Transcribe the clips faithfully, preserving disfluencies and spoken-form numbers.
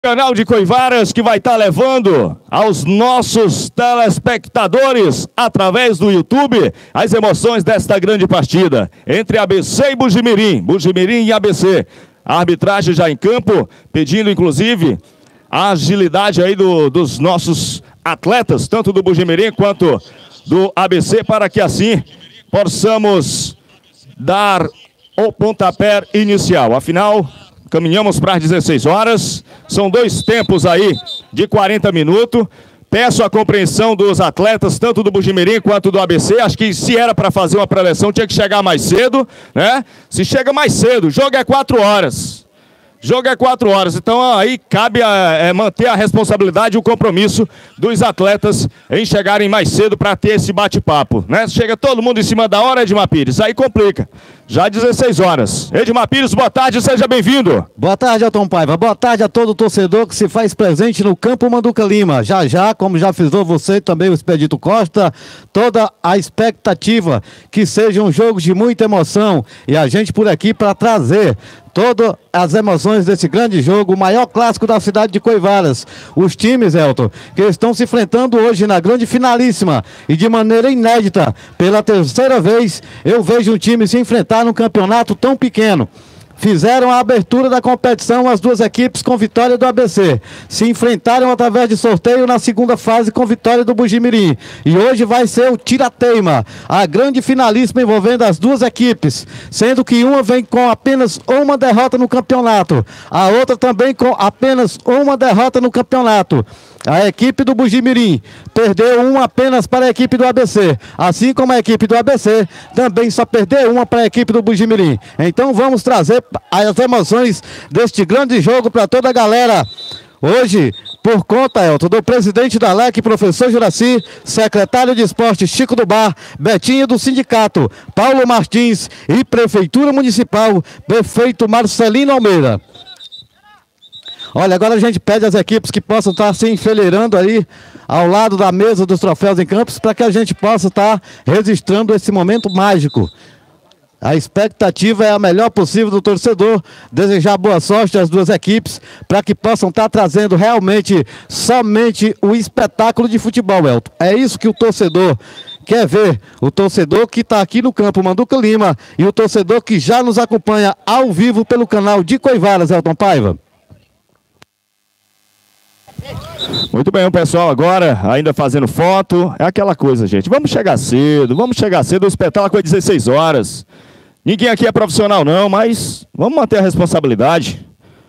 Canal de Coivaras que vai estar levando aos nossos telespectadores através do YouTube as emoções desta grande partida entre A B C e Bugimirim, Bugimirim e A B C. A arbitragem já em campo, pedindo inclusive a agilidade aí do, dos nossos atletas, tanto do Bugimirim quanto do A B C, para que assim possamos dar o pontapé inicial. Afinal, caminhamos para as dezesseis horas, são dois tempos aí de quarenta minutos. Peço a compreensão dos atletas, tanto do Bugimirim quanto do A B C. Acho que se era para fazer uma preleção, tinha que chegar mais cedo, né? Se chega mais cedo, o jogo é quatro horas. Jogo é quatro horas, então aí cabe a, é, manter a responsabilidade e o compromisso dos atletas em chegarem mais cedo para ter esse bate-papo, né? Chega todo mundo em cima da hora, Edmar Pires, aí complica. Já dezesseis horas. Edmar Pires, boa tarde, seja bem-vindo. Boa tarde, Elton Paiva. Boa tarde a todo torcedor que se faz presente no Campo Manduca Lima. Já já, como já frisou você, também o Expedito Costa, toda a expectativa que seja um jogo de muita emoção e a gente por aqui para trazer todas as emoções desse grande jogo, o maior clássico da cidade de Coivaras. Os times, Elton, que estão se enfrentando hoje na grande finalíssima e de maneira inédita, pela terceira vez, eu vejo um time se enfrentar num campeonato tão pequeno. Fizeram a abertura da competição as duas equipes com vitória do A B C. Se enfrentaram através de sorteio na segunda fase com vitória do Bugimirim. E hoje vai ser o tira-teima, a grande finalíssima envolvendo as duas equipes, sendo que uma vem com apenas uma derrota no campeonato, a outra também com apenas uma derrota no campeonato. A equipe do Bugimirim perdeu uma apenas para a equipe do A B C, assim como a equipe do A B C também só perdeu uma para a equipe do Bugimirim. Então vamos trazer as emoções deste grande jogo para toda a galera. Hoje, por conta, Elton, do presidente da L E C, professor Juraci, secretário de esporte Chico do Bar, Betinho do sindicato, Paulo Martins e prefeitura municipal, prefeito Marcelino Almeida. Olha, agora a gente pede às equipes que possam estar se enfileirando aí ao lado da mesa dos troféus em campos para que a gente possa estar registrando esse momento mágico. A expectativa é a melhor possível do torcedor, desejar boa sorte às duas equipes para que possam estar trazendo realmente somente o espetáculo de futebol, Elton. É isso que o torcedor quer ver, o torcedor que está aqui no Campo Manduca Lima e o torcedor que já nos acompanha ao vivo pelo canal de Coivaras, Elton Paiva. Muito bem, o pessoal agora ainda fazendo foto, é aquela coisa, gente, vamos chegar cedo, vamos chegar cedo, o espetáculo é dezesseis horas, ninguém aqui é profissional não, mas vamos manter a responsabilidade.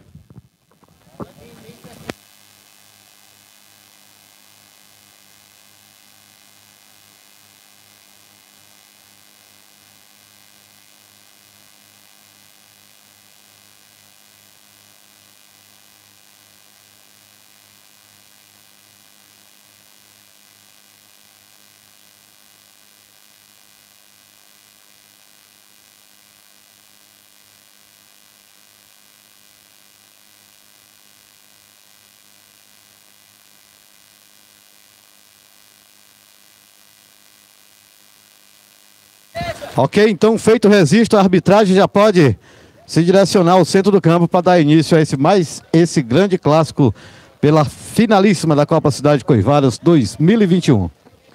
Ok, então feito o registro, a arbitragem já pode se direcionar ao centro do campo para dar início a esse, mais esse grande clássico pela finalíssima da Copa Cidade Coivaras dois mil e vinte e um.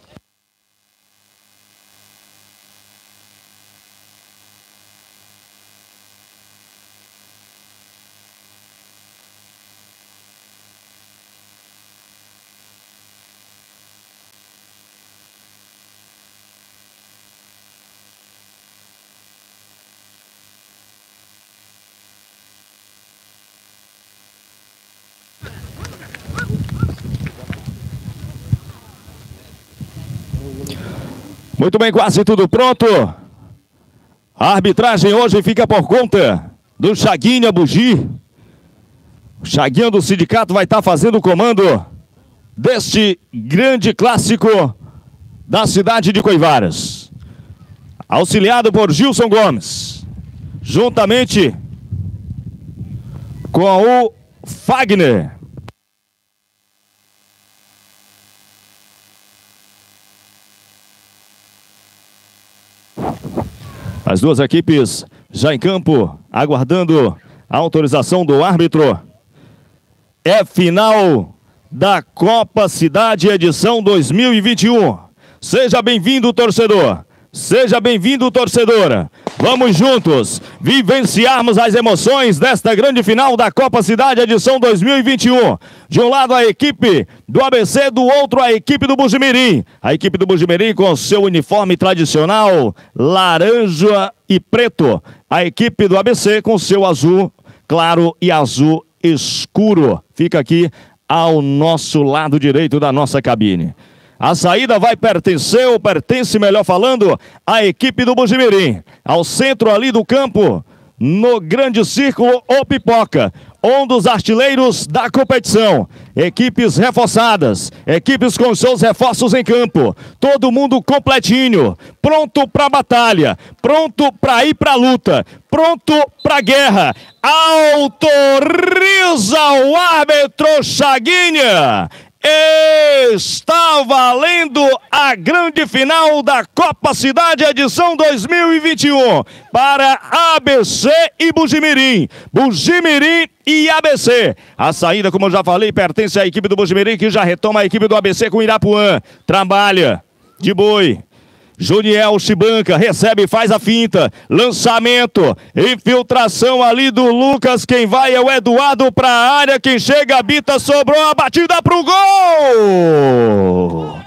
Muito bem, quase tudo pronto. A arbitragem hoje fica por conta do Chaguinha Bugi. O Chaguinha do sindicato vai estar fazendo o comando deste grande clássico da cidade de Coivaras. Auxiliado por Gilson Gomes, juntamente com o Fagner. As duas equipes já em campo, aguardando a autorização do árbitro. É final da Copa Cidade edição dois mil e vinte e um. Seja bem-vindo, torcedor. Seja bem-vindo, torcedora. Vamos juntos vivenciarmos as emoções desta grande final da Copa Cidade edição dois mil e vinte e um. De um lado a equipe do A B C, do outro a equipe do Bugimirim. A equipe do Bugimirim com seu uniforme tradicional laranja e preto. A equipe do A B C com seu azul claro e azul escuro. Fica aqui ao nosso lado direito da nossa cabine. A saída vai pertencer, ou pertence, melhor falando, à equipe do Bugimirim. Ao centro ali do campo, no grande círculo, o Pipoca. Um dos artilheiros da competição. Equipes reforçadas, equipes com seus reforços em campo. Todo mundo completinho, pronto para a batalha, pronto para ir para a luta, pronto para a guerra. Autoriza o árbitro Chaguinha. Está valendo a grande final da Copa Cidade edição dois mil e vinte e um para A B C e Bugimirim. Bugimirim e A B C. A saída, como eu já falei, pertence à equipe do Bugimirim, que já retoma a equipe do A B C com Irapuã. Trabalha de boi. Juniel Chibanca recebe e faz a finta, lançamento, infiltração ali do Lucas, quem vai é o Eduardo para a área, quem chega, habita, sobrou a batida pro gol!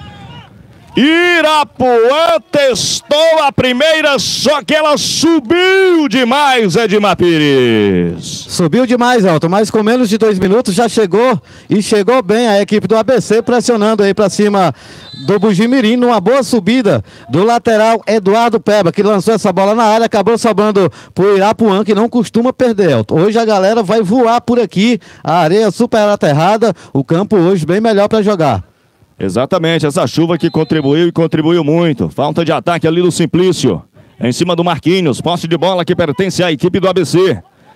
Irapuã testou a primeira, só que ela subiu demais, Edmar Pires. Subiu demais, Elton, mas com menos de dois minutos já chegou e chegou bem a equipe do A B C, pressionando aí para cima do Bugimirim, numa boa subida do lateral Eduardo Peba, que lançou essa bola na área, acabou sobrando pro Irapuã, que não costuma perder, Elton. Hoje a galera vai voar por aqui, a areia super aterrada, o campo hoje bem melhor para jogar. Exatamente, essa chuva que contribuiu e contribuiu muito. Falta de ataque ali do Simplício. Em cima do Marquinhos, posse de bola que pertence à equipe do A B C.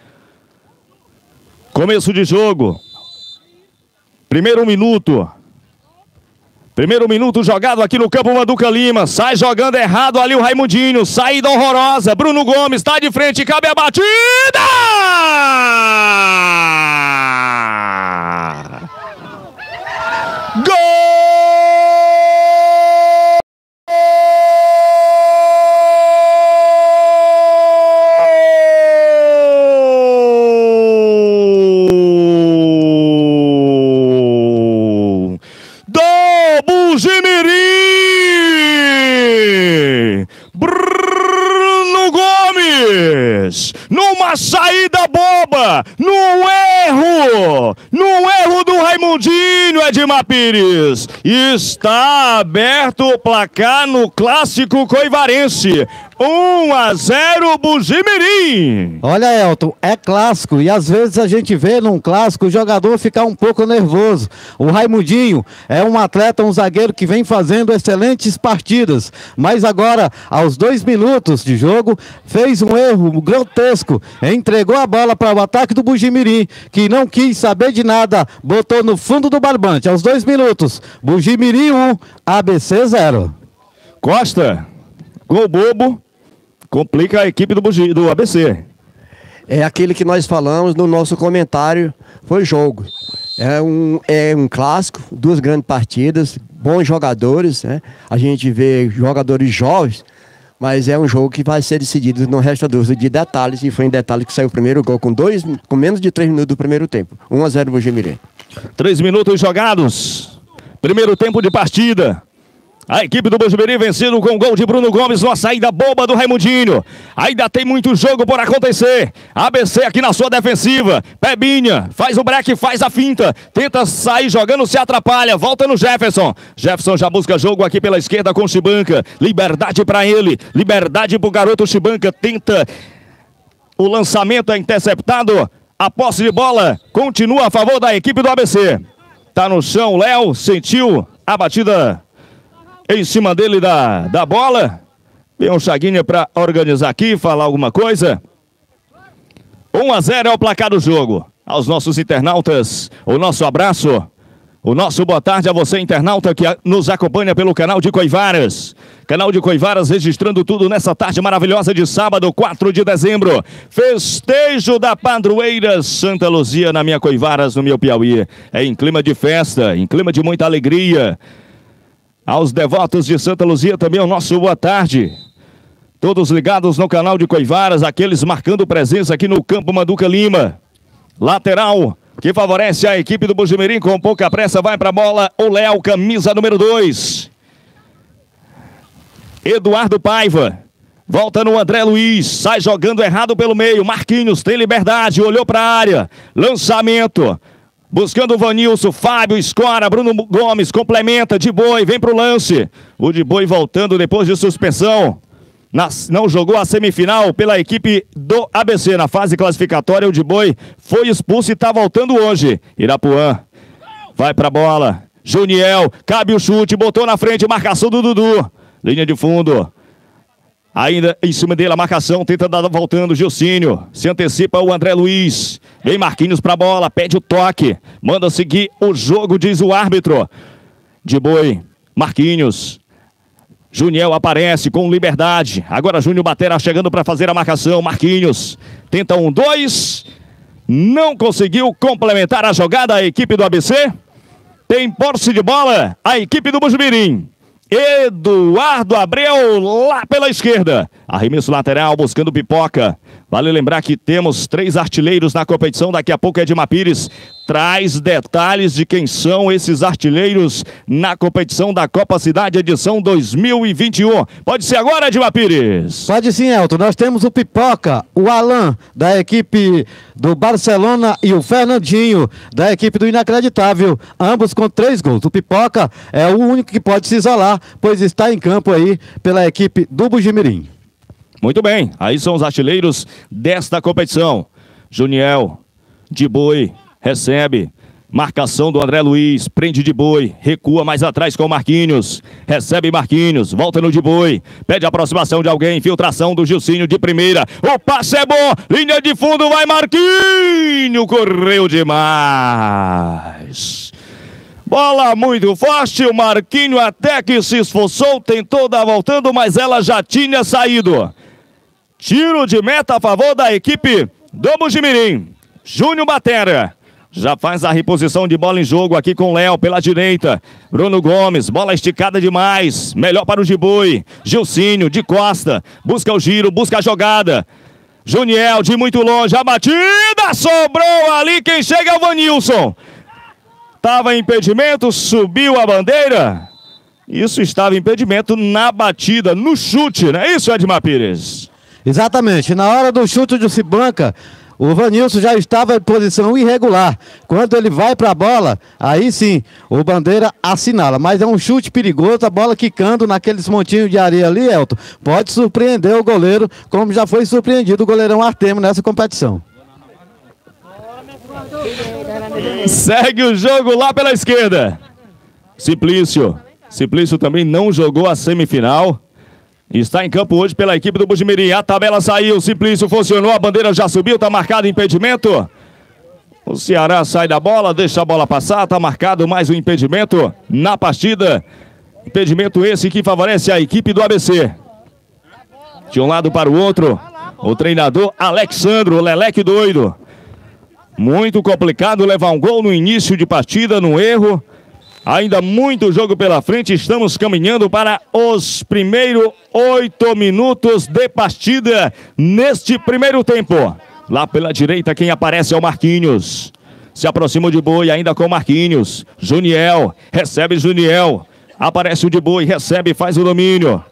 Começo de jogo. Primeiro minuto. Primeiro minuto jogado aqui no campo Manduca Lima. Sai jogando errado ali o Raimundinho. Saída horrorosa. Bruno Gomes está de frente. Cabe a batida! Gol! Do Bugimirim! Bruno Gomes! Numa saída boba! Num erro! Num erro do Raimundinho, Edmar Pires! Está aberto o placar no Clássico Coivarense. um a zero Bugimirim. Olha, Elton, é clássico e às vezes a gente vê num clássico o jogador ficar um pouco nervoso. O Raimundinho é um atleta, um zagueiro que vem fazendo excelentes partidas, mas agora, aos dois minutos de jogo, fez um erro grotesco, entregou a bola para o ataque do Bugimirim, que não quis saber de nada, botou no fundo do barbante. Aos dois minutos, Bugimirim um, A B C zero. Costa, gol bobo, complica a equipe do, Bugi, do A B C. É aquele que nós falamos no nosso comentário, foi jogo. É um, é um clássico, duas grandes partidas, bons jogadores, né? A gente vê jogadores jovens, mas é um jogo que vai ser decidido, não resta dúvida, de detalhes, e foi em detalhe que saiu o primeiro gol com, dois, com menos de três minutos do primeiro tempo. um a zero Bugimirim. Três minutos jogados, primeiro tempo de partida. A equipe do Bugimirim vencendo com o gol de Bruno Gomes, uma saída boba do Raimundinho. Ainda tem muito jogo por acontecer. A B C aqui na sua defensiva. Pebinha, faz o break, faz a finta. Tenta sair jogando, se atrapalha. Volta no Jefferson. Jefferson já busca jogo aqui pela esquerda com o Chibanca. Liberdade para ele. Liberdade pro garoto Chibanca. Tenta. O lançamento é interceptado. A posse de bola continua a favor da equipe do A B C. Tá no chão, Léo. Sentiu a batida em cima dele da, da bola. Vem o Chaguinha para organizar aqui, falar alguma coisa. um a zero é o placar do jogo. Aos nossos internautas, o nosso abraço. O nosso boa tarde a você, internauta, que nos acompanha pelo canal de Coivaras. Canal de Coivaras registrando tudo nessa tarde maravilhosa de sábado, quatro de dezembro. Festejo da padroeira Santa Luzia na minha Coivaras, no meu Piauí. É em clima de festa, em clima de muita alegria. Aos devotos de Santa Luzia também o nosso boa tarde. Todos ligados no canal de Coivaras, aqueles marcando presença aqui no campo Manduca Lima. Lateral, que favorece a equipe do Bugimirim, com pouca pressa vai para a bola o Léo, camisa número dois. Eduardo Paiva, volta no André Luiz, sai jogando errado pelo meio, Marquinhos tem liberdade, olhou para a área, lançamento, buscando o Vanilson, Fábio escora, Bruno Gomes complementa, de boi, vem para o lance, o de boi voltando depois de suspensão. Nas, não jogou a semifinal pela equipe do A B C. Na fase classificatória, o de boi foi expulso e está voltando hoje. Irapuã vai para a bola. Juniel, cabe o chute, botou na frente, marcação do Dudu. Linha de fundo. Ainda em cima dele a marcação, tenta dar voltando. Gilcínio, se antecipa o André Luiz. Vem Marquinhos para a bola, pede o toque. Manda seguir o jogo, diz o árbitro. De boi, Marquinhos. Juniel aparece com liberdade. Agora Júnior Batera chegando para fazer a marcação. Marquinhos tenta um, dois. Não conseguiu complementar a jogada a equipe do A B C. Tem posse de bola a equipe do Bugimirim. Eduardo Abreu lá pela esquerda. Arremesso lateral buscando Pipoca. Vale lembrar que temos três artilheiros na competição. Daqui a pouco Edmar Pires traz detalhes de quem são esses artilheiros na competição da Copa Cidade edição dois mil e vinte e um. Pode ser agora, Edmar Pires? Pode sim, Elton. Nós temos o Pipoca, o Alan, da equipe do Barcelona, e o Fernandinho, da equipe do Inacreditável. Ambos com três gols. O Pipoca é o único que pode se isolar, pois está em campo aí pela equipe do Bugimirim. Muito bem, aí são os artilheiros desta competição. Juniel, de boi, recebe. Marcação do André Luiz, prende de boi, recua mais atrás com o Marquinhos. Recebe Marquinhos, volta no de boi. Pede aproximação de alguém, infiltração do Gilcinho de primeira. O passe é bom, linha de fundo, vai Marquinhos, correu demais. Bola muito forte, o Marquinhos até que se esforçou, tentou dar voltando, mas ela já tinha saído. Tiro de meta a favor da equipe do Bugimirim. Júnior Batera já faz a reposição de bola em jogo aqui com o Léo pela direita. Bruno Gomes, bola esticada demais. Melhor para o Giboi. Gilcínio de costa. Busca o giro, busca a jogada. Juniel de muito longe. A batida sobrou ali. Quem chega é o Vanilson. Estava em impedimento, subiu a bandeira. Isso estava em impedimento na batida, no chute, não é isso, Edmar Pires? Exatamente, na hora do chute de Ciblanca, o Vanilson já estava em posição irregular. Quando ele vai para a bola, aí sim, o Bandeira assinala. Mas é um chute perigoso, a bola quicando naqueles montinhos de areia ali, Elton. Pode surpreender o goleiro, como já foi surpreendido o goleirão Artemo nessa competição. Segue o jogo lá pela esquerda. Simplício. Simplício também não jogou a semifinal. Está em campo hoje pela equipe do Bugimirim. A tabela saiu, Simplício funcionou, a bandeira já subiu, está marcado impedimento. O Ceará sai da bola, deixa a bola passar, está marcado mais um impedimento na partida. Impedimento esse que favorece a equipe do A B C. De um lado para o outro, o treinador Alexandro, o Leleque doido. Muito complicado levar um gol no início de partida, no erro. Ainda muito jogo pela frente, estamos caminhando para os primeiros oito minutos de partida neste primeiro tempo. Lá pela direita quem aparece é o Marquinhos. Se aproxima o de boi ainda com o Marquinhos. Juniel, recebe Juniel. Aparece o de boi, recebe, faz o domínio.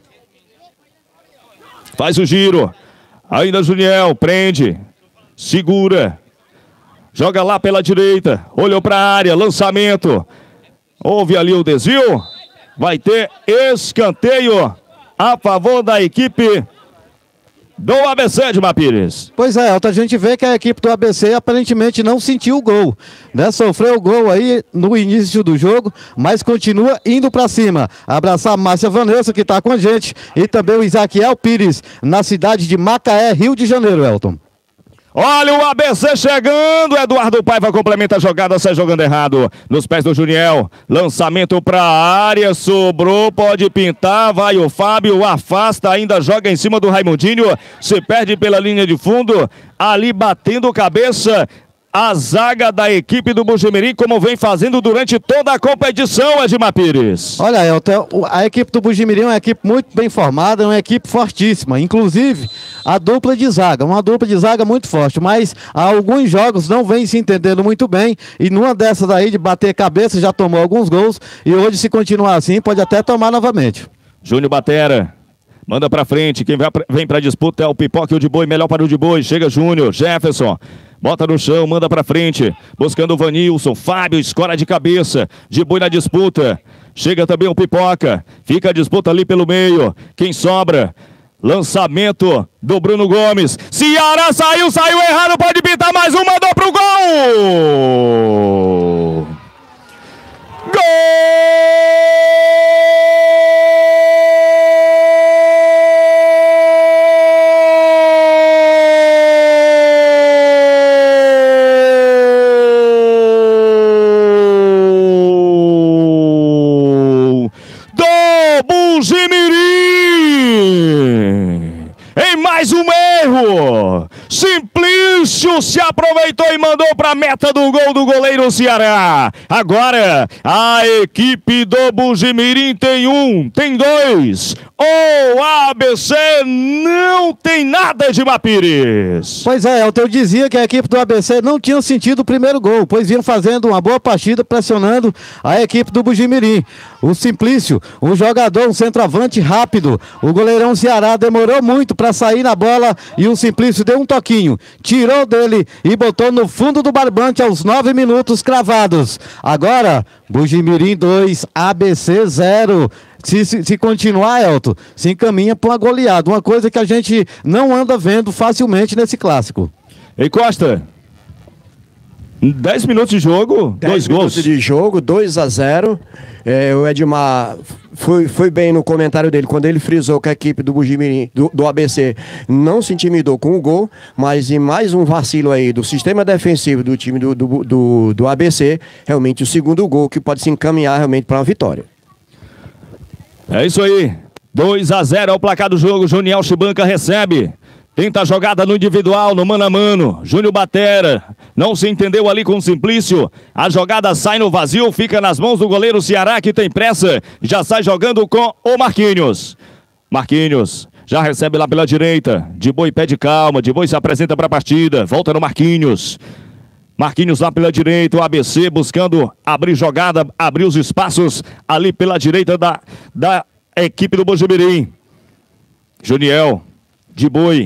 Faz o giro. Ainda Juniel, prende. Segura. Joga lá pela direita. Olhou para a área, lançamento. Houve ali o desvio. Vai ter escanteio a favor da equipe do A B C, Edmar Pires. Pois é, Elton, a gente vê que a equipe do A B C aparentemente não sentiu o gol, né? Sofreu o gol aí no início do jogo, mas continua indo para cima. Abraçar a Márcia Vanessa, que está com a gente, e também o Isaquiel Pires, na cidade de Macaé, Rio de Janeiro, Elton. Olha o A B C chegando, Eduardo Paiva complementa a jogada, sai jogando errado, nos pés do Juniel, lançamento para a área, sobrou, pode pintar, vai o Fábio, afasta, ainda joga em cima do Raimundinho, se perde pela linha de fundo, ali batendo cabeça, a zaga da equipe do Bugimirim, como vem fazendo durante toda a competição, Edmar Pires. Olha, Elton, a equipe do Bugimirim é uma equipe muito bem formada, uma equipe fortíssima, inclusive a dupla de zaga, uma dupla de zaga muito forte, mas há alguns jogos não vem se entendendo muito bem, e numa dessas aí de bater cabeça já tomou alguns gols, e hoje se continuar assim pode até tomar novamente. Júnior Batera manda pra frente, quem vem pra disputa é o Pipoca e o de Boi, melhor para o de Boi, chega Júnior, Jefferson, bota no chão, manda pra frente, buscando o Vanilson, Fábio, escora de cabeça, de Boi na disputa, chega também o Pipoca, fica a disputa ali pelo meio, quem sobra? Lançamento do Bruno Gomes, Ceará saiu, saiu errado, pode pintar mais um, mandou pro gol! Gol! Em mais um erro, Simplício se aproveitou e mandou para a meta do gol do goleiro Ceará. Agora a equipe do Bugimirim tem um, tem dois. O A B C não tem nada de Mapires. Pois é, eu dizia que a equipe do A B C não tinha sentido o primeiro gol, pois vinham fazendo uma boa partida, pressionando a equipe do Bugimirim. O Simplício, um jogador, um centroavante rápido. O goleirão Ceará demorou muito para sair na bola e o Simplício deu um toquinho, tirou dele e botou no fundo do barbante aos nove minutos cravados. Agora, Bugimirim dois, A B C zero. Se, se, se continuar, Elton, se encaminha para uma goleada, uma coisa que a gente não anda vendo facilmente nesse clássico. Ei, Costa, dez minutos de jogo, dois gols. dez minutos de jogo, dois a zero. É, o Edmar foi, foi bem no comentário dele, quando ele frisou que a equipe do Bugimirim, do, do A B C, não se intimidou com o gol, mas em mais um vacilo aí do sistema defensivo do time do, do, do, do A B C, realmente o segundo gol que pode se encaminhar realmente para uma vitória. É isso aí, dois a zero é o placar do jogo, Juniel Chibanca recebe, tenta a jogada no individual, no mano a mano, Júnior Batera, não se entendeu ali com o Simplício, a jogada sai no vazio, fica nas mãos do goleiro Ceará, que tem pressa, já sai jogando com o Marquinhos. Marquinhos já recebe lá pela direita, de Boi pede calma, de Boi se apresenta para a partida, volta no Marquinhos. Marquinhos lá pela direita, o A B C buscando abrir jogada, abrir os espaços ali pela direita da, da equipe do Bugimirim. Juniel, de Boi,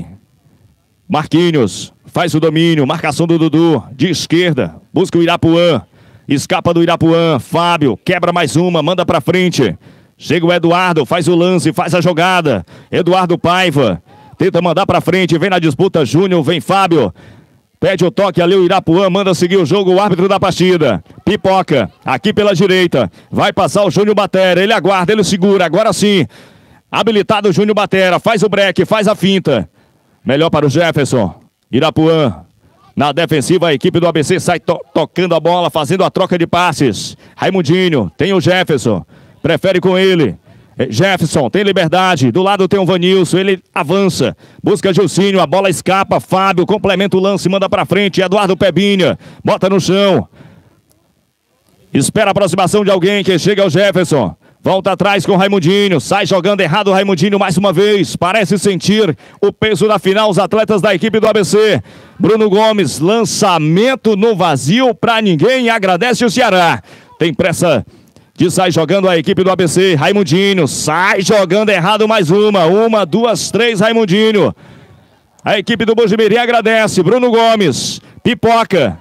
Marquinhos, faz o domínio, marcação do Dudu, de esquerda, busca o Irapuã, escapa do Irapuã, Fábio, quebra mais uma, manda pra frente. Chega o Eduardo, faz o lance, faz a jogada. Eduardo Paiva, tenta mandar pra frente, vem na disputa Júnior, vem Fábio. Pede o toque ali, o Irapuã manda seguir o jogo, o árbitro da partida. Pipoca, aqui pela direita. Vai passar o Júnior Batera, ele aguarda, ele segura, agora sim. Habilitado o Júnior Batera, faz o break, faz a finta. Melhor para o Jefferson. Irapuã, na defensiva, a equipe do A B C sai to tocando a bola, fazendo a troca de passes. Raimundinho, tem o Jefferson, prefere com ele. Jefferson, tem liberdade, do lado tem o Vanilson, ele avança, busca Gilcínio, a bola escapa, Fábio, complementa o lance, manda pra frente, Eduardo Pebinha, bota no chão, espera a aproximação de alguém, que chega ao Jefferson, volta atrás com o Raimundinho, sai jogando errado o Raimundinho mais uma vez, parece sentir o peso da final, os atletas da equipe do A B C, Bruno Gomes, lançamento no vazio pra ninguém, agradece o Ceará, tem pressa de sai jogando a equipe do A B C, Raimundinho, sai jogando errado mais uma, uma, duas, três, Raimundinho. A equipe do Bugimirim agradece, Bruno Gomes, Pipoca,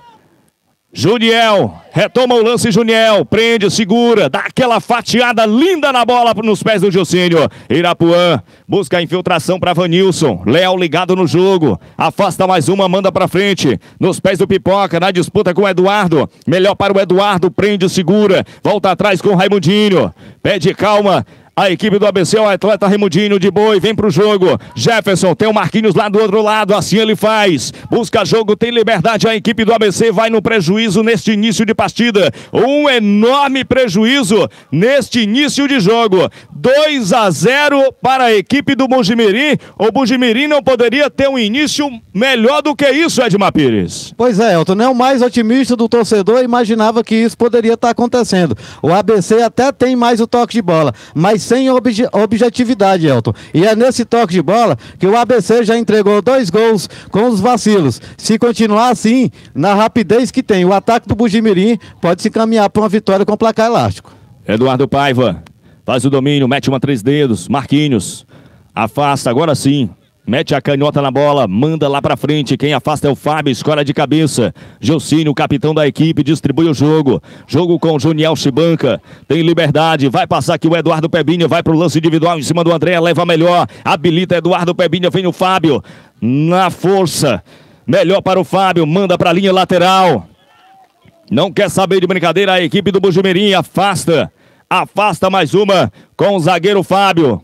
Juniel, retoma o lance Juniel, prende, segura, dá aquela fatiada linda na bola nos pés do Gilcínio. Irapuã, busca a infiltração para Vanilson, Léo ligado no jogo, afasta mais uma, manda para frente, nos pés do Pipoca, na disputa com o Eduardo, melhor para o Eduardo, prende, segura, volta atrás com o Raimundinho, pede calma, A equipe do A B C, o atleta Raimundinho de Boi, vem pro jogo. Jefferson, tem o Marquinhos lá do outro lado, assim ele faz. Busca jogo, tem liberdade, a equipe do A B C vai no prejuízo neste início de partida. Um enorme prejuízo neste início de jogo. dois a zero para a equipe do Bugimirim. O Bugimirim não poderia ter um início melhor do que isso, Edmar Pires. Pois é, Elton, não é o mais otimista do torcedor, imaginava que isso poderia estar acontecendo. O A B C até tem mais o toque de bola, mas sem obje objetividade, Elton. E é nesse toque de bola que o A B C já entregou dois gols com os vacilos. Se continuar assim, na rapidez que tem, o ataque do Bugimirim pode se encaminhar para uma vitória com placar elástico. Eduardo Paiva faz o domínio, mete uma três dedos. Marquinhos afasta, agora sim. Mete a canhota na bola, manda lá pra frente. Quem afasta é o Fábio, escola de cabeça. Gilcínio, capitão da equipe, distribui o jogo. Jogo com o Juniel Chibanca. Tem liberdade, vai passar aqui o Eduardo Pebinha. Vai pro lance individual em cima do André, leva melhor. Habilita Eduardo Pebinha, vem o Fábio. Na força, melhor para o Fábio, manda pra linha lateral. Não quer saber de brincadeira, a equipe do Bugimirim afasta. Afasta mais uma com o zagueiro Fábio.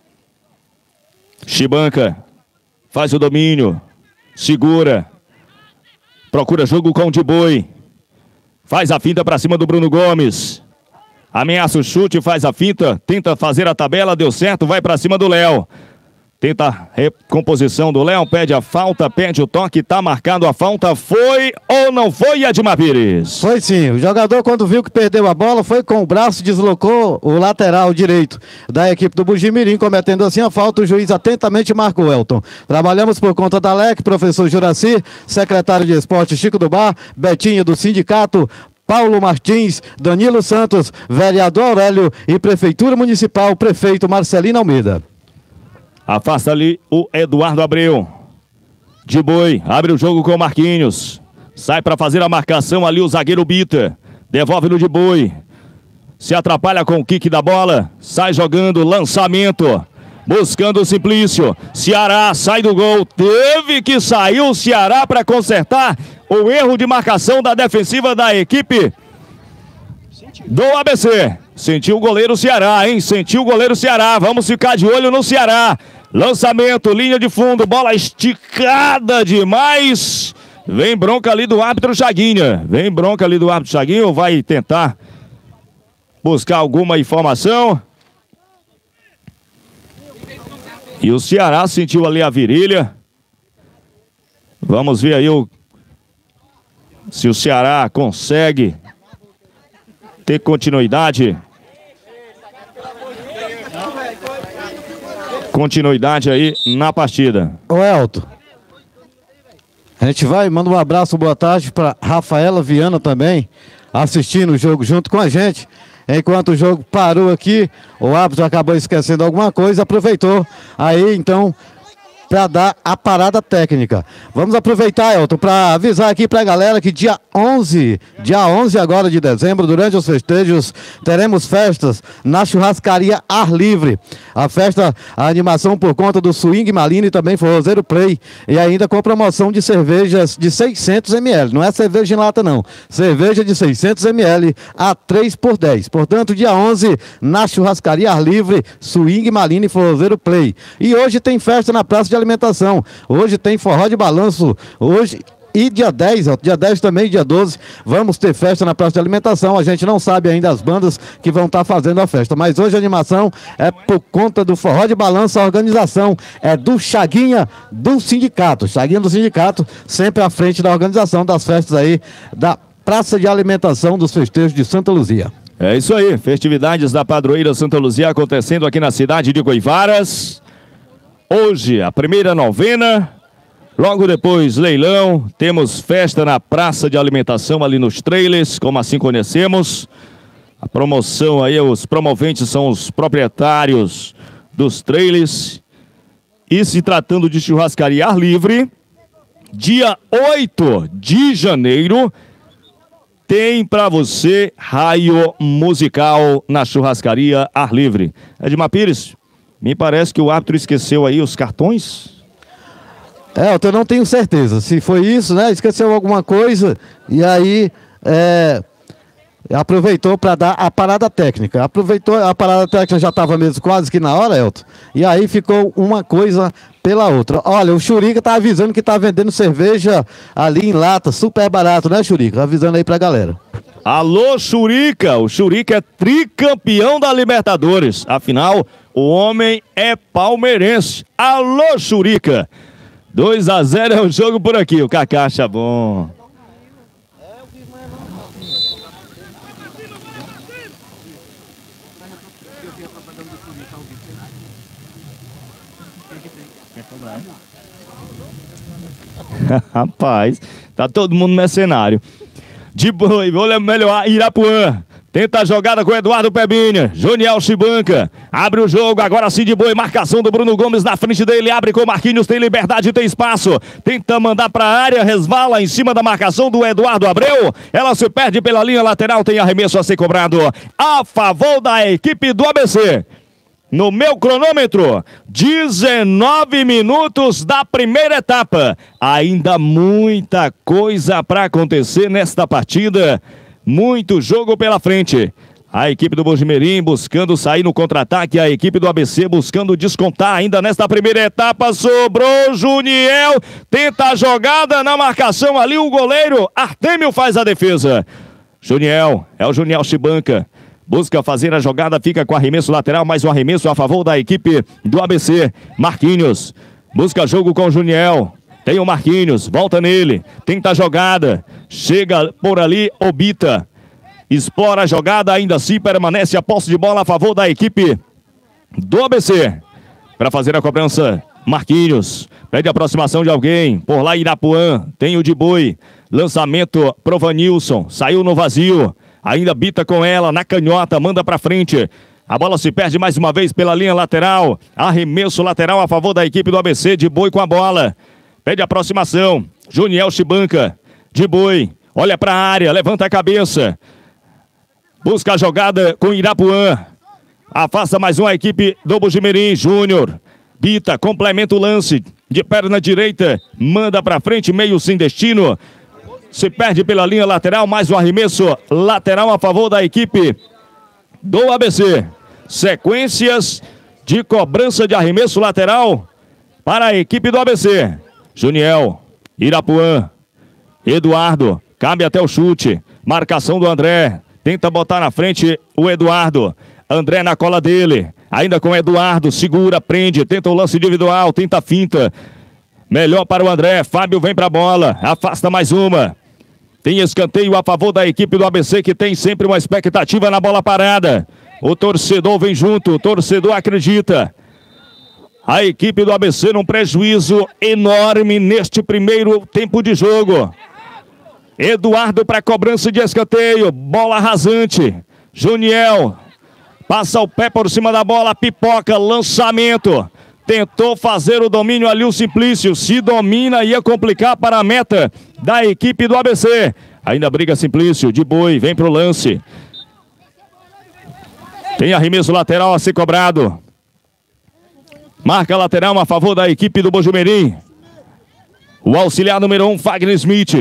Chibanca faz o domínio, segura, procura jogo com o de Boi, faz a finta para cima do Bruno Gomes, ameaça o chute, faz a finta, tenta fazer a tabela, deu certo, vai para cima do Léo. Tenta a recomposição do Léo, pede a falta, pede o toque, tá marcado a falta, foi ou não foi, Edmar Pires? Foi sim, o jogador quando viu que perdeu a bola, foi com o braço, deslocou o lateral direito da equipe do Bugimirim, cometendo assim a falta, o juiz atentamente marcou, Elton. Trabalhamos por conta da L E C, professor Juraci, secretário de esporte Chico do Bar, Betinho do sindicato, Paulo Martins, Danilo Santos, vereador Aurélio e prefeitura municipal, prefeito Marcelino Almeida. Afasta ali o Eduardo Abreu. De Boi, abre o jogo com o Marquinhos. Sai para fazer a marcação ali o zagueiro Bita. Devolve no De Boi. Se atrapalha com o kick da bola. Sai jogando, lançamento. Buscando o Simplício. Ceará sai do gol. Teve que sair o Ceará para consertar o erro de marcação da defensiva da equipe do A B C. Sentiu o goleiro Ceará, hein? Sentiu o goleiro Ceará. Vamos ficar de olho no Ceará. Lançamento, linha de fundo, bola esticada demais. Vem bronca ali do árbitro Chaguinha. Vem bronca ali do árbitro Chaguinha. Vai tentar buscar alguma informação. E o Ceará sentiu ali a virilha. Vamos ver aí o... se o Ceará consegue ter continuidade. Continuidade aí na partida. Ô Elton, a gente vai, manda um abraço, boa tarde para Rafaela Viana também, assistindo o jogo junto com a gente. Enquanto o jogo parou aqui, o árbitro acabou esquecendo alguma coisa, aproveitou aí então para dar a parada técnica. Vamos aproveitar, Elton, para avisar aqui para a galera que dia onze, dia onze agora de dezembro, durante os festejos, teremos festas na churrascaria Ar Livre. A festa, a animação por conta do Swing Malini e também Forrozeiro Play, e ainda com promoção de cervejas de seiscentos mililitros, não é cerveja em lata não, cerveja de seiscentos mililitros a três por dez. Portanto, dia onze, na churrascaria Ar Livre, Swing Malini e Forrozeiro Play. E hoje tem festa na Praça de Alimentação. Hoje tem forró de balanço. Hoje e dia dez, dia dez também, dia doze, vamos ter festa na Praça de Alimentação. A gente não sabe ainda as bandas que vão estar fazendo a festa, mas hoje a animação é por conta do forró de balanço. A organização é do Chaguinha do sindicato. Chaguinha do sindicato, sempre à frente da organização das festas aí da Praça de Alimentação dos festejos de Santa Luzia. É isso aí, festividades da Padroeira Santa Luzia acontecendo aqui na cidade de Coivaras. Hoje, a primeira novena, logo depois, leilão, temos festa na praça de alimentação ali nos trailers, como assim conhecemos. A promoção aí, os promoventes são os proprietários dos trailers. E se tratando de churrascaria Ar Livre, dia oito de janeiro, tem para você raio musical na churrascaria Ar Livre. Edmar Pires, me parece que o árbitro esqueceu aí os cartões. É, eu não tenho certeza. Se foi isso, né? Esqueceu alguma coisa. E aí, é, aproveitou para dar a parada técnica. Aproveitou, a parada técnica já estava mesmo quase que na hora, Elton. E aí ficou uma coisa pela outra. Olha, o Churica tá avisando que tá vendendo cerveja ali em lata, super barato, né, Churica? Avisando aí pra galera. Alô, Churica! O Churica é tricampeão da Libertadores. Afinal, o homem é palmeirense. Alô, Churica! dois a zero é o jogo por aqui. O Kaká acha bom. Rapaz, tá todo mundo mercenário. De boi, vou melhor Irapuã. Tenta a jogada com o Eduardo Pebinha. Juniel se banca. Abre o jogo, agora sim de boi. Marcação do Bruno Gomes na frente dele. Abre com o Marquinhos, tem liberdade, tem espaço. Tenta mandar pra área, resvala em cima da marcação do Eduardo Abreu. Ela se perde pela linha lateral, tem arremesso a ser cobrado a favor da equipe do A B C. No meu cronômetro, dezenove minutos da primeira etapa. Ainda muita coisa para acontecer nesta partida. Muito jogo pela frente. A equipe do Mojimirim buscando sair no contra-ataque. A equipe do A B C buscando descontar ainda nesta primeira etapa. Sobrou Juniel. Tenta a jogada na marcação ali. O goleiro Artêmio faz a defesa. Juniel, é o Juniel Chibanca. Busca fazer a jogada, fica com arremesso lateral, mais um arremesso a favor da equipe do A B C. Marquinhos, busca jogo com o Juniel. Tem o Marquinhos, volta nele, tenta a jogada. Chega por ali, Obita. Explora a jogada, ainda assim permanece a posse de bola a favor da equipe do A B C. Para fazer a cobrança, Marquinhos. Pede a aproximação de alguém. Por lá, Irapuã, tem o de boi. Lançamento pro Vanilson, saiu no vazio. Ainda Bita com ela, na canhota, manda pra frente. A bola se perde mais uma vez pela linha lateral. Arremesso lateral a favor da equipe do A B C, de boi com a bola. Pede aproximação. Juniel Chibanca, de boi. Olha pra área, levanta a cabeça. Busca a jogada com Irapuã. Afasta mais uma equipe do Mojimirim. Júnior. Bita, complementa o lance. De perna direita, manda pra frente, meio sem destino. Se perde pela linha lateral, mais um arremesso lateral a favor da equipe do A B C. Sequências de cobrança de arremesso lateral para a equipe do A B C. Juniel, Irapuã, Eduardo, cabe até o chute. Marcação do André, tenta botar na frente o Eduardo. André na cola dele, ainda com o Eduardo, segura, prende, tenta o lance individual, tenta a finta. Melhor para o André, Fábio vem para a bola, afasta mais uma. Tem escanteio a favor da equipe do A B C, que tem sempre uma expectativa na bola parada. O torcedor vem junto, o torcedor acredita. A equipe do A B C num prejuízo enorme neste primeiro tempo de jogo. Eduardo para cobrança de escanteio, bola rasante. Juniel passa o pé por cima da bola, pipoca, lançamento. Tentou fazer o domínio ali o Simplício. Se domina, ia complicar para a meta da equipe do A B C. Ainda briga Simplício, de boi, vem pro lance. Tem arremesso lateral a ser cobrado. Marca lateral a favor da equipe do Mojimirim. O auxiliar número um, Fagner Smith.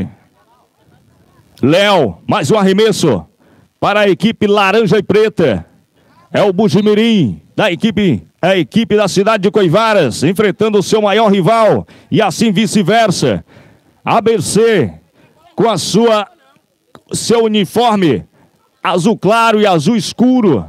Léo, mais um arremesso para a equipe laranja e preta. É o Mojimirim da equipe, a equipe da cidade de Coivaras, enfrentando o seu maior rival, e assim vice-versa. A B C, com a sua, seu uniforme azul claro e azul escuro.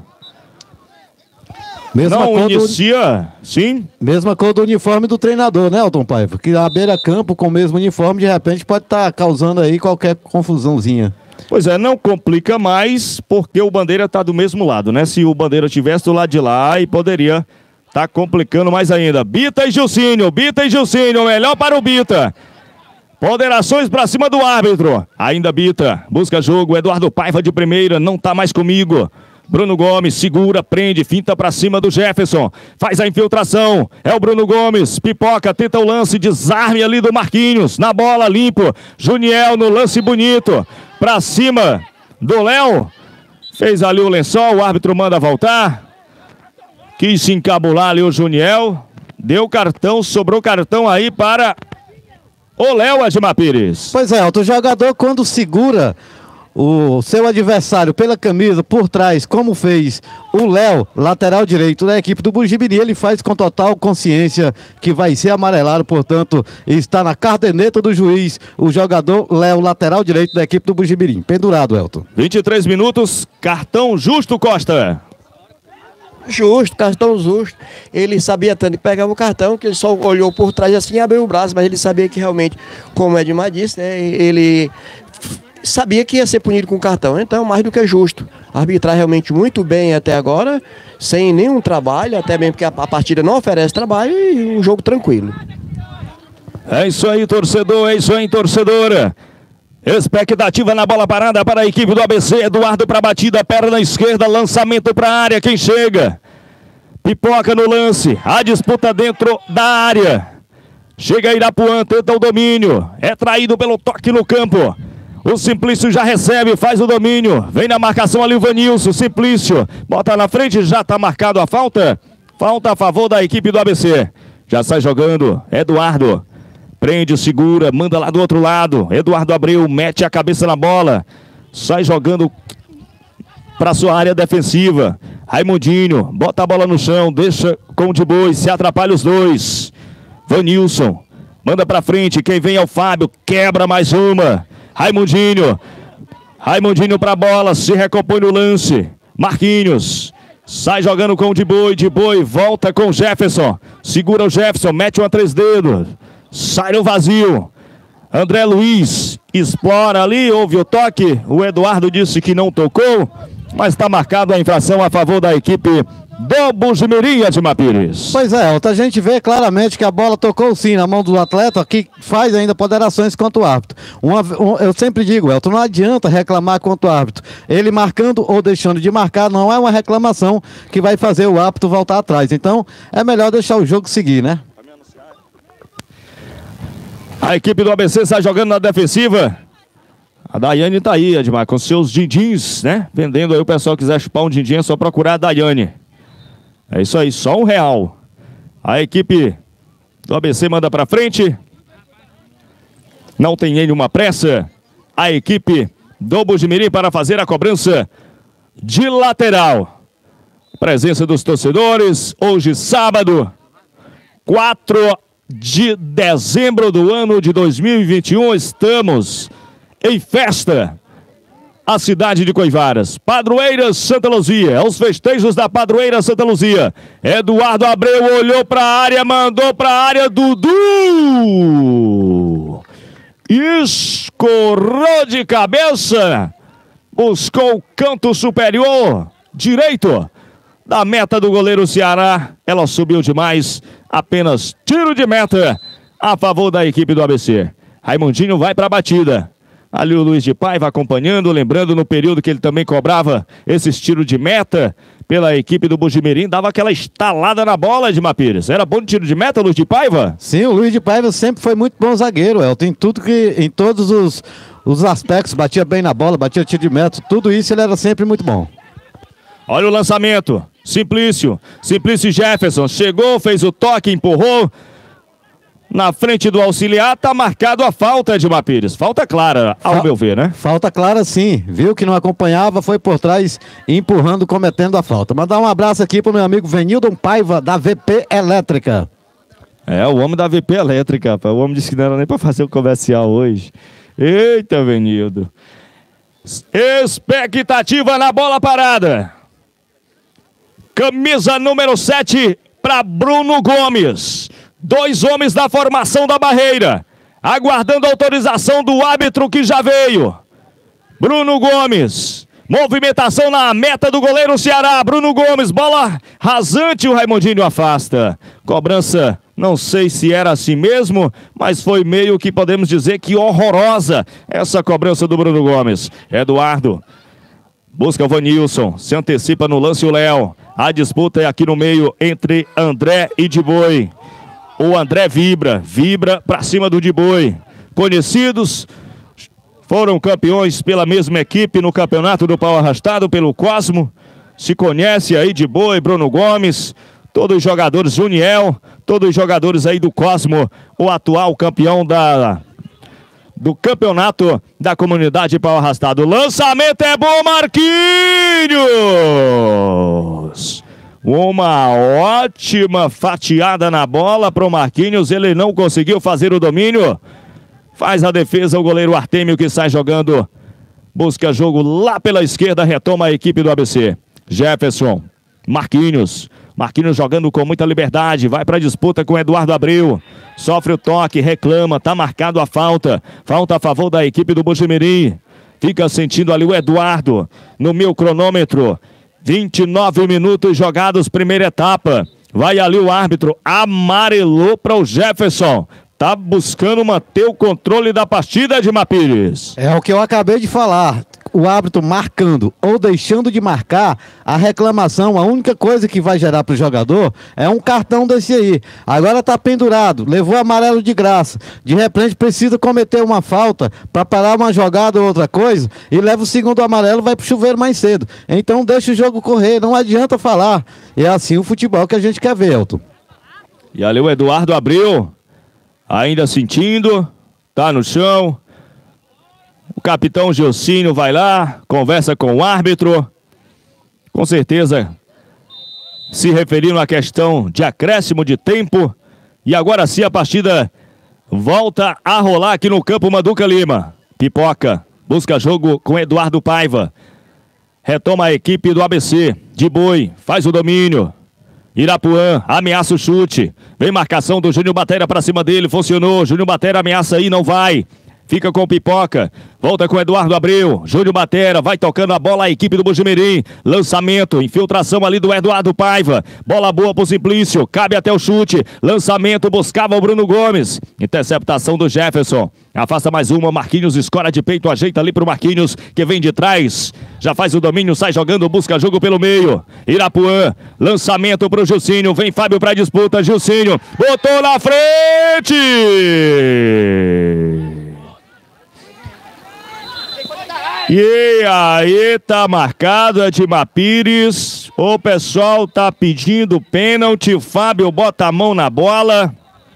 Mesma Não cor inicia, do... sim? Mesma cor do uniforme do treinador, né, Elton Paiva? Que a beira-campo com o mesmo uniforme, de repente, pode estar causando aí qualquer confusãozinha. Pois é, não complica mais, porque o Bandeira está do mesmo lado, né? Se o Bandeira tivesse do lado de lá, e poderia estar tá complicando mais ainda. Bita e Gilcínio, Bita e Gilcínio, melhor para o Bita. Ponderações para cima do árbitro. Ainda Bita, busca jogo, Eduardo Paiva de primeira, não tá mais comigo. Bruno Gomes, segura, prende, finta para cima do Jefferson. Faz a infiltração, é o Bruno Gomes, pipoca, tenta o lance, desarme ali do Marquinhos. Na bola, limpo, Juniel no lance bonito. Para cima do Léo. Fez ali o lençol, o árbitro manda voltar. Quis se encabular ali o Juniel. Deu cartão, sobrou cartão aí para o Léo, Edmar Pires. Pois é, o jogador quando segura o seu adversário pela camisa, por trás, como fez o Léo, lateral direito da equipe do Bugimirim, ele faz com total consciência que vai ser amarelado, portanto, está na caderneta do juiz o jogador Léo, lateral direito da equipe do Bugimirim. Pendurado, Elton. vinte e três minutos, cartão justo, Costa. Justo, cartão justo. Ele sabia tanto que pegava o cartão, que ele só olhou por trás assim e abriu o braço, mas ele sabia que realmente, como o Edmar disse, né, ele sabia que ia ser punido com cartão, então mais do que justo. Arbitrar realmente muito bem até agora, sem nenhum trabalho, até mesmo porque a, a partida não oferece trabalho, e um jogo tranquilo. É isso aí, torcedor, é isso aí, torcedora. Expectativa na bola parada para a equipe do A B C. Eduardo para a batida, perna esquerda, lançamento para a área. Quem chega? Pipoca no lance. A disputa dentro da área. Chega Irapuã, tenta o domínio. É traído pelo toque no campo. O Simplício já recebe, faz o domínio. Vem na marcação ali o Vanilson. Simplício bota na frente, já está marcado a falta. Falta a favor da equipe do A B C. Já sai jogando Eduardo. Prende, segura, manda lá do outro lado. Eduardo Abreu mete a cabeça na bola. Sai jogando para sua área defensiva. Raimundinho bota a bola no chão, deixa com o de boi, se atrapalha os dois. Vanilson manda para frente, quem vem é o Fábio, quebra mais uma. Raimundinho. Raimundinho para a bola, se recompõe no lance. Marquinhos. Sai jogando com o de boi, de boi, volta com o Jefferson. Segura o Jefferson, mete uma três dedos. Sai no vazio. André Luiz explora ali, houve o toque. O Eduardo disse que não tocou, mas está marcado a infração a favor da equipe do Bugimirim, Edmar Pires. Pois é, Elton, a gente vê claramente que a bola tocou sim na mão do atleta, que faz ainda ponderações contra o árbitro. Uma, um, eu sempre digo, Elton, não adianta reclamar contra o árbitro. Ele marcando ou deixando de marcar não é uma reclamação que vai fazer o árbitro voltar atrás. Então, é melhor deixar o jogo seguir, né? A equipe do A B C está jogando na defensiva. A Daiane tá aí, Edmar, com seus dindins, né? Vendendo aí, o pessoal quiser chupar um dindim, é só procurar a Daiane. É isso aí, só um real. A equipe do A B C manda pra frente. Não tem nenhuma pressa. A equipe do Bugimirim para fazer a cobrança de lateral. Presença dos torcedores, hoje sábado, quatro de dezembro do ano de dois mil e vinte e um, estamos em festa. A cidade de Coivaras, Padroeira Santa Luzia, os festejos da Padroeira Santa Luzia. Eduardo Abreu olhou para a área, mandou para a área, Dudu escorrou de cabeça, buscou o canto superior direito da meta do goleiro Ceará. Ela subiu demais, apenas tiro de meta a favor da equipe do A B C. Raimundinho vai para a batida. Ali o Luiz de Paiva acompanhando, lembrando no período que ele também cobrava esses tiros de meta pela equipe do Bugimirim, dava aquela estalada na bola de Mapires. Era bom de tiro de meta, Luiz de Paiva? Sim, o Luiz de Paiva sempre foi muito bom zagueiro, Elton, em tudo que, em todos os, os aspectos, batia bem na bola, batia tiro de meta, tudo isso ele era sempre muito bom. Olha o lançamento, Simplício, Simplício Jefferson, chegou, fez o toque, empurrou. Na frente do auxiliar, tá marcado a falta de Mapires. Falta clara, ao Fa meu ver, né? Falta clara, sim. Viu que não acompanhava, foi por trás, empurrando, cometendo a falta. Mandar um abraço aqui pro meu amigo Venildon Paiva, da V P Elétrica. É, o homem da V P Elétrica, rapaz. O homem disse que não era nem pra fazer o comercial hoje. Eita, Venildo. Expectativa na bola parada. Camisa número sete para Bruno Gomes. Dois homens da formação da barreira, aguardando a autorização do árbitro que já veio. Bruno Gomes, movimentação na meta do goleiro Ceará. Bruno Gomes, bola rasante, o Raimundinho afasta. Cobrança, não sei se era assim mesmo, mas foi meio que podemos dizer que horrorosa essa cobrança do Bruno Gomes. Eduardo busca o Vanilson, se antecipa no lance o Léo. A disputa é aqui no meio entre André e Diboi. O André vibra, vibra para cima do Diboi. Conhecidos, foram campeões pela mesma equipe no campeonato do pau arrastado pelo Cosmo. Se conhece aí Diboi, Bruno Gomes, todos os jogadores, Juniel, todos os jogadores aí do Cosmo, o atual campeão da, do campeonato da comunidade Pau Arrastado. Lançamento é bom, Marquinhos! Uma ótima fatiada na bola para o Marquinhos, ele não conseguiu fazer o domínio. Faz a defesa o goleiro Artêmio, que sai jogando. Busca jogo lá pela esquerda, retoma a equipe do A B C. Jefferson, Marquinhos. Marquinhos jogando com muita liberdade, vai para a disputa com Eduardo Abreu. Sofre o toque, reclama, tá marcado a falta. Falta a favor da equipe do Bujimirim. Fica sentindo ali o Eduardo no meu cronômetro. vinte e nove minutos jogados, primeira etapa. Vai ali o árbitro, amarelou para o Jefferson. Tá buscando manter o controle da partida, Edmar Pires. É o que eu acabei de falar. O árbitro marcando ou deixando de marcar, a reclamação, a única coisa que vai gerar para o jogador é um cartão desse aí. Agora tá pendurado, levou amarelo de graça. De repente precisa cometer uma falta para parar uma jogada ou outra coisa e leva o segundo amarelo, vai pro chuveiro mais cedo. Então deixa o jogo correr, não adianta falar. É assim o futebol que a gente quer ver, Elton. E ali o Eduardo Abreu, ainda sentindo, tá no chão. O capitão Gilcínio vai lá, conversa com o árbitro. Com certeza, se referindo à questão de acréscimo de tempo. E agora sim a partida volta a rolar aqui no campo Manduca Lima. Pipoca, busca jogo com Eduardo Paiva. Retoma a equipe do A B C. De Boi, faz o domínio. Irapuã, ameaça o chute. Vem marcação do Júnior Batera para cima dele, funcionou. Júnior Batera ameaça aí, não vai. Fica com o Pipoca, volta com o Eduardo Abreu, Júnior Batera, vai tocando a bola a equipe do Bujimirim, lançamento, infiltração ali do Eduardo Paiva, bola boa pro Simplício, cabe até o chute, lançamento, buscava o Bruno Gomes, interceptação do Jefferson, afasta mais uma, Marquinhos escora de peito, ajeita ali pro Marquinhos, que vem de trás, já faz o domínio, sai jogando, busca jogo pelo meio, Irapuã, lançamento pro Gilcínio, vem Fábio pra disputa, Gilcínio, botou na frente! E aí tá marcado, Edmar Pires. O pessoal tá pedindo pênalti. Fábio bota a mão na bola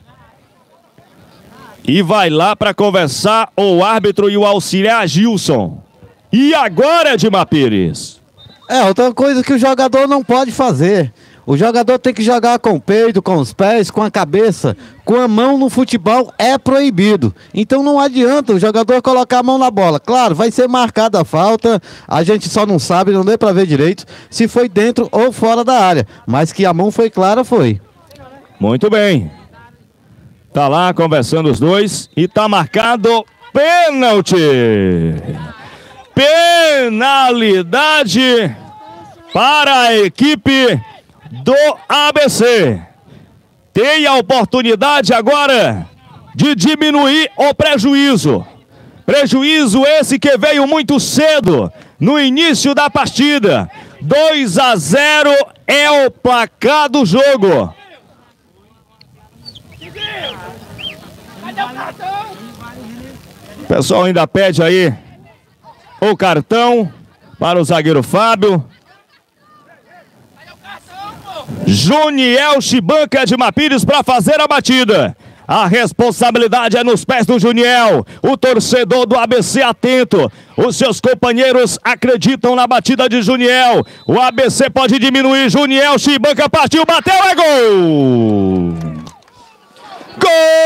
e vai lá para conversar o árbitro e o auxiliar Gilson. E agora, Edmar Pires? É, outra coisa que o jogador não pode fazer. O jogador tem que jogar com o peito, com os pés, com a cabeça. Com a mão no futebol é proibido. Então não adianta o jogador colocar a mão na bola. Claro, vai ser marcada a falta. A gente só não sabe, não deu para ver direito, se foi dentro ou fora da área. Mas que a mão foi clara, foi. Muito bem. Tá lá conversando os dois e tá marcado pênalti. Penalidade para a equipe do A B C. Tem a oportunidade agora de diminuir o prejuízo. Prejuízo esse que veio muito cedo no início da partida. dois a zero é o placar do jogo. O pessoal ainda pede aí o cartão para o zagueiro Fábio. Juniel Chibanca de Mapires para fazer a batida. A responsabilidade é nos pés do Juniel. O torcedor do A B C atento. Os seus companheiros acreditam na batida de Juniel. O A B C pode diminuir. Juniel Chibanca partiu, bateu, é gol! Gol!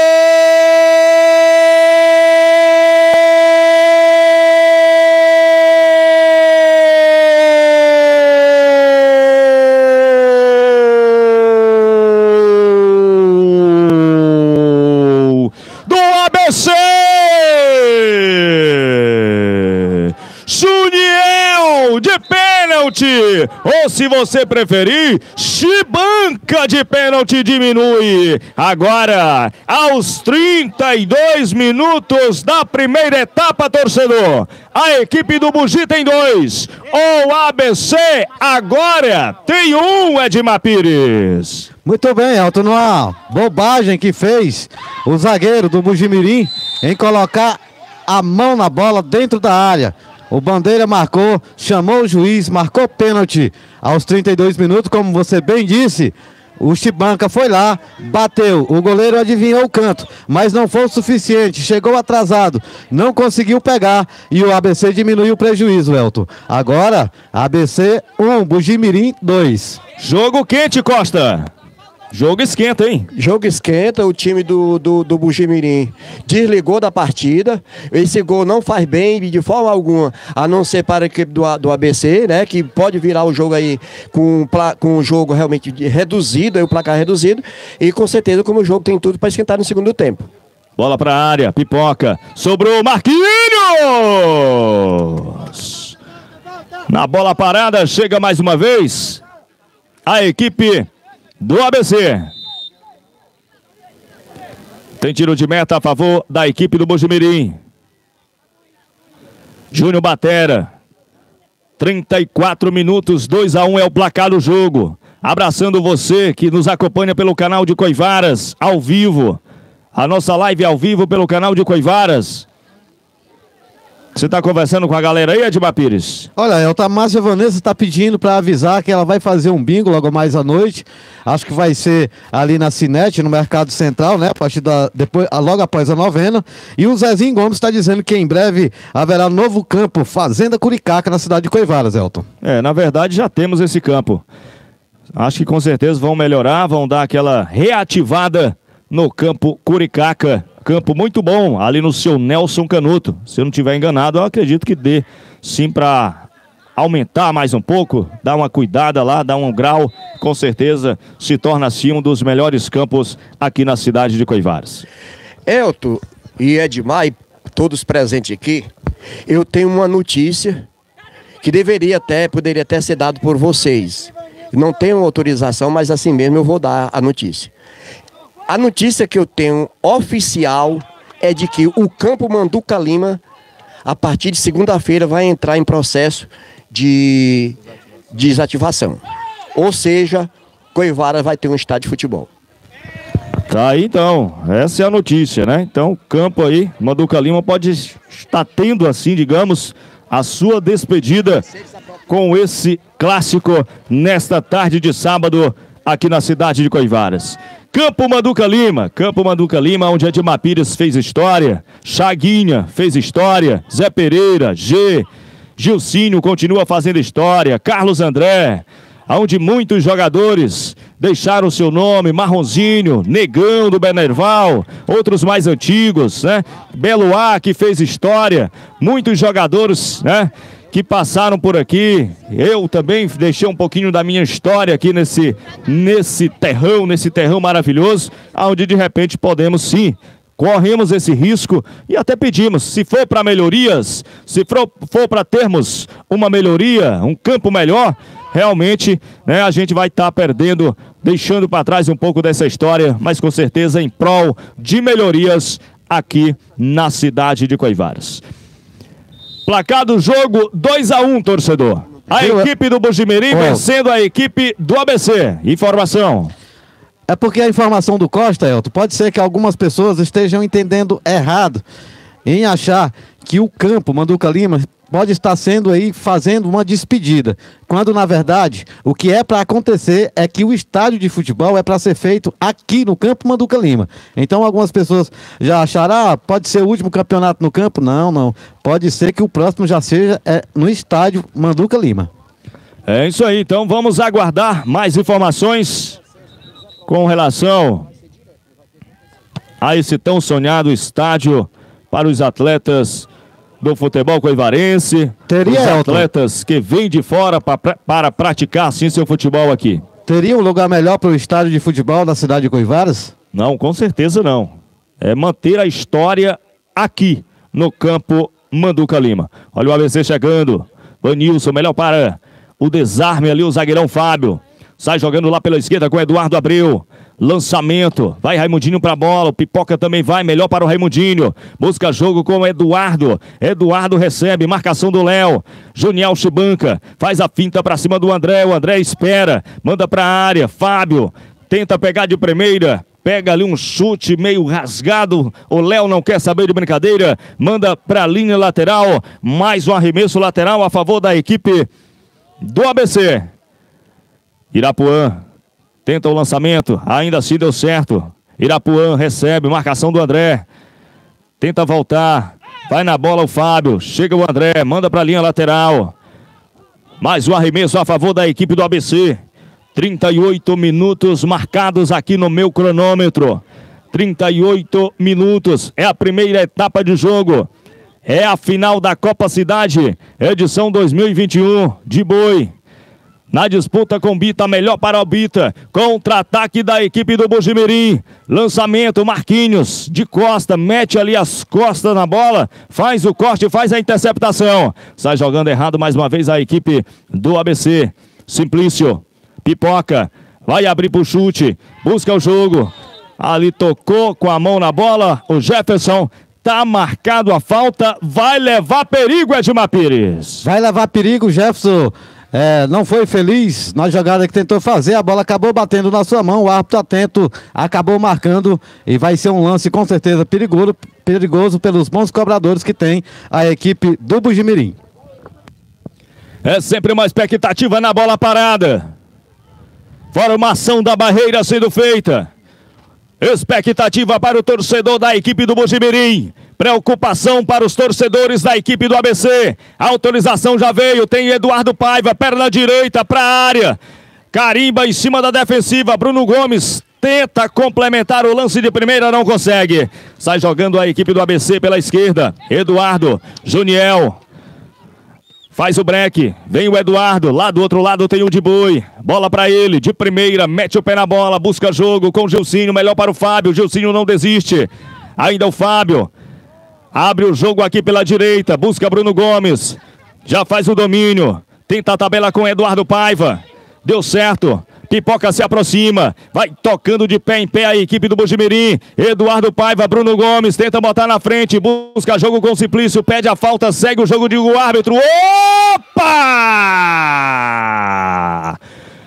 Juniel de pênalti, ou se você preferir, Chibanca de pênalti diminui. Agora, aos trinta e dois minutos da primeira etapa, torcedor, a equipe do Bugi tem dois, o A B C agora tem um, Edmar Pires. Muito bem, Elton, uma bobagem que fez o zagueiro do Bujimirim em colocar a mão na bola dentro da área. O Bandeira marcou, chamou o juiz, marcou pênalti aos trinta e dois minutos, como você bem disse. O Chibanca foi lá, bateu, o goleiro adivinhou o canto, mas não foi o suficiente, chegou atrasado, não conseguiu pegar e o A B C diminuiu o prejuízo, Elton. Agora, A B C um, Bugimirim dois. Jogo quente, Costa. Jogo esquenta, hein? Jogo esquenta, o time do, do, do Bugimirim desligou da partida. Esse gol não faz bem de forma alguma, a não ser para a equipe do, do A B C, né? Que pode virar o jogo aí com, com um jogo realmente reduzido, aí o placar reduzido. E com certeza, como o jogo tem tudo para esquentar no segundo tempo. Bola para a área, pipoca. Sobrou Marquinhos! Na bola parada, chega mais uma vez a equipe do A B C. Tem tiro de meta a favor da equipe do Bugimirim. Júnior Batera. trinta e quatro minutos, dois a um é o placar do jogo. Abraçando você que nos acompanha pelo canal de Coivaras, ao vivo. A nossa live ao vivo pelo canal de Coivaras. Você está conversando com a galera aí, Edmar Pires? Olha, a Márcia Vanessa está pedindo para avisar que ela vai fazer um bingo logo mais à noite. Acho que vai ser ali na Cinete, no Mercado Central, né? A partir da, depois, logo após a novena. E o Zezinho Gomes está dizendo que em breve haverá novo campo, Fazenda Curicaca, na cidade de Coivaras, Elton. É, na verdade já temos esse campo. Acho que com certeza vão melhorar, vão dar aquela reativada no campo Curicaca. Campo muito bom, ali no seu Nelson Canuto. Se eu não estiver enganado, eu acredito que dê sim para aumentar mais um pouco, dar uma cuidada lá, dar um grau, com certeza se torna assim um dos melhores campos aqui na cidade de Coivaras. Elton e Edmar, e todos presentes aqui, eu tenho uma notícia que deveria até, poderia até ser dado por vocês. Não tenho autorização, mas assim mesmo eu vou dar a notícia. A notícia que eu tenho oficial é de que o Campo Manduca Lima, a partir de segunda-feira, vai entrar em processo de desativação. Ou seja, Coivaras vai ter um estádio de futebol. Tá aí então, essa é a notícia, né? Então o campo aí, Manduca Lima pode estar tendo assim, digamos, a sua despedida com esse clássico nesta tarde de sábado aqui na cidade de Coivaras. Campo Manduca Lima, Campo Manduca Lima, onde Edmar Pires fez história, Chaguinha fez história, Zé Pereira, G, Gilcínio continua fazendo história, Carlos André, onde muitos jogadores deixaram seu nome, Marronzinho, Negão do Benerval, outros mais antigos, né? Beloá, que fez história, muitos jogadores, né? Que passaram por aqui. Eu também deixei um pouquinho da minha história aqui nesse, nesse terrão, nesse terrão maravilhoso, onde de repente podemos sim, corremos esse risco e até pedimos, se for para melhorias, se for, for para termos uma melhoria, um campo melhor, realmente, né, a gente vai estar tá perdendo, deixando para trás um pouco dessa história, mas com certeza em prol de melhorias aqui na cidade de Coivaras. Placar do jogo dois a um, torcedor. A equipe do Bugimirim oh. vencendo a equipe do A B C. Informação. É porque a informação do Costa, Elton, pode ser que algumas pessoas estejam entendendo errado em achar que o campo Manduca Lima pode estar sendo aí fazendo uma despedida, quando na verdade o que é para acontecer é que o estádio de futebol é para ser feito aqui no campo Manduca Lima. Então algumas pessoas já acharam, ah, pode ser o último campeonato no campo? Não, não. Pode ser que o próximo já seja é, no estádio Manduca Lima. É isso aí, então vamos aguardar mais informações com relação a esse tão sonhado estádio para os atletas do futebol coivarense, Teria, os atletas Elton, que vêm de fora pra, para praticar assim seu futebol aqui. Teria um lugar melhor para o estádio de futebol da cidade de Coivaras? Não, com certeza não. É manter a história aqui no campo Manduca Lima. Olha o A B C chegando. Vanilson, melhor para o desarme ali, o zagueirão Fábio. Sai jogando lá pela esquerda com o Eduardo Abreu. Lançamento, vai Raimundinho pra bola, o Pipoca também vai, melhor para o Raimundinho, busca jogo com o Eduardo, Eduardo recebe, marcação do Léo, Juniel Chibanca, faz a finta pra cima do André, o André espera, manda pra área, Fábio, tenta pegar de primeira, pega ali um chute meio rasgado, o Léo não quer saber de brincadeira, manda pra linha lateral, mais um arremesso lateral a favor da equipe do A B C. Irapuã Tenta o lançamento, ainda assim deu certo. Irapuã recebe, marcação do André. Tenta voltar, vai na bola o Fábio. Chega o André, manda para a linha lateral. Mais um arremesso a favor da equipe do A B C. trinta e oito minutos marcados aqui no meu cronômetro. trinta e oito minutos, é a primeira etapa de jogo. É a final da Copa Cidade, edição dois mil e vinte e um, de Boi. Na disputa com Bita, melhor para o Bita. Contra-ataque da equipe do Bujimirim. Lançamento, Marquinhos, de costa, mete ali as costas na bola. Faz o corte, faz a interceptação. Sai jogando errado mais uma vez a equipe do A B C. Simplício, pipoca, vai abrir pro chute. Busca o jogo. Ali tocou com a mão na bola. O Jefferson. Tá marcado a falta. Vai levar perigo, Edmar Pires. Vai levar perigo, Jefferson. É, não foi feliz na jogada que tentou fazer, a bola acabou batendo na sua mão, o árbitro atento acabou marcando e vai ser um lance com certeza perigoso, perigoso pelos bons cobradores que tem a equipe do Bujimirim. É sempre uma expectativa na bola parada. Formação da barreira sendo feita. Expectativa para o torcedor da equipe do Bujimirim. Preocupação para os torcedores da equipe do A B C. A autorização já veio. Tem Eduardo Paiva, perna direita para a área. Carimba em cima da defensiva. Bruno Gomes tenta complementar o lance de primeira, não consegue. Sai jogando a equipe do A B C pela esquerda. Eduardo, Juniel. Faz o break, vem o Eduardo, lá do outro lado tem o de Boi, bola pra ele, de primeira, mete o pé na bola, busca jogo com o Gilcinho, melhor para o Fábio, Gilcinho não desiste, ainda o Fábio, abre o jogo aqui pela direita, busca Bruno Gomes, já faz o domínio, tenta a tabela com Eduardo Paiva, deu certo. Pipoca se aproxima, vai tocando de pé em pé a equipe do Bujimirim. Eduardo Paiva, Bruno Gomes, tenta botar na frente, busca jogo com o Simplício, pede a falta, segue o jogo de o árbitro. Opa!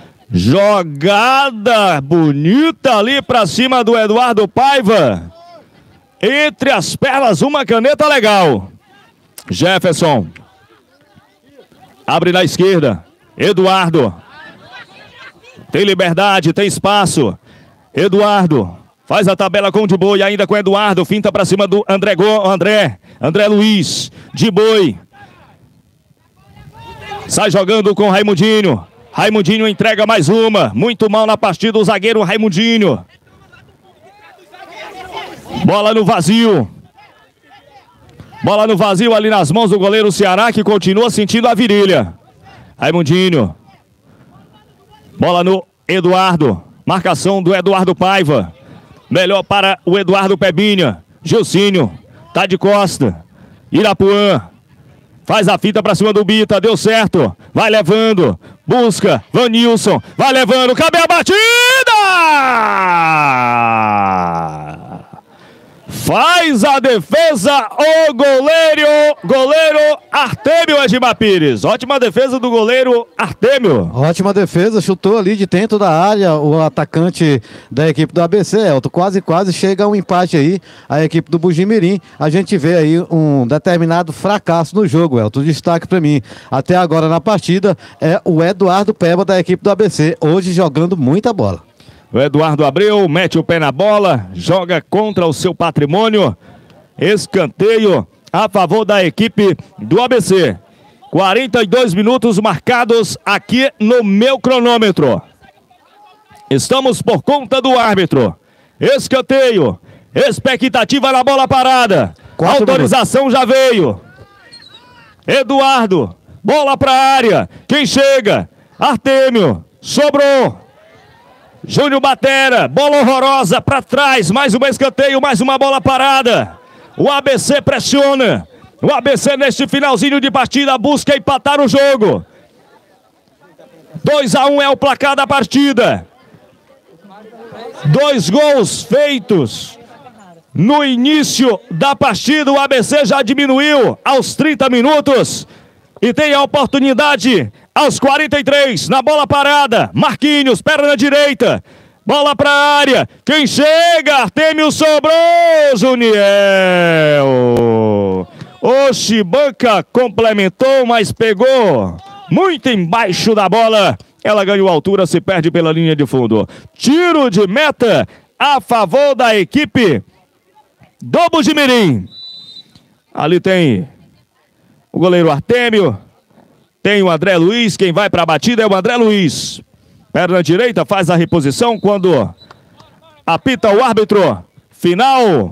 Jogada bonita ali pra cima do Eduardo Paiva. Entre as pernas, uma caneta legal. Jefferson. Abre na esquerda. Eduardo. Tem liberdade, tem espaço. Eduardo faz a tabela com o de Boi, ainda com Eduardo. Finta pra cima do André, Go, André, André Luiz, de Boi. Sai jogando com Raimundinho. Raimundinho entrega mais uma. Muito mal na partida o zagueiro Raimundinho. Bola no vazio. Bola no vazio ali nas mãos do goleiro Ceará, que continua sentindo a virilha. Raimundinho. Bola no Eduardo. Marcação do Eduardo Paiva. Melhor para o Eduardo Pebinha. Gilcinho. Tá de costa. Irapuã. Faz a fita pra cima do Bita. Deu certo. Vai levando. Busca. Vanilson. Vai levando. Cabe a batida! Faz a defesa o goleiro, goleiro Artêmio, Edmar Pires. Ótima defesa do goleiro Artêmio. Ótima defesa, chutou ali de dentro da área o atacante da equipe do A B C, Elton. Quase, quase chega a um empate aí, a equipe do Bujimirim. A gente vê aí um determinado fracasso no jogo, Elton. O destaque para mim, até agora na partida, é o Eduardo Peba da equipe do A B C, hoje jogando muita bola. O Eduardo Abreu mete o pé na bola, joga contra o seu patrimônio. Escanteio a favor da equipe do A B C. quarenta e dois minutos marcados aqui no meu cronômetro. Estamos por conta do árbitro. Escanteio, expectativa na bola parada. Quatro Autorização minutos. Já veio. Eduardo, bola para a área. Quem chega? Artêmio, sobrou. Júnior Batera, bola horrorosa para trás, mais um escanteio, mais uma bola parada. O A B C pressiona. O A B C neste finalzinho de partida busca empatar o jogo. dois a um é o placar da partida. Dois gols feitos no início da partida. O A B C já diminuiu aos trinta minutos e tem a oportunidade aos quarenta e três, na bola parada, Marquinhos, perna direita, bola para a área, quem chega? Artêmio, sobrou, Juniel. O Chibanca complementou, mas pegou muito embaixo da bola Ela ganhou altura, se perde pela linha de fundo. Tiro de meta a favor da equipe do Bugimirim. Ali tem o goleiro Artêmio, tem o André Luiz. Quem vai para a batida é o André Luiz. Perna direita, faz a reposição quando apita o árbitro. Final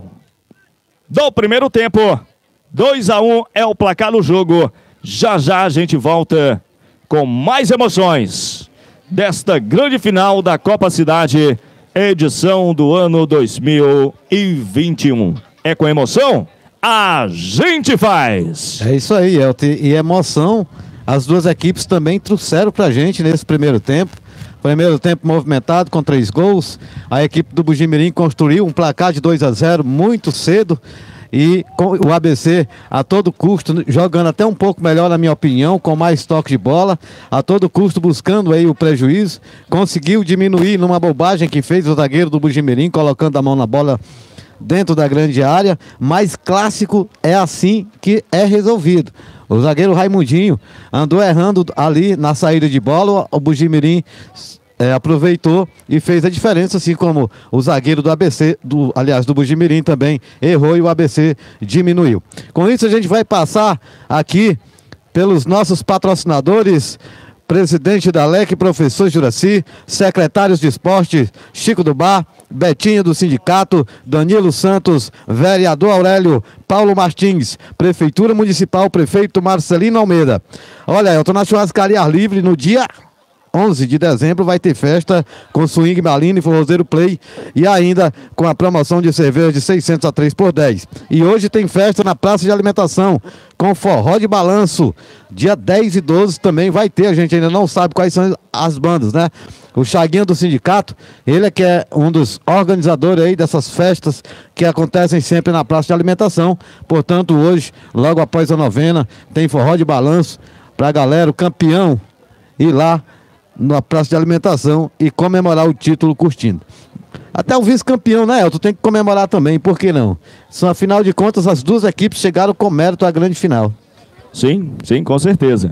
do primeiro tempo. dois a um é o placar do jogo. Já já a gente volta com mais emoções desta grande final da Copa Cidade, edição do ano dois mil e vinte e um. É com emoção? A gente faz! É isso aí, Elton. E emoção, as duas equipes também trouxeram pra gente nesse primeiro tempo. Primeiro tempo movimentado com três gols. A equipe do Bugimirim construiu um placar de dois a zero muito cedo. E com o A B C a todo custo, jogando até um pouco melhor na minha opinião, com mais toque de bola, a todo custo buscando aí o prejuízo, conseguiu diminuir numa bobagem que fez o zagueiro do Bugimirim, colocando a mão na bola dentro da grande área, mas clássico é assim que é resolvido. O zagueiro Raimundinho andou errando ali na saída de bola, o Bugimirim É, aproveitou e fez a diferença, assim como o zagueiro do A B C, do, aliás, do Bugimirim também errou e o A B C diminuiu. Com isso a gente vai passar aqui pelos nossos patrocinadores, presidente da L E C, professor Juraci, secretários de esporte, Chico do Bar, Betinho do Sindicato, Danilo Santos, vereador Aurélio, Paulo Martins, Prefeitura Municipal, prefeito Marcelino Almeida. Olha, eu tô na churrascaria Ar Livre no dia onze de dezembro, vai ter festa com swing, malina e forrozeiro play e ainda com a promoção de cerveja de seiscentos a três por dez. E hoje tem festa na praça de alimentação com forró de balanço. Dia dez e doze também vai ter, a gente ainda não sabe quais são as bandas, né? O Chaguinho do Sindicato, ele é que é um dos organizadores aí dessas festas que acontecem sempre na praça de alimentação. Portanto, hoje, logo após a novena, tem forró de balanço pra galera, o campeão ir lá na praça de alimentação e comemorar o título curtindo. Até o vice-campeão, né, Elton? Tem que comemorar também, por que não? São, afinal de contas, as duas equipes chegaram com mérito à grande final. Sim, sim, com certeza.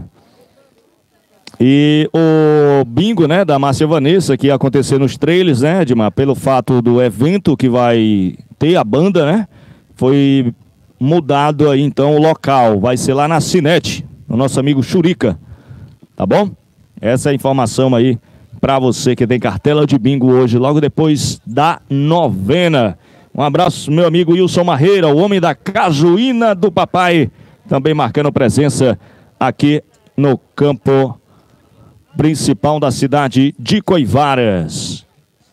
E o bingo, né, da Márcia Vanessa, que ia acontecer nos trailers, né, Edmar, pelo fato do evento que vai ter a banda, né, foi mudado aí, então, o local. Vai ser lá na Cinete, o nosso amigo Churica, tá bom? Essa é a informação aí para você que tem cartela de bingo hoje, logo depois da novena. Um abraço, meu amigo Wilson Marreira, o homem da cajuína do papai, também marcando presença aqui no campo principal da cidade de Coivaras.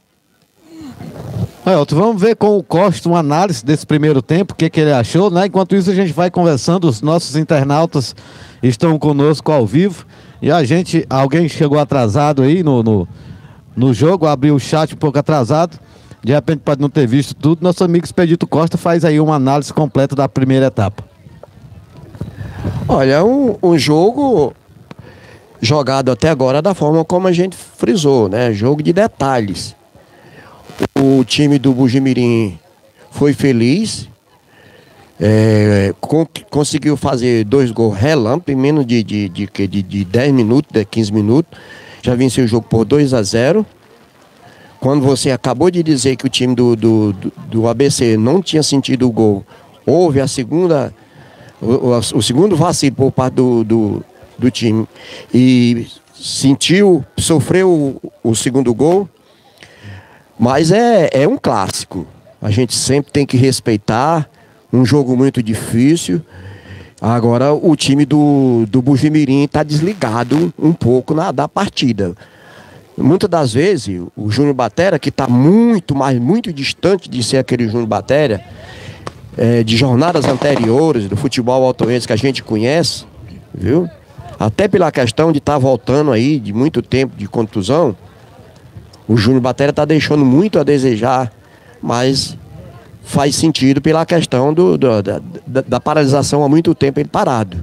Elton, vamos ver com o Costa uma análise desse primeiro tempo, o que, que ele achou, né? Enquanto isso a gente vai conversando, os nossos internautas estão conosco ao vivo. E a gente, alguém chegou atrasado aí no, no, no jogo, abriu o chat um pouco atrasado, de repente pode não ter visto tudo. Nosso amigo Expedito Costa faz aí uma análise completa da primeira etapa. Olha, um, um jogo jogado até agora da forma como a gente frisou, né? Jogo de detalhes. O time do Bugimirim foi feliz, É, con conseguiu fazer dois gols relâmpago em menos de, de, de, de, de dez minutos, de quinze minutos. Já venceu o jogo por dois a zero. Quando você acabou de dizer que o time do, do, do, do A B C não tinha sentido o gol, houve a segunda, o, o segundo vacilo por parte do, do, do time e sentiu, sofreu o, o segundo gol. Mas é, é um clássico. A gente sempre tem que respeitar. Um jogo muito difícil. Agora o time do, do Bugimirim está desligado um pouco na, da partida. Muitas das vezes o Júnior Batera, que está muito, mas muito distante de ser aquele Júnior Batera, é, de jornadas anteriores do futebol altoense que a gente conhece, viu? Até pela questão de estar tá voltando aí de muito tempo de contusão, o Júnior Batera está deixando muito a desejar, mas faz sentido pela questão do, do, da, da, da paralisação há muito tempo ele parado.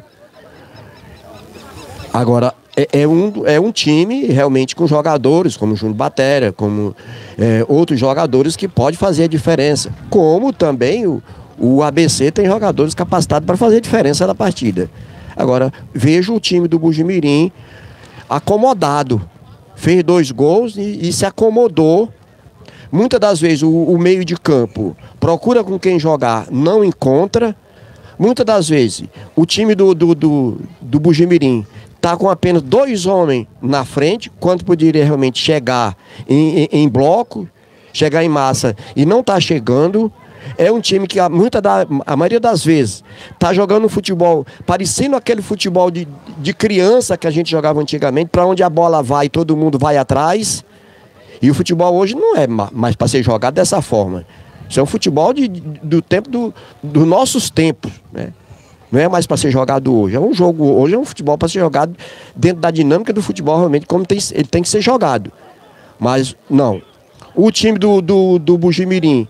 Agora, é, é, um, é um time realmente com jogadores, como o Júnior Batera, como é, outros jogadores que pode fazer a diferença. Como também o, o A B C tem jogadores capacitados para fazer a diferença na partida. Agora, vejo o time do Bugimirim acomodado, fez dois gols e, e se acomodou. Muitas das vezes o, o meio de campo procura com quem jogar, não encontra. Muitas das vezes o time do, do, do, do Bugimirim está com apenas dois homens na frente, quando poderia realmente chegar em, em, em bloco, chegar em massa e não está chegando. É um time que a, muita da, a maioria das vezes está jogando um futebol parecendo aquele futebol de, de criança que a gente jogava antigamente, para onde a bola vai e todo mundo vai atrás. E o futebol hoje não é mais para ser jogado dessa forma. Isso é um futebol de, de, do tempo do, dos nossos tempos, né? Não é mais para ser jogado hoje. É um jogo, hoje é um futebol para ser jogado dentro da dinâmica do futebol, realmente, como tem, ele tem que ser jogado. Mas, não. O time do, do, do Bugimirim,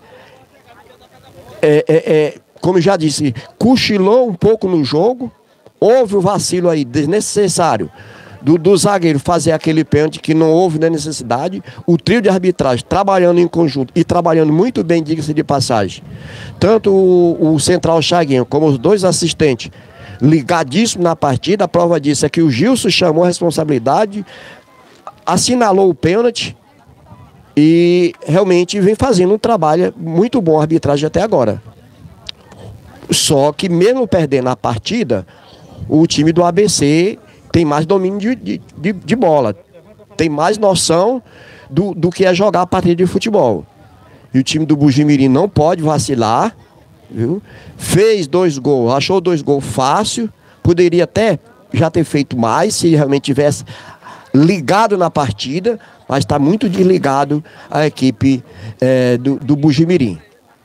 é, é, é, como eu já disse, cochilou um pouco no jogo. Houve o vacilo aí desnecessário do, do zagueiro fazer aquele pênalti que não houve necessidade. O trio de arbitragem trabalhando em conjunto e trabalhando muito bem, diga-se de passagem. Tanto o, o central Chaguinho como os dois assistentes ligadíssimos na partida. A prova disso é que o Gilson chamou a responsabilidade, assinalou o pênalti e realmente vem fazendo um trabalho muito bom a arbitragem até agora. Só que mesmo perdendo a partida, o time do A B C tem mais domínio de, de, de, de bola, tem mais noção do, do que é jogar a partida de futebol. E o time do Bugimirim não pode vacilar, viu? Fez dois gols, achou dois gols fácil, poderia até já ter feito mais se realmente tivesse ligado na partida, mas está muito desligado a equipe é, do, do Bugimirim.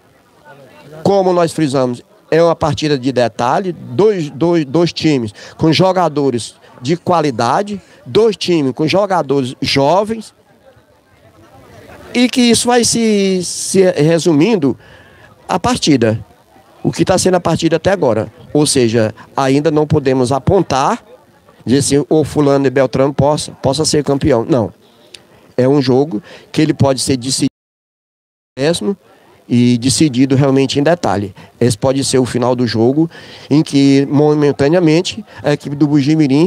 Como nós frisamos, é uma partida de detalhe, dois, dois, dois times com jogadores de qualidade, dois times com jogadores jovens, e que isso vai se, se resumindo a partida, o que está sendo a partida até agora. Ou seja, ainda não podemos apontar, dizer assim, o fulano e Beltrano possa, possa ser campeão. Não. É um jogo que ele pode ser decidido e decidido realmente em detalhe. Esse pode ser o final do jogo, em que momentaneamente a equipe do Bugimirim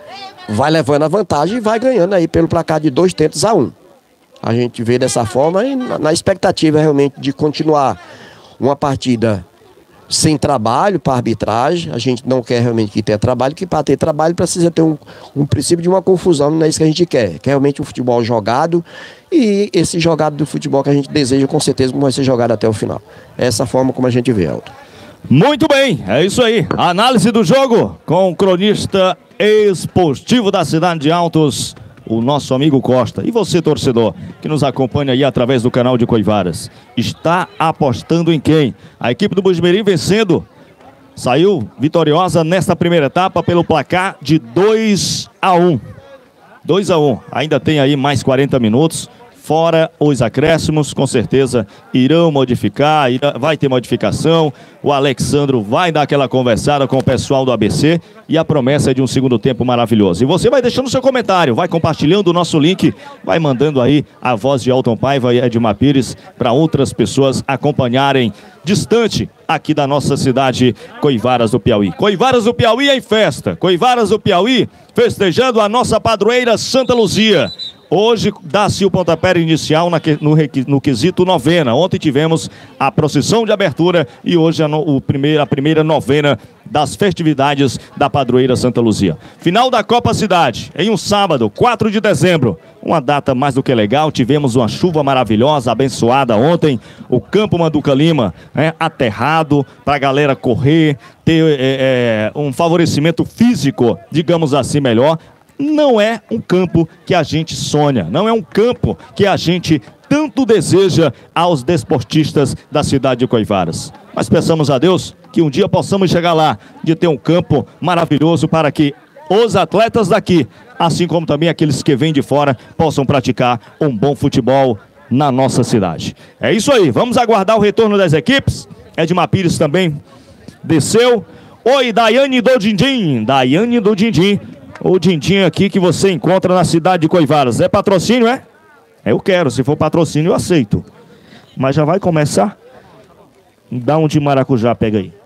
vai levando a vantagem e vai ganhando aí pelo placar de dois tentos a um. A gente vê dessa forma e na, na expectativa realmente de continuar uma partida sem trabalho para arbitragem. A gente não quer realmente que tenha trabalho, que para ter trabalho precisa ter um, um princípio de uma confusão, não é isso que a gente quer. Quer realmente um futebol jogado, e esse jogado do futebol que a gente deseja com certeza vai ser jogado até o final. É essa forma como a gente vê, Elton. Muito bem, é isso aí. A análise do jogo com o cronista esportivo da cidade de Altos, o nosso amigo Costa. E você, torcedor, que nos acompanha aí através do canal de Coivaras, está apostando em quem? A equipe do Bugimirim vencendo, saiu vitoriosa nesta primeira etapa pelo placar de dois a um. dois a um, ainda tem aí mais quarenta minutos, fora os acréscimos, com certeza irão modificar, irá, vai ter modificação. O Alexandro vai dar aquela conversada com o pessoal do A B C e a promessa é de um segundo tempo maravilhoso. E você vai deixando seu comentário, vai compartilhando o nosso link, vai mandando aí a voz de Elton Paiva e Edmar Pires para outras pessoas acompanharem distante aqui da nossa cidade, Coivaras do Piauí. Coivaras do Piauí em festa, Coivaras do Piauí festejando a nossa padroeira Santa Luzia. Hoje dá-se o pontapé inicial na, no, no quesito novena. Ontem tivemos a procissão de abertura e hoje a, no, o primeiro, a primeira novena das festividades da padroeira Santa Luzia. Final da Copa Cidade, em um sábado, quatro de dezembro. Uma data mais do que legal, tivemos uma chuva maravilhosa, abençoada ontem. O campo Manduca Lima, né, aterrado para a galera correr, ter é, é, um favorecimento físico, digamos assim, melhor. Não é um campo que a gente sonha, não é um campo que a gente tanto deseja aos desportistas da cidade de Coivaras. Mas peçamos a Deus que um dia possamos chegar lá, de ter um campo maravilhoso para que os atletas daqui, assim como também aqueles que vêm de fora, possam praticar um bom futebol na nossa cidade. É isso aí, vamos aguardar o retorno das equipes. Edmar Pires também desceu. Oi, Daiane do Dindim, Daiane do Dindim. O Dindim aqui que você encontra na cidade de Coivaras. É patrocínio, é? Eu quero, se for patrocínio eu aceito. Mas já vai começar? Dá um de maracujá, pega aí.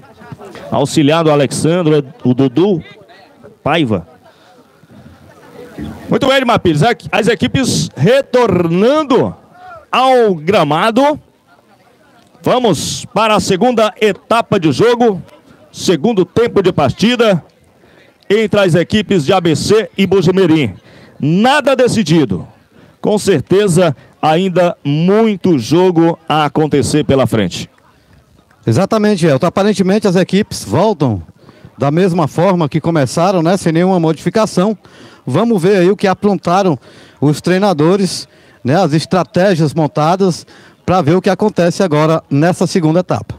Auxiliar do Alexandre, o Dudu Paiva. Muito bem, Edmar Pires. As equipes retornando ao gramado. Vamos para a segunda etapa de jogo. Segundo tempo de partida entre as equipes de A B C e Bugimirim. Nada decidido. Com certeza, ainda muito jogo a acontecer pela frente. Exatamente, Elton. Aparentemente as equipes voltam da mesma forma que começaram, né? Sem nenhuma modificação. Vamos ver aí o que aprontaram os treinadores, né? As estratégias montadas para ver o que acontece agora nessa segunda etapa.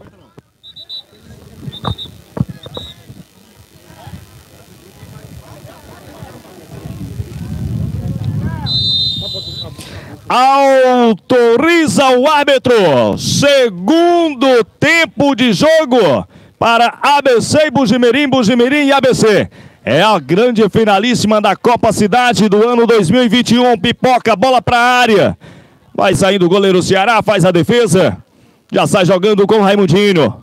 Autoriza o árbitro. Segundo tempo de jogo para A B C e Bugimirim, Bugimirim e A B C. É a grande finalíssima da Copa Cidade do ano dois mil e vinte e um. Pipoca, bola para a área. Vai saindo o goleiro Ceará, faz a defesa. Já sai jogando com o Raimundinho.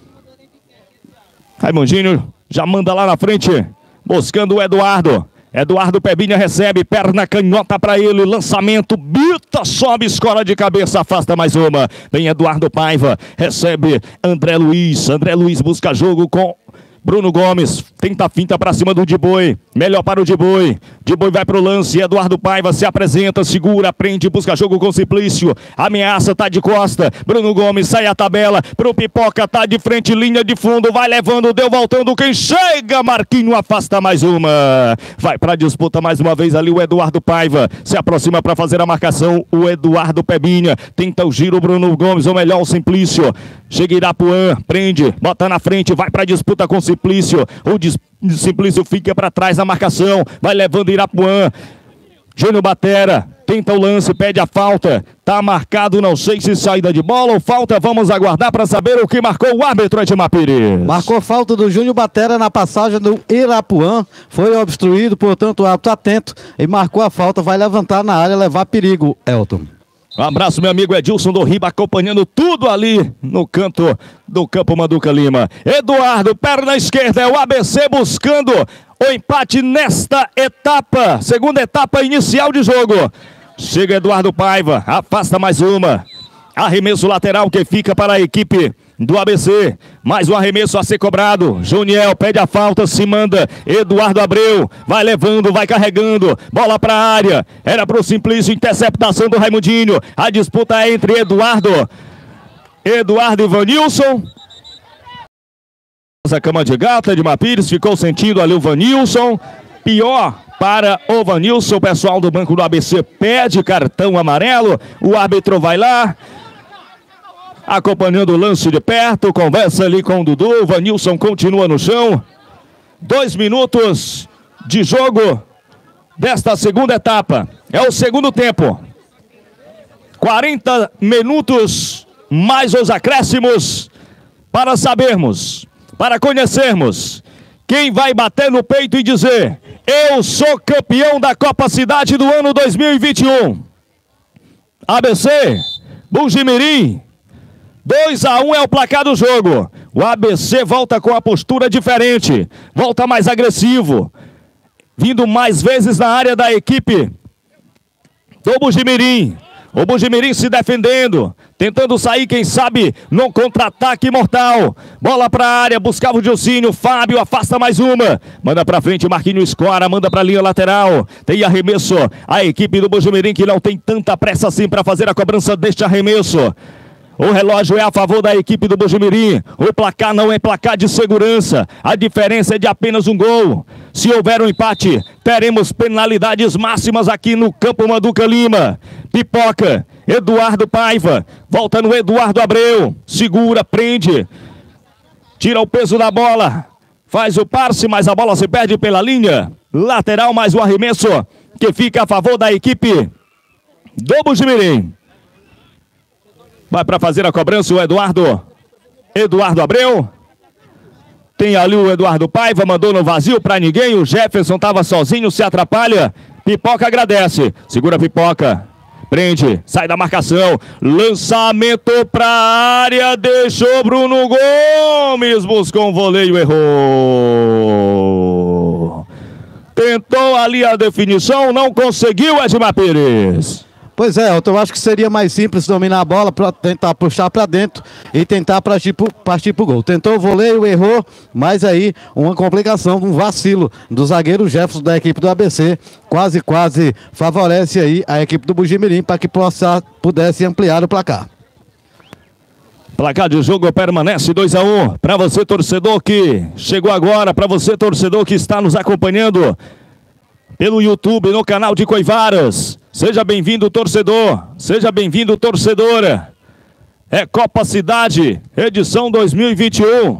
Raimundinho já manda lá na frente, buscando o Eduardo. Eduardo Pebinha recebe, perna canhota para ele, lançamento, Bita, sobe, escola de cabeça, afasta mais uma. Vem Eduardo Paiva, recebe André Luiz. André Luiz busca jogo com Bruno Gomes, tenta a finta para cima do Diboi, melhor para o Diboi. Diboi vai pro lance, Eduardo Paiva se apresenta, segura, prende, busca jogo com Simplício. Ameaça, tá de costa, Bruno Gomes sai a tabela, pro Pipoca, tá de frente, linha de fundo, vai levando, deu voltando, quem chega, Marquinho afasta mais uma. Vai pra disputa mais uma vez ali o Eduardo Paiva, se aproxima para fazer a marcação, o Eduardo Pebinha, tenta o giro, Bruno Gomes, ou melhor, o Simplício. Chega Irapuã, prende, bota na frente, vai pra disputa com Simplício. O Simplício fica para trás na marcação, vai levando Irapuã. Júnior Batera tenta o lance, pede a falta. Tá marcado, não sei se saída de bola ou falta. Vamos aguardar para saber o que marcou o árbitro Edmar Pires. Marcou falta do Júnior Batera na passagem do Irapuã. Foi obstruído, portanto o árbitro atento e marcou a falta. Vai levantar na área, levar perigo, Elton. Um abraço, meu amigo Edilson do Riba, acompanhando tudo ali no canto do campo Manduca Lima. Eduardo, perna esquerda, é o A B C buscando o empate nesta etapa, segunda etapa inicial de jogo. Chega Eduardo Paiva, afasta mais uma. Arremesso lateral que fica para a equipe do A B C. Mais um arremesso a ser cobrado. Juniel pede a falta, se manda. Eduardo Abreu vai levando, vai carregando. Bola para a área. Era para o Simplício, interceptação do Raimundinho. A disputa é entre Eduardo. Eduardo e Vanilson. A cama de gata de Mapires ficou sentindo ali o Vanilson. Pior para o Vanilson. O pessoal do banco do A B C pede cartão amarelo. O árbitro vai lá, acompanhando o lance de perto, conversa ali com o Dudu, o Vanilson continua no chão. Dois minutos de jogo desta segunda etapa. É o segundo tempo. quarenta minutos mais os acréscimos para sabermos, para conhecermos quem vai bater no peito e dizer: eu sou campeão da Copa Cidade do ano dois mil e vinte e um. A B C, Bugimirim. dois a um é o placar do jogo. O A B C volta com a postura diferente. Volta mais agressivo. Vindo mais vezes na área da equipe do Bugimirim. O Bugimirim se defendendo. Tentando sair, quem sabe, no contra-ataque mortal. Bola para a área, buscava o Dilcínio. Fábio afasta mais uma. Manda para frente, Marquinho escora. Manda para a linha lateral. Tem arremesso. A equipe do Bugimirim que não tem tanta pressa assim para fazer a cobrança deste arremesso. O relógio é a favor da equipe do Bugimirim. O placar não é placar de segurança. A diferença é de apenas um gol. Se houver um empate, teremos penalidades máximas aqui no campo Manduca Lima. Pipoca, Eduardo Paiva. Volta no Eduardo Abreu. Segura, prende. Tira o peso da bola. Faz o passe, mas a bola se perde pela linha. Lateral, mais um arremesso que fica a favor da equipe do Bugimirim. Vai para fazer a cobrança o Eduardo. Eduardo Abreu. Tem ali o Eduardo Paiva, mandou no vazio para ninguém. O Jefferson estava sozinho, se atrapalha. Pipoca agradece. Segura a Pipoca. Prende, sai da marcação. Lançamento para a área. Deixou Bruno Gomes. Buscou um voleio, errou. Tentou ali a definição, não conseguiu, Edmar Pires. Pois é, eu acho que seria mais simples dominar a bola para tentar puxar para dentro e tentar partir pro, partir pro gol. Tentou o voleio, errou, mas aí uma complicação, um vacilo do zagueiro Jefferson da equipe do A B C, quase, quase favorece aí a equipe do Bugimirim para que possa, pudesse ampliar o placar. Placar de jogo permanece dois a um. Para você, torcedor que chegou agora, para você, torcedor que está nos acompanhando pelo YouTube, no canal de Coivaras. Seja bem-vindo, torcedor. Seja bem-vindo, torcedora. É Copa Cidade, edição dois mil e vinte e um.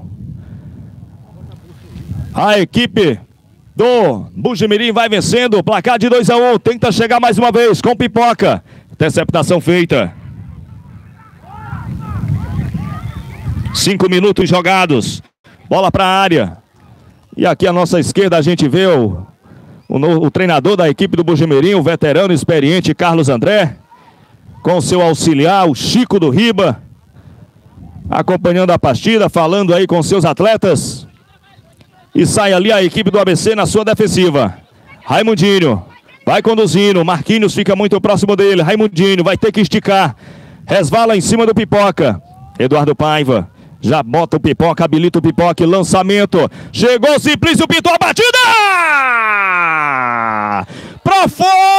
A equipe do Bugimirim vai vencendo. Placar de dois a um. Tenta chegar mais uma vez com Pipoca. Interceptação feita. Cinco minutos jogados. Bola para a área. E aqui à nossa esquerda a gente vê o... O, no, o treinador da equipe do Bugimirim, o veterano experiente Carlos André, com seu auxiliar, o Chico do Riba, acompanhando a partida, falando aí com seus atletas. E sai ali a equipe do A B C na sua defensiva. Raimundinho vai conduzindo, Marquinhos fica muito próximo dele. Raimundinho vai ter que esticar, resvala em cima do Pipoca. Eduardo Paiva já bota o Pipoca, habilita o Pipoca, lançamento. Chegou o Simplício, pintou a batida! Pra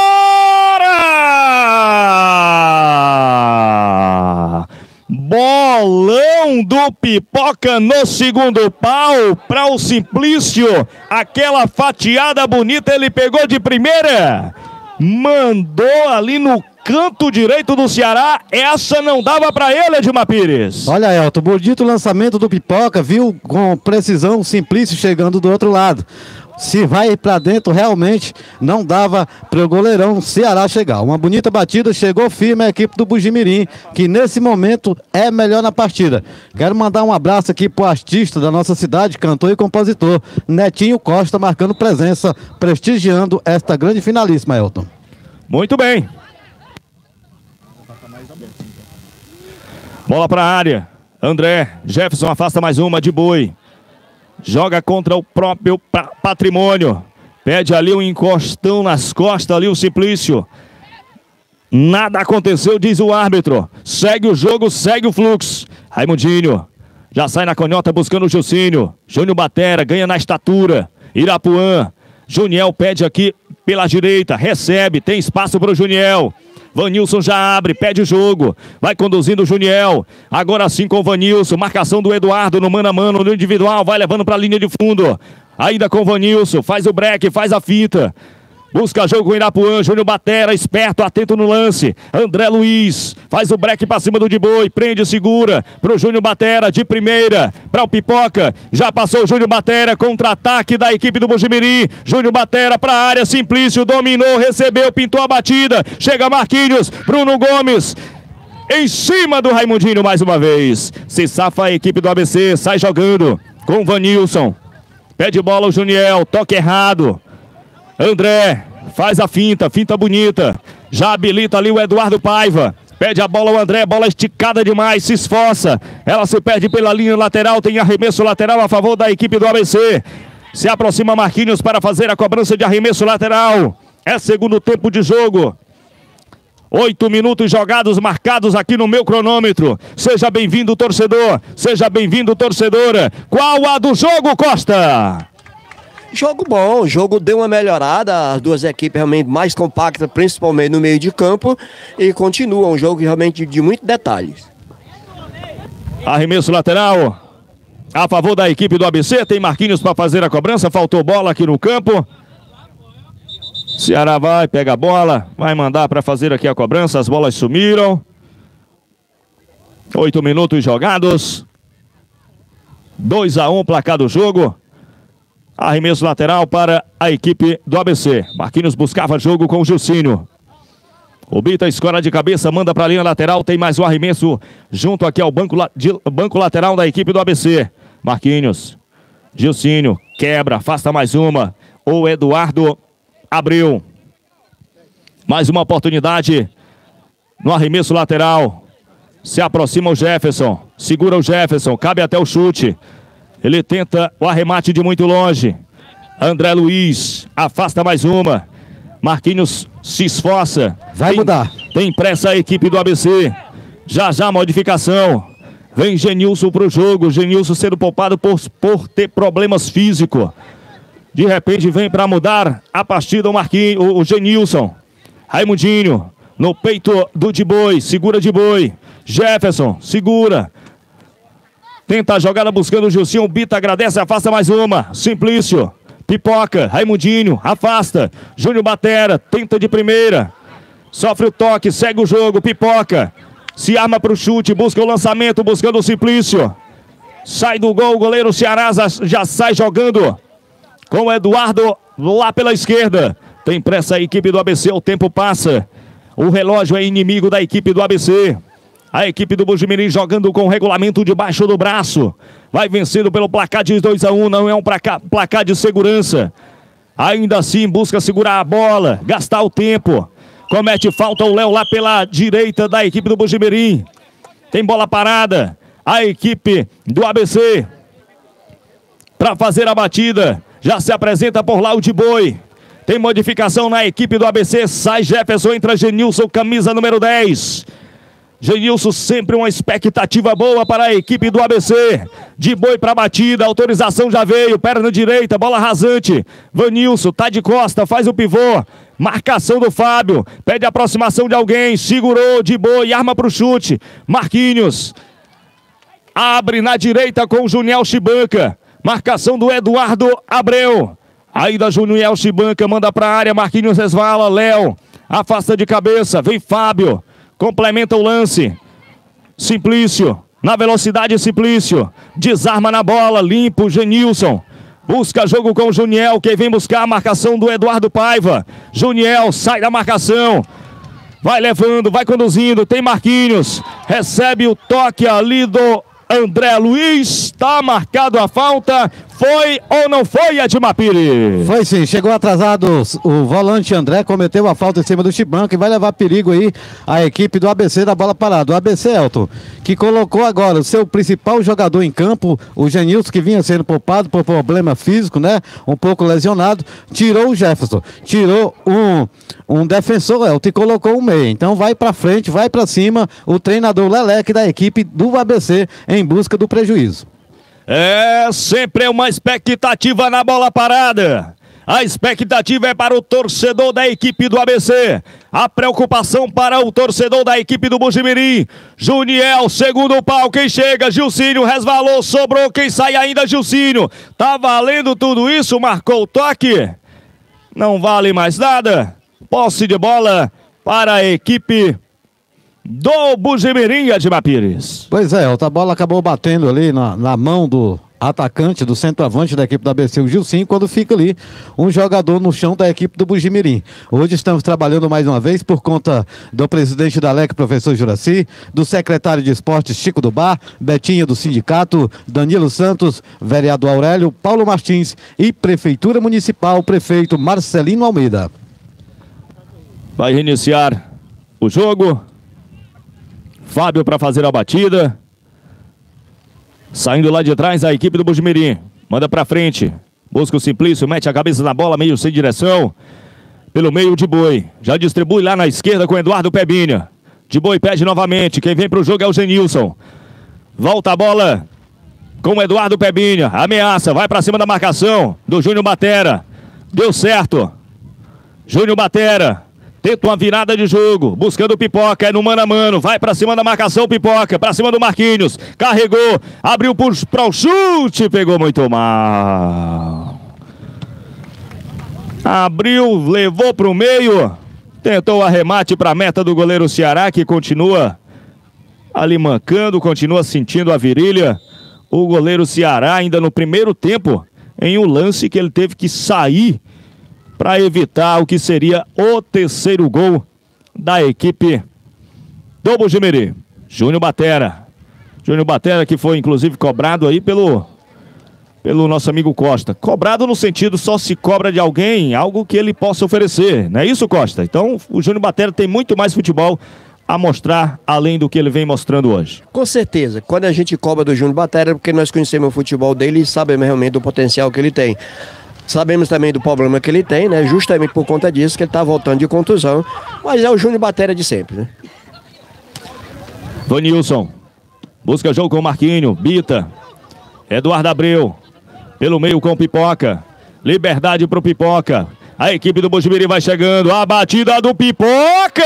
fora! Bolão do Pipoca no segundo pau para o Simplício. Aquela fatiada bonita ele pegou de primeira. Mandou ali no canto direito do Ceará. Essa não dava para ele, Edmar Pires. Olha, Elton, bonito lançamento do Pipoca, viu com precisão o Simplício chegando do outro lado. Se vai para dentro, realmente não dava para o goleirão Ceará chegar. Uma bonita batida, chegou firme a equipe do Bugimirim, que nesse momento é melhor na partida. Quero mandar um abraço aqui pro artista da nossa cidade, cantor e compositor, Netinho Costa, marcando presença, prestigiando esta grande finalíssima, Elton. Muito bem. Bola para a área. André, Jefferson afasta mais uma de Boi. Joga contra o próprio Patrimônio. Pede ali um encostão nas costas ali o Simplício. Nada aconteceu, diz o árbitro. Segue o jogo, segue o fluxo. Raimundinho já sai na canhota buscando o Gilcínio. Júnior Batera ganha na estatura. Irapuã. Juniel pede aqui pela direita. Recebe, tem espaço para o Juniel. Vanilson já abre, pede o jogo. Vai conduzindo o Juniel. Agora sim com o Vanilson. Marcação do Eduardo no mano a mano, no individual. Vai levando para a linha de fundo. Ainda com o Vanilson. Faz o break, faz a fita. Busca jogo com o Irapuã. Júnior Batera, esperto, atento no lance. André Luiz. Faz o break para cima do de Boi. Prende, segura. Para o Júnior Batera de primeira. Para o Pipoca. Já passou o Júnior Batera. Contra-ataque da equipe do Bugimirim. Júnior Batera para a área. Simplício dominou, recebeu, pintou a batida. Chega Marquinhos. Bruno Gomes. Em cima do Raimundinho mais uma vez. Se safa a equipe do A B C. Sai jogando com o Vanilson. Pede bola o Juniel. Toque errado. André, faz a finta, finta bonita. Já habilita ali o Eduardo Paiva. Pede a bola o André, bola esticada demais, se esforça. Ela se perde pela linha lateral, tem arremesso lateral a favor da equipe do A B C. Se aproxima Marquinhos para fazer a cobrança de arremesso lateral. É segundo tempo de jogo. Oito minutos jogados, marcados aqui no meu cronômetro. Seja bem-vindo, torcedor. Seja bem-vindo, torcedora. Qual a do jogo, Costa? Jogo bom, o jogo deu uma melhorada, as duas equipes realmente mais compactas, principalmente no meio de campo, e continua um jogo realmente de muitos detalhes. Arremesso lateral a favor da equipe do A B C, tem Marquinhos para fazer a cobrança, faltou bola aqui no campo. Ceará vai, pega a bola, vai mandar para fazer aqui a cobrança, as bolas sumiram. Oito minutos jogados. dois a um placar do jogo. Arremesso lateral para a equipe do A B C. Marquinhos buscava jogo com o Gilcínio. O Bita escora de cabeça, manda para a linha lateral. Tem mais um arremesso junto aqui ao banco, de, banco lateral da equipe do A B C. Marquinhos. Gilcínio quebra, afasta mais uma. O Eduardo abriu. Mais uma oportunidade no arremesso lateral. Se aproxima o Jefferson. Segura o Jefferson, cabe até o chute. Ele tenta o arremate de muito longe. André Luiz, afasta mais uma. Marquinhos se esforça. Vai tem, mudar. Tem pressa a equipe do A B C. Já já modificação. Vem Genilson pro jogo. Genilson sendo poupado por, por ter problemas físicos. De repente vem para mudar a partida o Marquinhos, o, o Genilson. Raimundinho no peito do de boi. Segura de boi. Jefferson, segura. Tenta a jogada buscando o Gilcinho. O Bita agradece, afasta mais uma. Simplício. Pipoca, Raimundinho, afasta. Júnior Batera, tenta de primeira. Sofre o toque, segue o jogo, Pipoca. Se arma para o chute, busca o lançamento, buscando o Simplício. Sai do gol, o goleiro Ceará já sai jogando com o Eduardo lá pela esquerda. Tem pressa a equipe do A B C, o tempo passa. O relógio é inimigo da equipe do A B C. A equipe do Bugimirim jogando com o regulamento debaixo do braço. Vai vencendo pelo placar de dois a um, não é um placar, placar de segurança. Ainda assim busca segurar a bola, gastar o tempo. Comete falta o Léo lá pela direita da equipe do Bugimirim. Tem bola parada. A equipe do A B C para fazer a batida. Já se apresenta por lá o de boi. Tem modificação na equipe do A B C. Sai Jefferson, entra Genilson, camisa número dez. Genilson sempre uma expectativa boa para a equipe do A B C. De boi para batida, autorização já veio, perna direita, bola rasante. Vanilson, tá de costa, faz o pivô. Marcação do Fábio, pede aproximação de alguém, segurou de boi, arma para o chute. Marquinhos, abre na direita com o Juniel Chibanca. Marcação do Eduardo Abreu. Ainda Juniel Chibanca manda para a área, Marquinhos resvala, Léo afasta de cabeça, vem Fábio. Complementa o lance. Simplício. Na velocidade, Simplício. Desarma na bola. Limpo, Genilson. Busca jogo com o Juniel. Quem vem buscar a marcação do Eduardo Paiva. Juniel sai da marcação. Vai levando, vai conduzindo. Tem Marquinhos. Recebe o toque ali do André Luiz. Está marcado a falta. Foi ou não foi, Edmar Pires? Foi sim, chegou atrasado o volante André, cometeu a falta em cima do Chibanca e vai levar perigo aí a equipe do A B C da bola parada. O A B C, Elton, que colocou agora o seu principal jogador em campo, o Genilson, que vinha sendo poupado por problema físico, né? Um pouco lesionado, tirou o Jefferson, tirou um, um defensor, Elton, e colocou um meia. Então vai pra frente, vai pra cima o treinador Leleque da equipe do A B C em busca do prejuízo. É, sempre é uma expectativa na bola parada. A expectativa é para o torcedor da equipe do A B C. A preocupação para o torcedor da equipe do Bugimirim. Juniel, segundo pau, quem chega? Gilcínio, resvalou, sobrou, quem sai ainda? Gilcínio. Tá valendo tudo isso, marcou o toque. Não vale mais nada. Posse de bola para a equipe do Bugimirim, Edmar Pires. Pois é, a bola acabou batendo ali na, na mão do atacante, do centroavante da equipe da A B C, o Gilcinho, quando fica ali um jogador no chão da equipe do Bugimirim. Hoje estamos trabalhando mais uma vez por conta do presidente da L E C, professor Juraci, do secretário de esportes, Chico do Bar, Betinho do sindicato, Danilo Santos, vereador Aurélio, Paulo Martins e Prefeitura Municipal, prefeito Marcelino Almeida. Vai reiniciar o jogo. Fábio para fazer a batida. Saindo lá de trás a equipe do Bugimirim. Manda para frente. Busca o Simplício, mete a cabeça na bola, meio sem direção. Pelo meio de boi. Já distribui lá na esquerda com o Eduardo Pebinha. De boi pede novamente. Quem vem pro jogo é o Genilson. Volta a bola com o Eduardo Pebinha. Ameaça, vai para cima da marcação do Júnior Batera. Deu certo. Júnior Batera. Tenta uma virada de jogo, buscando o Pipoca, é no mano a mano, vai pra cima da marcação, Pipoca, pra cima do Marquinhos, carregou, abriu para o chute, pegou muito mal. Abriu, levou pro meio, tentou o arremate pra meta do goleiro Ceará, que continua ali mancando, continua sentindo a virilha. O goleiro Ceará ainda no primeiro tempo, em um lance que ele teve que sair para evitar o que seria o terceiro gol da equipe do Bugimirim. Júnior Batera. Júnior Batera, que foi inclusive cobrado aí pelo, pelo nosso amigo Costa. Cobrado no sentido, só se cobra de alguém algo que ele possa oferecer. Não é isso, Costa? Então o Júnior Batera tem muito mais futebol a mostrar, além do que ele vem mostrando hoje. Com certeza. Quando a gente cobra do Júnior Batera, é porque nós conhecemos o futebol dele e sabemos realmente do potencial que ele tem. Sabemos também do problema que ele tem, né? Justamente por conta disso que ele está voltando de contusão. Mas é o Júnior Batera de sempre, né? Vanilson. Busca jogo com o Marquinho. Bita. Eduardo Abreu. Pelo meio com o Pipoca. Liberdade pro Pipoca. A equipe do Bujimirim vai chegando. A batida do Pipoca!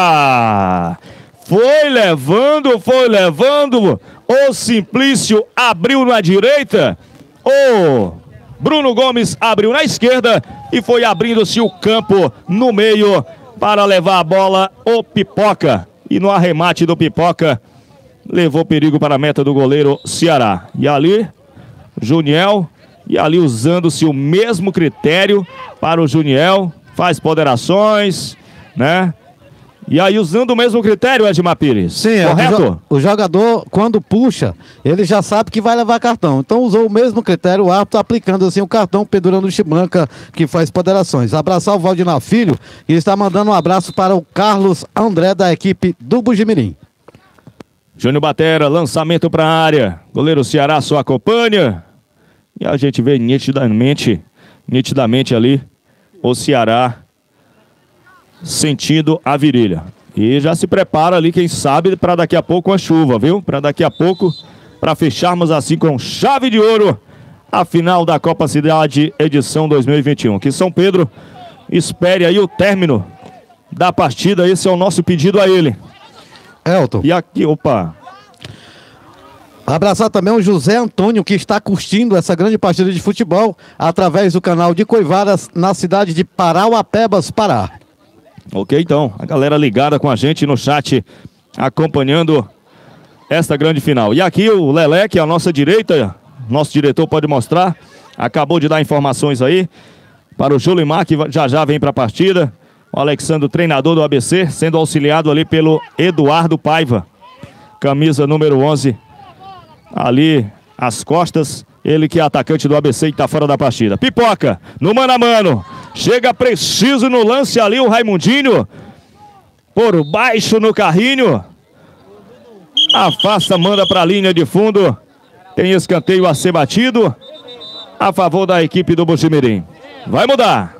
Foi levando, foi levando. O Simplício abriu na direita. O Bruno Gomes abriu na esquerda. E foi abrindo-se o campo no meio para levar a bola o Pipoca. E no arremate do Pipoca, levou perigo para a meta do goleiro Ceará. E ali, Juniel, e ali usando-se o mesmo critério para o Juniel, faz ponderações, né? E aí usando o mesmo critério, Edmar Pires. Sim, correto? O, jo o jogador, quando puxa, ele já sabe que vai levar cartão. Então usou o mesmo critério, o árbitro aplicando assim o cartão, pendurando o Chibanca, que faz ponderações. Abraçar o Valdinар Filho, e está mandando um abraço para o Carlos André, da equipe do Bujimirim. Júnior Batera, lançamento para a área. Goleiro Ceará só acompanha. E a gente vê nitidamente, nitidamente ali o Ceará sentindo a virilha. E já se prepara ali, quem sabe, para daqui a pouco a chuva, viu? Para daqui a pouco, para fecharmos assim com chave de ouro a final da Copa Cidade edição dois mil e vinte e um. Que São Pedro espere aí o término da partida. Esse é o nosso pedido a ele. Elton. E aqui, opa. Abraçar também o José Antônio, que está curtindo essa grande partida de futebol através do canal de Coivaras, na cidade de Parauapebas, Pará. Ok, então, a galera ligada com a gente no chat, acompanhando esta grande final. E aqui o Lelé, que é a nossa direita, nosso diretor pode mostrar, acabou de dar informações aí para o Julimar, que já já vem para a partida. O Alexandre, treinador do A B C, sendo auxiliado ali pelo Eduardo Paiva, camisa número onze, ali às costas, ele que é atacante do A B C e está fora da partida. Pipoca, no mano a mano, chega preciso no lance ali o Raimundinho, por baixo no carrinho, afasta, manda para a linha de fundo, tem escanteio a ser batido, a favor da equipe do Bujimirim. Vai mudar.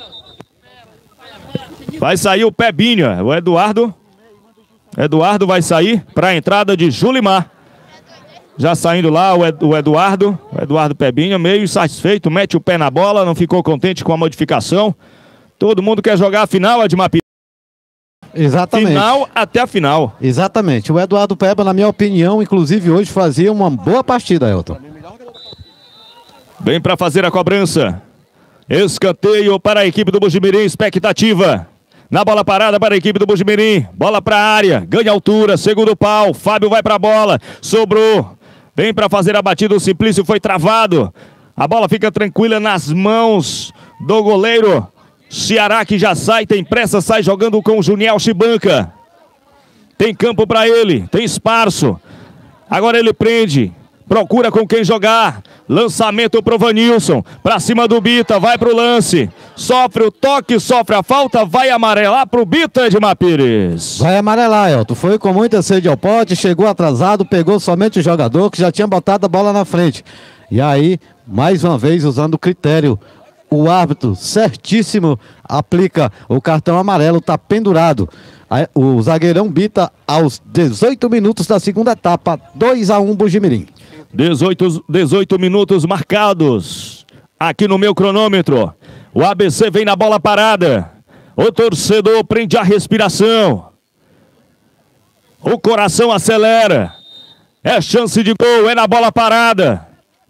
Vai sair o Pebinha, o Eduardo, Eduardo vai sair para a entrada de Julimar. Já saindo lá o Eduardo, o Eduardo Pebinha, meio insatisfeito, mete o pé na bola, não ficou contente com a modificação. Todo mundo quer jogar a final, Edmar Pires. Exatamente. Final até a final. Exatamente. O Eduardo Peba, na minha opinião, inclusive hoje fazia uma boa partida, Elton. Vem para fazer a cobrança. Escanteio para a equipe do Bujimirim, expectativa. Na bola parada para a equipe do Bujimirim. Bola para a área, ganha altura, segundo pau. Fábio vai para a bola, sobrou. Vem para fazer a batida, o Simplício foi travado. A bola fica tranquila nas mãos do goleiro Ceará, que já sai, tem pressa, sai jogando com o Juniel Chibanca. Tem campo para ele, tem espaço. Agora ele prende, procura com quem jogar. Lançamento pro Vanilson, pra cima do Bita, vai pro lance. Sofre o toque, sofre a falta, vai amarelar pro Bita, Edmar Pires. Vai amarelar, Elton. Foi com muita sede ao pote, chegou atrasado, pegou somente o jogador que já tinha botado a bola na frente. E aí, mais uma vez, usando o critério, o árbitro certíssimo aplica o cartão amarelo, tá pendurado. O zagueirão Bita aos dezoito minutos da segunda etapa, dois a um Bujimirim. dezoito, dezoito minutos marcados aqui no meu cronômetro. O A B C vem na bola parada. O torcedor prende a respiração. O coração acelera. É chance de gol, é na bola parada.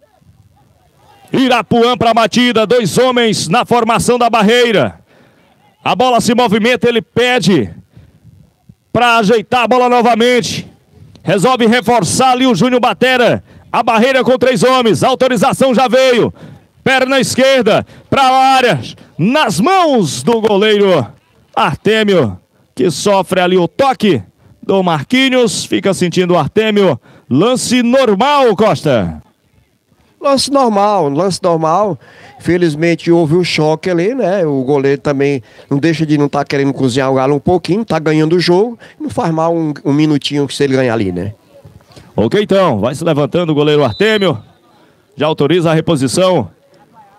Irapuã para a batida, dois homens na formação da barreira. A bola se movimenta, ele pede para ajeitar a bola novamente. Resolve reforçar ali o Júnior Batera. A barreira com três homens, a autorização já veio. Perna esquerda para a área, nas mãos do goleiro Artêmio, que sofre ali o toque do Marquinhos. Fica sentindo o Artêmio. Lance normal, Costa. Lance normal, lance normal. Felizmente houve um choque ali, né? O goleiro também não deixa de não estar tá querendo cozinhar o galo um pouquinho, tá ganhando o jogo. Não faz mal um, um minutinho que se ele ganhar ali, né? Ok, então, vai se levantando o goleiro Artêmio. Já autoriza a reposição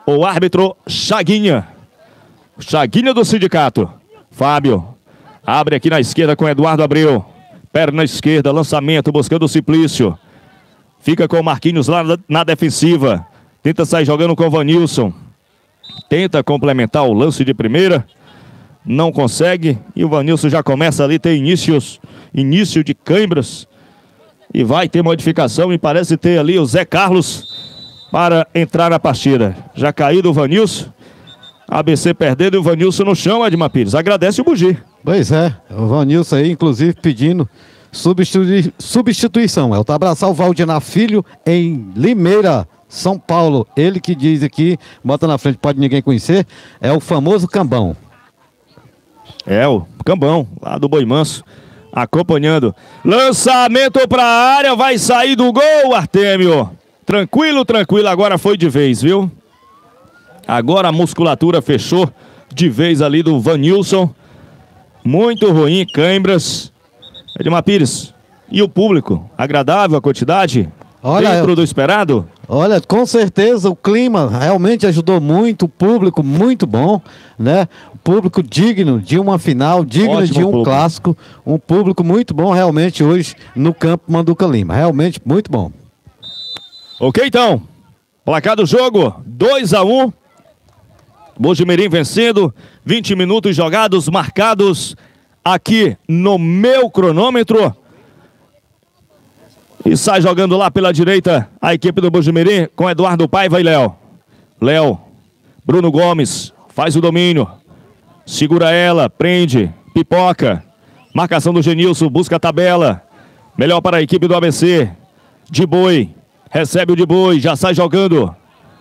o árbitro Chaguinha. Chaguinha do sindicato. Fábio abre aqui na esquerda com Eduardo Abreu. Perna esquerda, lançamento, buscando o Simplício. Fica com o Marquinhos lá na defensiva. Tenta sair jogando com o Vanilson. Tenta complementar o lance de primeira. Não consegue. E o Vanilson já começa ali, tem inícios, início de câimbras. E vai ter modificação. E parece ter ali o Zé Carlos para entrar na partida. Já caído o Vanilson. A B C perdendo e o Vanilson no chão, Edmar Pires. Agradece o Bugi. Pois é, o Vanilson aí, inclusive, pedindo substitui substituição. É o abraçar o Valdinar Filho em Limeira, São Paulo. Ele que diz aqui, bota na frente, pode ninguém conhecer, é o famoso Cambão. É, o Cambão, lá do Boi Manso, acompanhando. Lançamento para a área, vai sair do gol, Artêmio. Tranquilo, tranquilo, agora foi de vez, viu? Agora a musculatura fechou de vez ali do Vanilson. Muito ruim, câimbras. Edmar Pires, e o público? Agradável a quantidade? Olha, dentro eu... do esperado? Olha, com certeza o clima realmente ajudou muito, o público muito bom, né? O público digno de uma final, digno Ótimo de um público. clássico. Um público muito bom realmente hoje no campo Manduca Lima. Realmente muito bom. Ok, então. Placar do jogo, dois a um. Bujimirim vencendo, vinte minutos jogados, marcados aqui no meu cronômetro. E sai jogando lá pela direita a equipe do Bujimirim com Eduardo Paiva e Léo. Léo, Bruno Gomes, faz o domínio. Segura ela, prende, pipoca. Marcação do Genilson, busca a tabela. Melhor para a equipe do A B C. De Boi, recebe o De Boi, já sai jogando.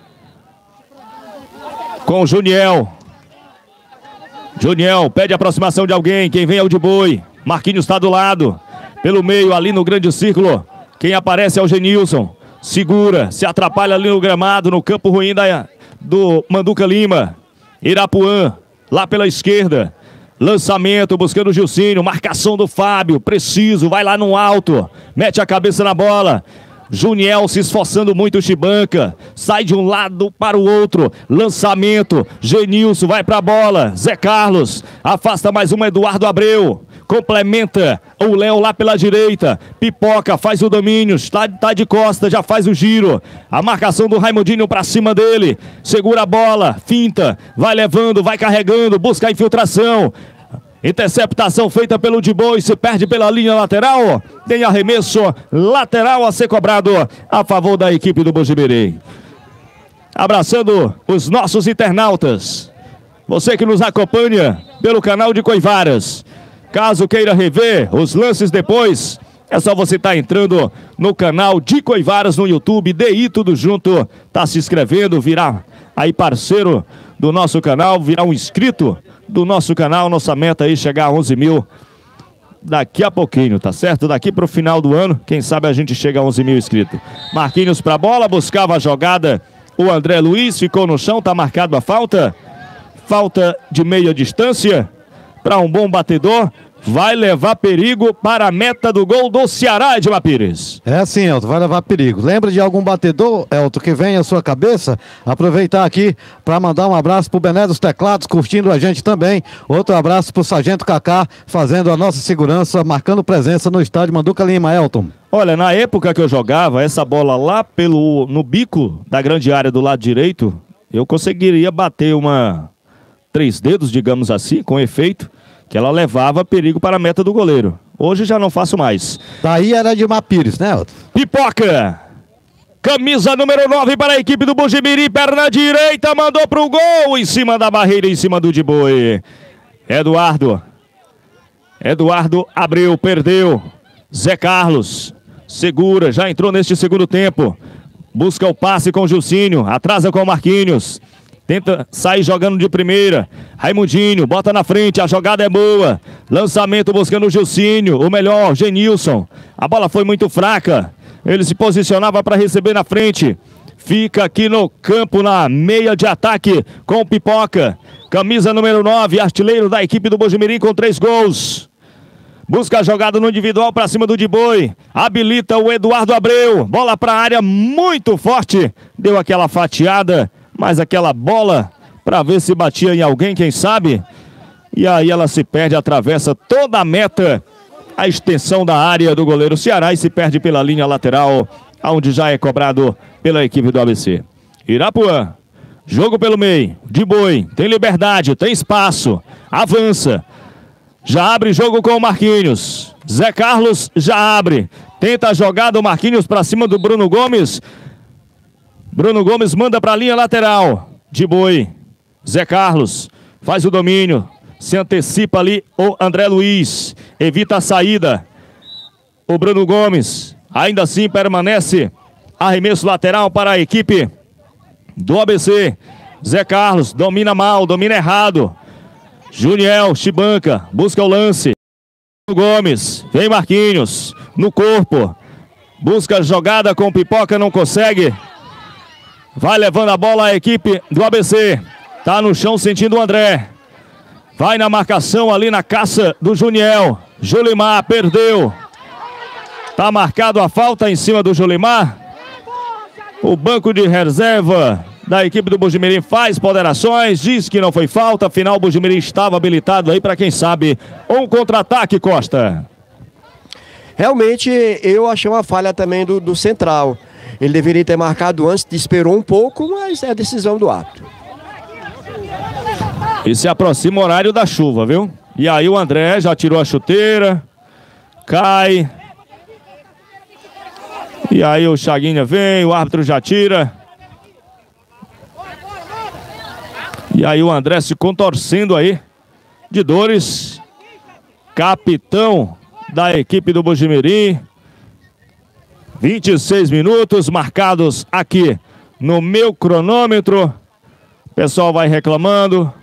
Com o Juniel. Juniel pede aproximação de alguém. Quem vem é o De Boi. Marquinhos está do lado. Pelo meio, ali no grande círculo. Quem aparece é o Genilson. Segura, se atrapalha ali no gramado, no campo ruim da, do Manduca Lima. Irapuã, lá pela esquerda. Lançamento, buscando o Gilcinho. Marcação do Fábio, preciso, vai lá no alto. Mete a cabeça na bola. Juniel se esforçando muito, o Chibanca. Sai de um lado para o outro. Lançamento. Genilson vai para a bola. Zé Carlos. Afasta mais uma, Eduardo Abreu. Complementa o Léo lá pela direita. Pipoca, faz o domínio. Está tá de costa, já faz o giro. A marcação do Raimundinho para cima dele. Segura a bola. Finta. Vai levando, vai carregando. Busca a infiltração. Interceptação feita pelo De Boi, se perde pela linha lateral. Tem arremesso lateral a ser cobrado a favor da equipe do Bujimirim. Abraçando os nossos internautas. Você que nos acompanha pelo canal de Coivaras. Caso queira rever os lances depois, é só você estar tá entrando no canal de Coivaras no YouTube. D I tudo junto. Tá se inscrevendo, virar aí parceiro do nosso canal, virar um inscrito do nosso canal. Nossa meta aí chegar a onze mil daqui a pouquinho, tá certo? Daqui pro final do ano, quem sabe a gente chega a onze mil inscritos. Marquinhos pra bola, buscava a jogada o André Luiz, ficou no chão, tá marcado a falta. Falta de meia distância para um bom batedor. Vai levar perigo para a meta do gol do Ceará, Edmar Pires. É assim, Elton, vai levar perigo. Lembra de algum batedor, Elton, que vem à sua cabeça? Aproveitar aqui para mandar um abraço pro Bené dos Teclados, curtindo a gente também. Outro abraço pro Sargento Kaká, fazendo a nossa segurança, marcando presença no estádio Manduca Lima, Elton. Olha, na época que eu jogava, essa bola lá pelo, no bico da grande área do lado direito, eu conseguiria bater uma três dedos, digamos assim, com efeito, que ela levava perigo para a meta do goleiro. Hoje já não faço mais. Daí era de Pires, né, Elton? Pipoca! Camisa número nove para a equipe do Bujimirim, perna direita, mandou para o gol, em cima da barreira, em cima do De Boi. Eduardo. Eduardo Abreu, perdeu. Zé Carlos, segura, já entrou neste segundo tempo. Busca o passe com o Gilcinho, atrasa com o Marquinhos. Tenta sair jogando de primeira. Raimundinho, bota na frente, a jogada é boa. Lançamento buscando o Gilcinho, o melhor, Genilson. A bola foi muito fraca. Ele se posicionava para receber na frente. Fica aqui no campo, na meia de ataque, com o Pipoca. Camisa número nove, artilheiro da equipe do Bujimirim com três gols. Busca a jogada no individual para cima do De Boi. Habilita o Eduardo Abreu. Bola para a área muito forte. Deu aquela fatiada mas aquela bola para ver se batia em alguém, quem sabe. E aí ela se perde, atravessa toda a meta, a extensão da área do goleiro Ceará e se perde pela linha lateral, onde já é cobrado pela equipe do A B C. Irapuã, jogo pelo meio, de boi, tem liberdade, tem espaço, avança. Já abre jogo com o Marquinhos. Zé Carlos já abre. Tenta a jogada, o Marquinhos para cima do Bruno Gomes. Bruno Gomes manda para a linha lateral. De boi. Zé Carlos faz o domínio. Se antecipa ali o André Luiz. Evita a saída. O Bruno Gomes ainda assim permanece. Arremesso lateral para a equipe do A B C. Zé Carlos domina mal, domina errado. Juniel, Chibanca, busca o lance. Gomes, vem Marquinhos, no corpo. Busca a jogada com Pipoca, não consegue. Vai levando a bola a equipe do A B C. Tá no chão sentindo o André. Vai na marcação ali na caça do Juniel. Julimar perdeu. Tá marcado a falta em cima do Julimar. O banco de reserva da equipe do Bugimirim faz ponderações, diz que não foi falta, afinal o Bugimirim estava habilitado aí para quem sabe um contra-ataque, Costa. Realmente eu achei uma falha também do, do central. Ele deveria ter marcado antes, esperou um pouco, mas é a decisão do árbitro. E se aproxima o horário da chuva, viu? E aí o André já tirou a chuteira, cai. E aí o Chaguinha vem, o árbitro já tira. E aí o André se contorcendo aí de dores. Capitão da equipe do Bugimirim. vinte e seis minutos marcados aqui no meu cronômetro. O pessoal vai reclamando.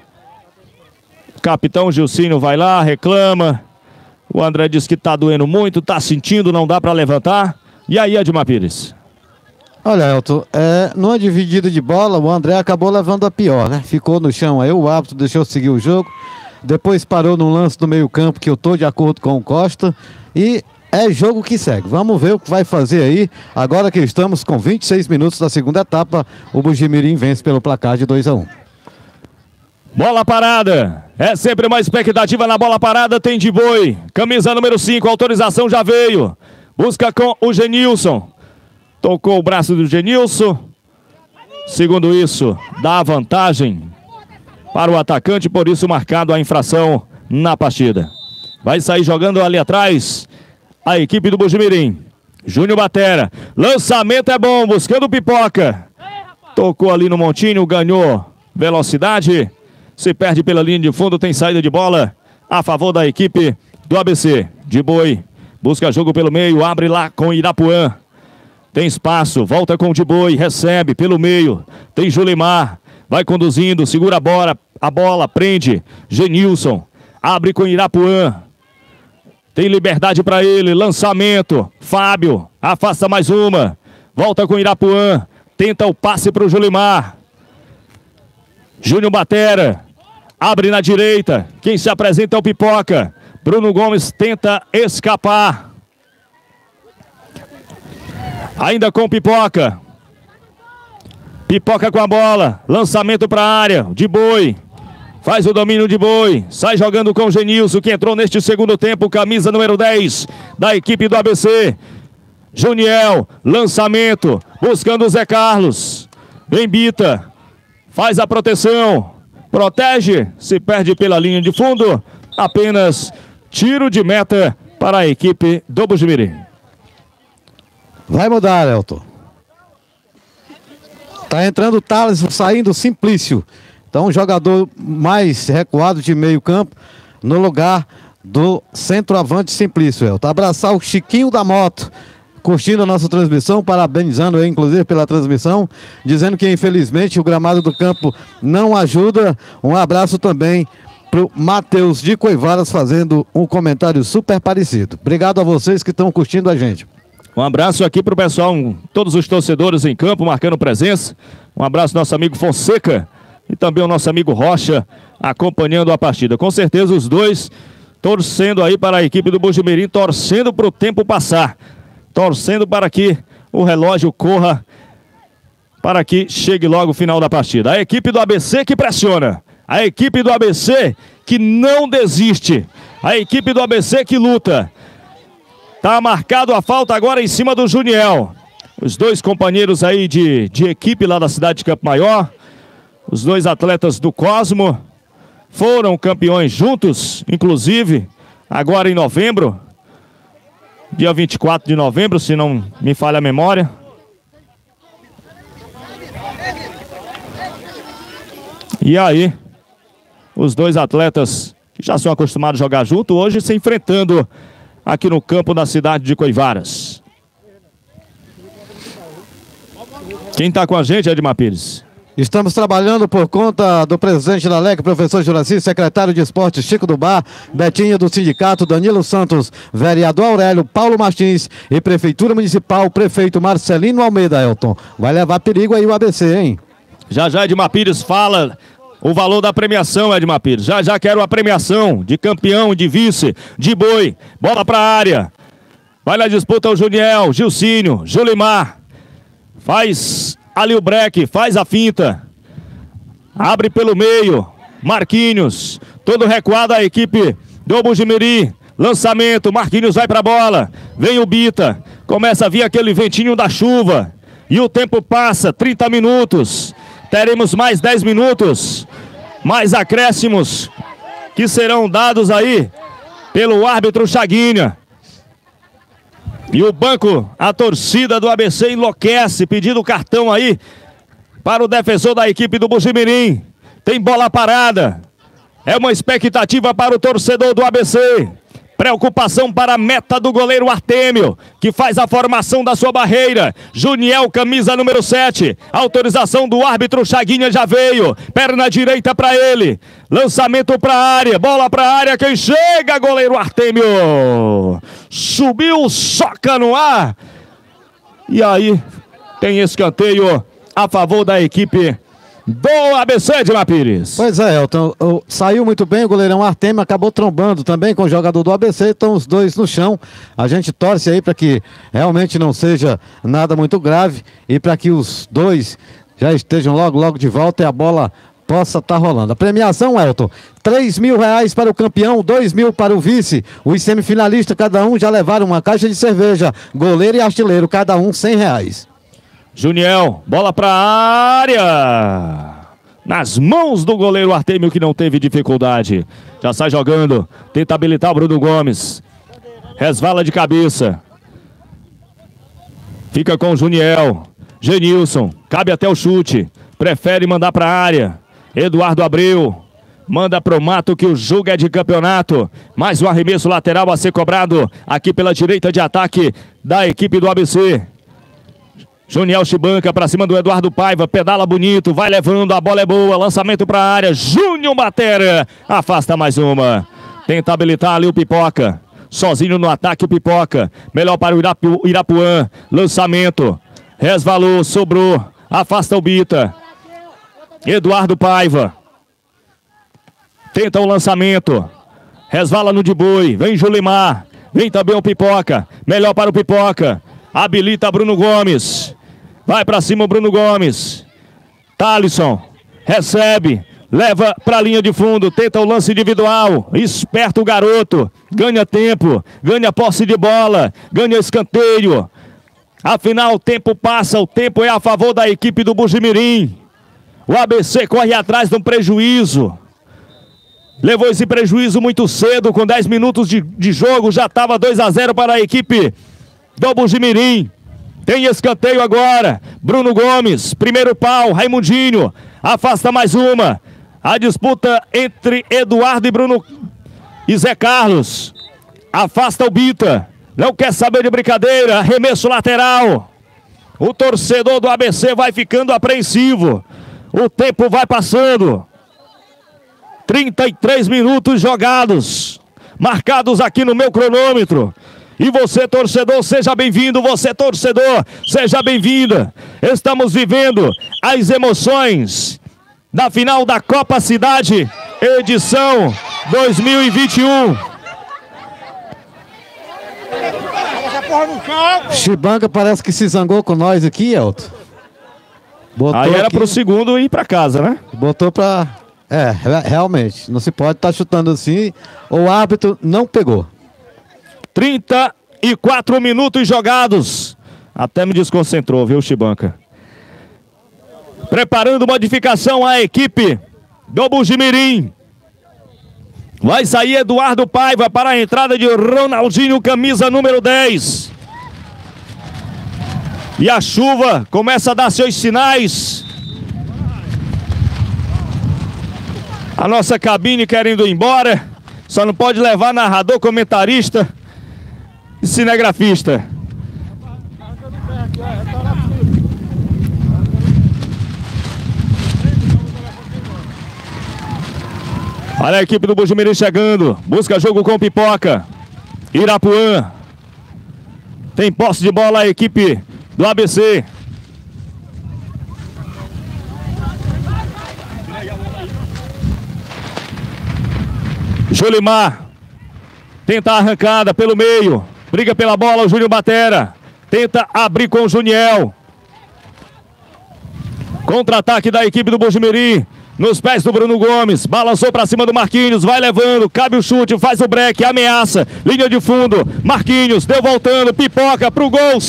Capitão Gilcinho vai lá, reclama. O André diz que tá doendo muito, tá sentindo, não dá para levantar. E aí, Edmar Pires? Olha, Elton, é, numa dividida de bola, o André acabou levando a pior, né? Ficou no chão aí, o árbitro deixou seguir o jogo. Depois parou no lance do meio campo, que eu tô de acordo com o Costa. E é jogo que segue. Vamos ver o que vai fazer aí. Agora que estamos com vinte e seis minutos da segunda etapa, o Bugimirim vence pelo placar de dois a um. Bola parada. É sempre uma expectativa na bola parada. Tem de boi. Camisa número cinco. Autorização já veio. Busca com o Genilson. Tocou o braço do Genilson. Segundo isso, dá vantagem para o atacante. Por isso marcado a infração na partida. Vai sair jogando ali atrás a equipe do Bugimirim. Júnior Batera. Lançamento é bom. Buscando Pipoca. Tocou ali no montinho. Ganhou velocidade. Se perde pela linha de fundo, tem saída de bola a favor da equipe do A B C. De boi, busca jogo pelo meio, abre lá com Irapuã. Tem espaço, volta com o de boi, recebe pelo meio. Tem Julimar, vai conduzindo, segura a bola, a bola, prende. Genilson, abre com Irapuã. Tem liberdade para ele, lançamento. Fábio, afasta mais uma. Volta com Irapuã, tenta o passe para o Julimar. Júnior Batera. Abre na direita. Quem se apresenta é o Pipoca. Bruno Gomes tenta escapar. Ainda com Pipoca. Pipoca com a bola. Lançamento para a área. De boi. Faz o domínio de boi. Sai jogando com o Genilson, que entrou neste segundo tempo. Camisa número dez da equipe do A B C. Juniel. Lançamento. Buscando o Zé Carlos. Embita. Faz a proteção. Protege, se perde pela linha de fundo. Apenas tiro de meta para a equipe do Bugimirim. Vai mudar, Elton. Tá entrando o Thales, saindo o Simplício. Então, um jogador mais recuado de meio campo no lugar do centroavante Simplício, Elton. Abraçar o Chiquinho da Moto, curtindo a nossa transmissão, parabenizando aí, inclusive, pela transmissão, dizendo que, infelizmente, o gramado do campo não ajuda. Um abraço também para o Matheus de Coivaras, fazendo um comentário super parecido. Obrigado a vocês que estão curtindo a gente. Um abraço aqui para o pessoal, um, todos os torcedores em campo, marcando presença. Um abraço ao nosso amigo Fonseca e também ao nosso amigo Rocha, acompanhando a partida. Com certeza, os dois torcendo aí para a equipe do Bugimirim, torcendo para o tempo passar. Torcendo para que o relógio corra para que chegue logo o final da partida. A equipe do A B C que pressiona. A equipe do A B C que não desiste. A equipe do A B C que luta. Tá marcado a falta agora em cima do Juniel. Os dois companheiros aí de, de equipe lá da cidade de Campo Maior. Os dois atletas do Cosmo. Foram campeões juntos, inclusive, agora em novembro. Dia vinte e quatro de novembro, se não me falha a memória. E aí, os dois atletas que já são acostumados a jogar junto, hoje se enfrentando aqui no campo da cidade de Coivaras. Quem está com a gente, Edmar Pires? Estamos trabalhando por conta do presidente da L E C, professor Juraci, secretário de esportes Chico do Bar, Betinho do sindicato, Danilo Santos, vereador Aurélio, Paulo Martins e prefeitura municipal, prefeito Marcelino Almeida, Elton. Vai levar perigo aí o A B C, hein? Já já Edmar Pires fala o valor da premiação, Edmar Pires. Já já quero a premiação de campeão, de vice, de boi. Bola para a área. Vai na disputa o Juniel, Gilcínio, Julimar. Faz ali o break, faz a finta. Abre pelo meio. Marquinhos. Todo recuado a equipe do Bugimirim. Lançamento, Marquinhos vai para a bola. Vem o Bita. Começa a vir aquele ventinho da chuva. E o tempo passa, trinta minutos. Teremos mais dez minutos. Mais acréscimos que serão dados aí pelo árbitro Chaguinha. E o banco, a torcida do A B C enlouquece, pedindo cartão aí para o defensor da equipe do Bugimirim. Tem bola parada. É uma expectativa para o torcedor do A B C. Preocupação para a meta do goleiro Artêmio, que faz a formação da sua barreira. Juniel, camisa número sete. Autorização do árbitro Chaguinha já veio. Perna direita para ele. Lançamento para a área. Bola para a área. Quem chega? Goleiro Artêmio. Subiu, soca no ar. E aí tem escanteio a favor da equipe do A B C, Edmar Pires. Pois é, Elton, o, saiu muito bem o goleirão Artemio, acabou trombando também com o jogador do A B C, estão os dois no chão. A gente torce aí para que realmente não seja nada muito grave e para que os dois já estejam logo, logo de volta e a bola possa estar rolando. A premiação, Elton, três mil reais para o campeão, dois mil para o vice. Os semifinalistas, cada um já levaram uma caixa de cerveja. Goleiro e artilheiro, cada um cem reais. Juniel, bola para a área. Nas mãos do goleiro Artêmio, que não teve dificuldade. Já sai jogando. Tenta habilitar o Bruno Gomes. Resvala de cabeça. Fica com o Juniel. Genilson, cabe até o chute. Prefere mandar para a área. Eduardo Abreu. Manda pro mato que o jogo é de campeonato. Mais um arremesso lateral a ser cobrado aqui pela direita de ataque da equipe do A B C. Juniel Chibanca para cima do Eduardo Paiva, pedala bonito, vai levando, a bola é boa, lançamento para a área, Júnior Batera, afasta mais uma, tenta habilitar ali o Pipoca, sozinho no ataque o Pipoca, melhor para o Irapu, Irapuã, lançamento, resvalou, sobrou, afasta o Bita, Eduardo Paiva, tenta o lançamento, resvala no de boi, vem Julimar, vem também o Pipoca, melhor para o Pipoca, habilita Bruno Gomes. Vai pra cima o Bruno Gomes. Thalisson recebe, leva pra linha de fundo, tenta o lance individual. Esperto o garoto, ganha tempo, ganha posse de bola, ganha escanteio. Afinal, o tempo passa, o tempo é a favor da equipe do Bugimirim. O A B C corre atrás de um prejuízo. Levou esse prejuízo muito cedo, com dez minutos de, de jogo, já estava dois a zero para a equipe do Bugimirim. Tem escanteio agora. Bruno Gomes, primeiro pau, Raimundinho, afasta mais uma. A disputa entre Eduardo e Bruno e Zé Carlos. Afasta o Bita. Não quer saber de brincadeira. Arremesso lateral. O torcedor do A B C vai ficando apreensivo. O tempo vai passando. trinta e três minutos jogados. Marcados aqui no meu cronômetro. E você, torcedor, seja bem-vindo. Você, torcedor, seja bem-vinda. Estamos vivendo as emoções da final da Copa Cidade, edição dois mil e vinte e um. Chibanca parece que se zangou com nós aqui, Elton. Botou Aí era aqui, pro segundo ir pra casa, né? botou pra... É, re- realmente, não se pode estar chutando assim, o árbitro não pegou. trinta e quatro minutos jogados. Até me desconcentrou, viu, Chibanca? Preparando modificação a equipe do Bugimirim. Vai sair Eduardo Paiva para a entrada de Ronaldinho, camisa número dez. E a chuva começa a dar seus sinais. A nossa cabine querendo ir embora. Só não pode levar narrador, comentarista e cinegrafista. Olha a equipe do Bugimirim chegando. Busca jogo com Pipoca. Irapuã. Tem posse de bola a equipe do A B C. Julimar. Tenta a arrancada pelo meio. Briga pela bola o Júnior Batera. Tenta abrir com o Juniel. Contra-ataque da equipe do Bugimirim. Nos pés do Bruno Gomes. Balançou pra cima do Marquinhos. Vai levando. Cabe o chute. Faz o break. Ameaça. Linha de fundo. Marquinhos. Deu voltando. Pipoca pro gol.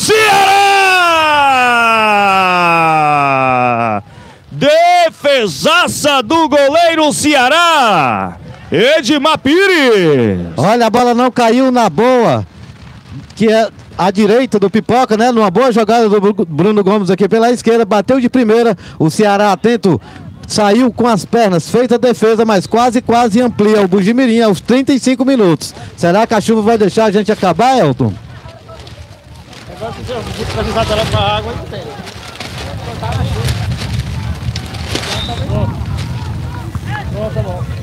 Ceará! Defesaça do goleiro Ceará. Edmar Pires. Olha, a bola não caiu na boa, que é a direita do Pipoca, né? Numa boa jogada do Bruno Gomes aqui pela esquerda, bateu de primeira, o Ceará atento, saiu com as pernas, feita a defesa, mas quase, quase amplia o Bugimirim aos trinta e cinco minutos. Será que a chuva vai deixar a gente acabar, Elton? Agora se você precisar dela pra água, não tem. Pronto, tá bom.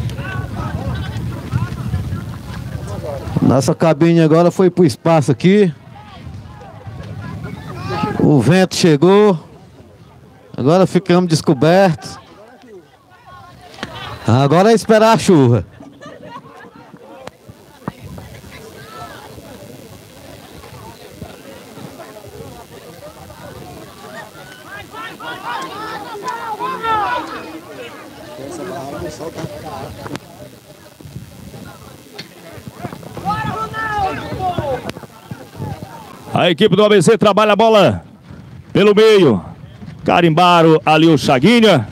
Nossa cabine agora foi pro espaço aqui. O vento chegou. Agora ficamos descobertos. Agora é esperar a chuva. A equipe do A B C trabalha a bola pelo meio. Carimbaram ali o Chaguinha.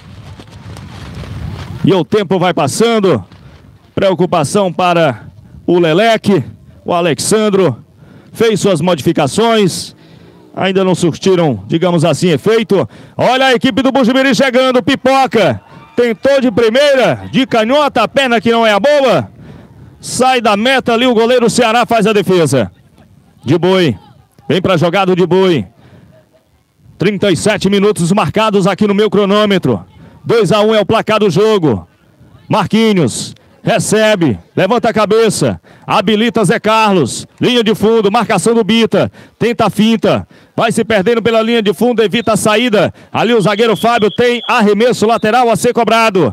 E o tempo vai passando. Preocupação para o Leleque. O Alexandro fez suas modificações. Ainda não surtiram, digamos assim, efeito. Olha a equipe do Bugimirim chegando. Pipoca. Tentou de primeira, de canhota, a perna que não é a boa. Sai da meta ali, o goleiro Ceará faz a defesa. De Boi, vem para a jogada de Boi. trinta e sete minutos marcados aqui no meu cronômetro. dois a um é o placar do jogo. Marquinhos recebe, levanta a cabeça, habilita Zé Carlos. Linha de fundo, marcação do Bita. Tenta a finta, vai se perdendo pela linha de fundo, evita a saída. Ali o zagueiro Fábio tem arremesso lateral a ser cobrado.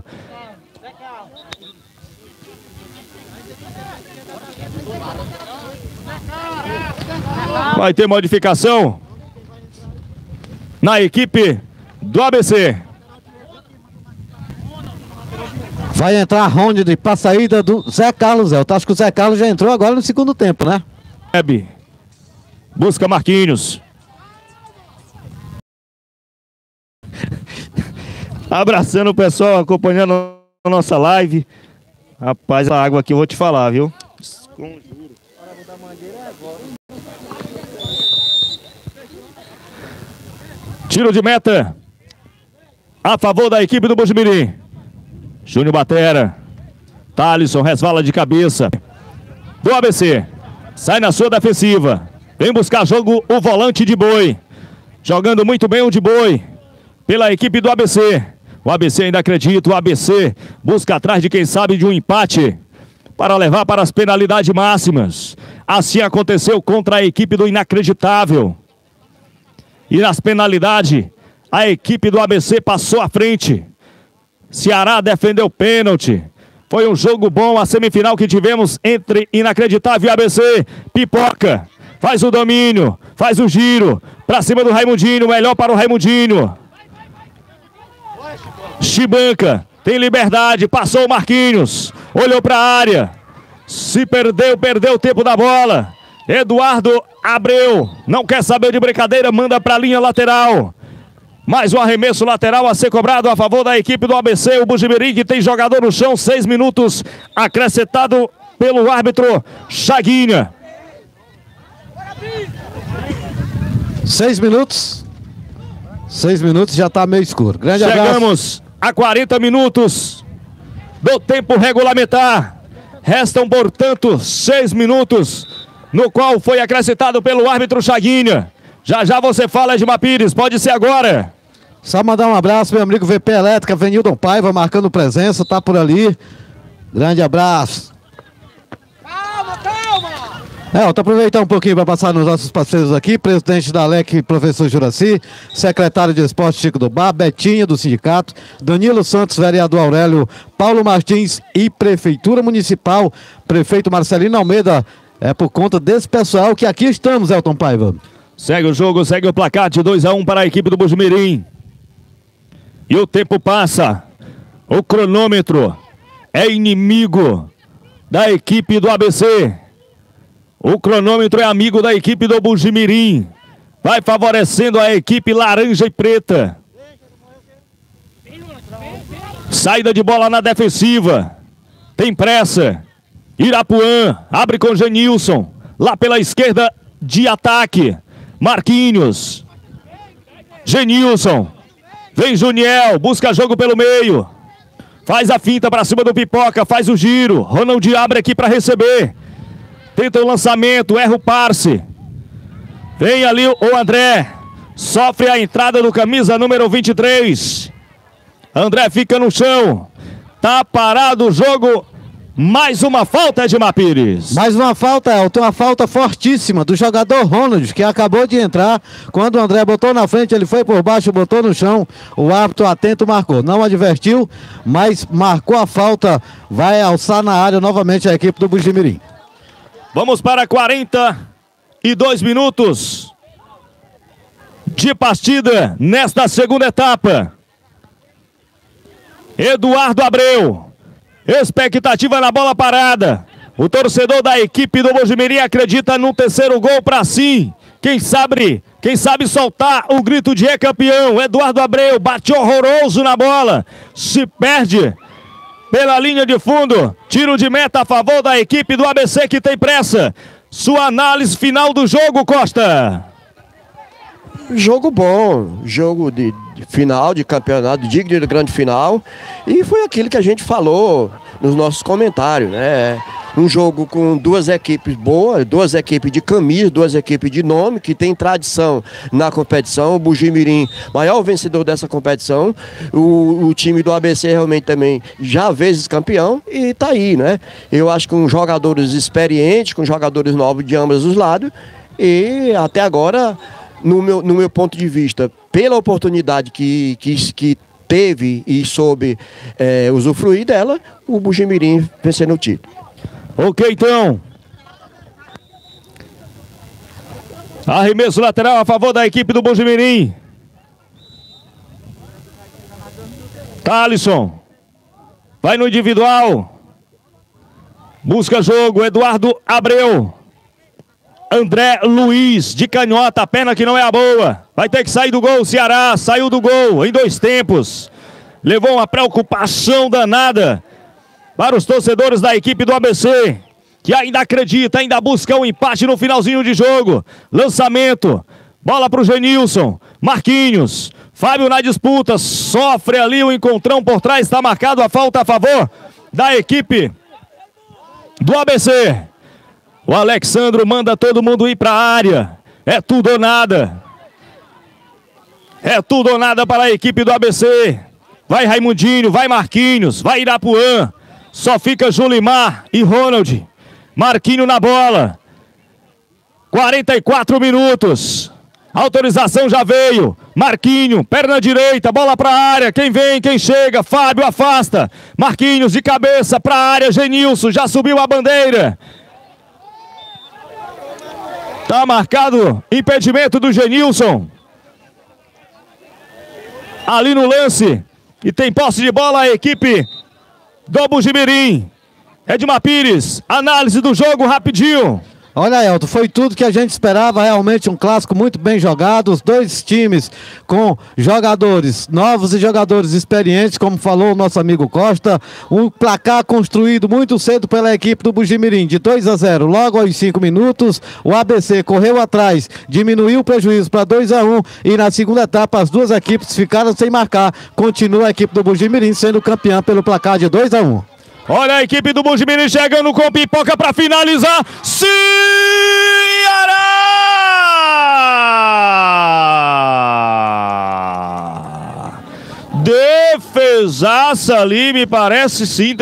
Vai ter modificação na equipe do A B C. Vai entrar a Ronde para a saída do Zé Carlos. Eu acho que o Zé Carlos já entrou agora no segundo tempo, né? Busca Marquinhos. Abraçando o pessoal, acompanhando a nossa live. Rapaz, a água aqui eu vou te falar, viu? Tiro de meta a favor da equipe do Bugimirim. Júnior Batera. Thalisson resvala de cabeça do A B C. Sai na sua defensiva. Vem buscar jogo o volante de Boi. Jogando muito bem o de Boi pela equipe do A B C. O A B C ainda acredita. O A B C busca atrás de quem sabe de um empate para levar para as penalidades máximas. Assim aconteceu contra a equipe do Inacreditável. E nas penalidades, a equipe do A B C passou à frente. Ceará defendeu pênalti. Foi um jogo bom, a semifinal que tivemos entre Inacreditável e A B C. Pipoca faz o domínio, faz o giro. Pra cima do Raimundinho, melhor para o Raimundinho. Chibanca, tem liberdade, passou o Marquinhos, olhou para a área, se perdeu, perdeu o tempo da bola. Eduardo Abreu, não quer saber de brincadeira, manda para a linha lateral. Mais um arremesso lateral a ser cobrado a favor da equipe do A B C, o Bugimirim, que tem jogador no chão, seis minutos, acrescentado pelo árbitro Chaguinha. Seis minutos. Seis minutos, já está meio escuro. Grande Chegamos abraço. a quarenta minutos do tempo regulamentar. Restam, portanto, seis minutos, no qual foi acrescentado pelo árbitro Chaguinha. Já já você fala, Edmar Pires, pode ser agora. Só mandar um abraço, meu amigo V P Elétrica, Venildon Paiva, marcando presença, tá por ali. Grande abraço. Calma, calma! É, eu tô aproveitando um pouquinho para passar nos nossos parceiros aqui, presidente da L E C, professor Juraci, secretário de esporte Chico do Bar, Betinha do sindicato, Danilo Santos, vereador Aurélio, Paulo Martins e Prefeitura Municipal, prefeito Marcelino Almeida, é por conta desse pessoal que aqui estamos, Elton Paiva. Segue o jogo, segue o placar de dois a um para a equipe do Bugimirim. E o tempo passa, o cronômetro é inimigo da equipe do A B C. O cronômetro é amigo da equipe do Bugimirim. Vai favorecendo a equipe laranja e preta. Saída de bola na defensiva. Tem pressa. Irapuã abre com Genilson. Lá pela esquerda de ataque. Marquinhos. Genilson. Vem Juniel. Busca jogo pelo meio. Faz a finta para cima do Pipoca. Faz o giro. Ronald abre aqui para receber. Tenta o lançamento, erra o passe. Vem ali o André. Sofre a entrada do camisa número vinte e três. André fica no chão. Tá parado o jogo. Mais uma falta, Edmar Pires. Mais uma falta, Elton, uma falta fortíssima do jogador Ronald, que acabou de entrar. Quando o André botou na frente, ele foi por baixo, botou no chão. O árbitro atento marcou. Não advertiu, mas marcou a falta. Vai alçar na área novamente a equipe do Bugimirim. Vamos para quarenta e dois minutos de partida nesta segunda etapa. Eduardo Abreu, expectativa na bola parada. O torcedor da equipe do Bugimirim acredita num terceiro gol para si. Quem sabe, quem sabe soltar o grito de é campeão. Eduardo Abreu bate horroroso na bola, se perde pela linha de fundo, tiro de meta a favor da equipe do A B C que tem pressa. Sua análise final do jogo, Costa. Jogo bom, jogo de, de final de campeonato, digno de grande final. E foi aquilo que a gente falou nos nossos comentários, né? Um jogo com duas equipes boas, duas equipes de camisa, duas equipes de nome, que tem tradição na competição. O Bugimirim, maior vencedor dessa competição. O, o time do A B C realmente também já vezes campeão e tá aí, né? Eu acho que com jogadores experientes, com jogadores novos de ambos os lados. E até agora, no meu, no meu ponto de vista, pela oportunidade que, que, que teve e soube é, usufruir dela, o Bugimirim vencendo o título. Ok, então. Arremesso lateral a favor da equipe do Bugimirim. Thalisson. Vai no individual. Busca jogo. Eduardo Abreu. André Luiz, de canhota. A perna que não é a boa. Vai ter que sair do gol. Ceará saiu do gol em dois tempos. Levou uma preocupação danada para os torcedores da equipe do A B C, que ainda acredita, ainda busca um empate no finalzinho de jogo. Lançamento, bola para o Genilson, Marquinhos, Fábio na disputa, sofre ali o encontrão por trás, está marcado a falta a favor da equipe do A B C. O Alexandro manda todo mundo ir para a área, é tudo ou nada. É tudo ou nada para a equipe do A B C. Vai Raimundinho, vai Marquinhos, vai Irapuã. Só fica Julimar e Ronald. Marquinho na bola. quarenta e quatro minutos. Autorização já veio. Marquinho, perna direita, bola para a área. Quem vem, quem chega. Fábio afasta. Marquinhos de cabeça para a área. Genilson já subiu a bandeira. Tá marcado impedimento do Genilson. Ali no lance, E tem posse de bola a equipe do Bugimirim. Edmar Pires, análise do jogo rapidinho. Olha, Elton, foi tudo que a gente esperava, realmente um clássico muito bem jogado, os dois times com jogadores novos e jogadores experientes, como falou o nosso amigo Costa, um placar construído muito cedo pela equipe do Bugimirim, de dois a zero, logo aos cinco minutos, o A B C correu atrás, diminuiu o prejuízo para dois a um e na segunda etapa as duas equipes ficaram sem marcar, continua a equipe do Bugimirim sendo campeã pelo placar de dois a um. Olha a equipe do Bugimirim chegando com pipoca para finalizar. Ceará! Defesaça ali, me parece sim.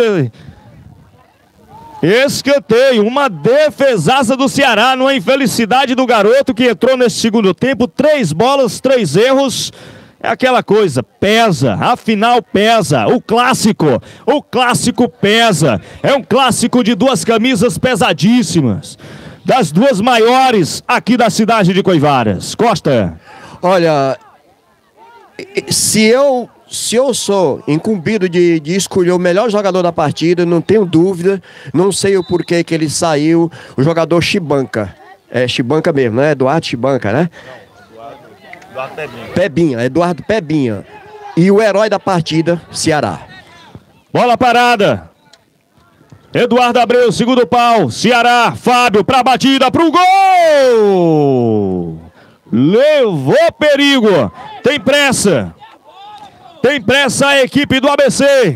Escanteio, uma defesaça do Ceará, numa infelicidade do garoto que entrou nesse segundo tempo. Três bolas, três erros. É aquela coisa, pesa, afinal pesa, o clássico, o clássico pesa, é um clássico de duas camisas pesadíssimas, das duas maiores aqui da cidade de Coivaras. Costa. Olha, se eu, se eu sou incumbido de, de escolher o melhor jogador da partida, não tenho dúvida, não sei o porquê que ele saiu, o jogador Chibanca, é Chibanca mesmo, né? Eduardo Chibanca, né? Eduardo Pebinha. Pebinha, Eduardo Pebinha. E o herói da partida, Ceará. Bola parada. Eduardo Abreu, segundo pau. Ceará, Fábio pra batida, pro gol! Levou perigo. Tem pressa. Tem pressa a equipe do A B C.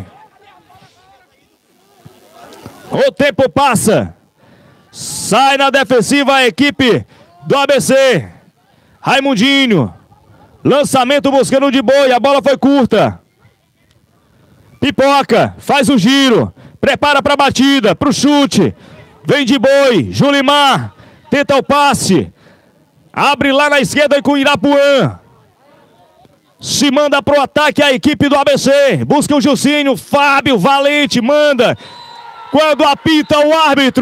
O tempo passa. Sai na defensiva a equipe do A B C. Raimundinho. Lançamento buscando de boi, a bola foi curta. Pipoca, faz o giro, prepara para a batida, para o chute. Vem de boi, Julimar, tenta o passe. Abre lá na esquerda com o Irapuã. Se manda para o ataque a equipe do A B C. Busca o Gilcinho, Fábio, valente, manda. Quando apita o árbitro.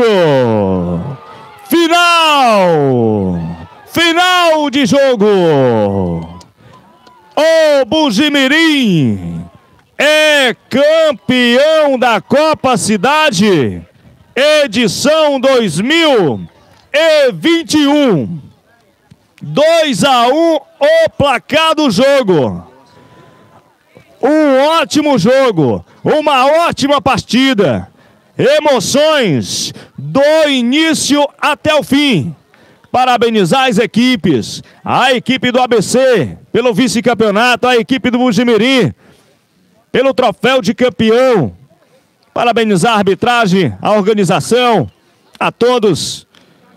Final! Final de jogo! O Bugimirim é campeão da Copa Cidade, edição dois mil e vinte e um. dois a um o placar do jogo. Um ótimo jogo, uma ótima partida. Emoções do início até o fim. Parabenizar as equipes, a equipe do A B C pelo vice-campeonato, a equipe do Bugimirim pelo troféu de campeão. Parabenizar a arbitragem, a organização, a todos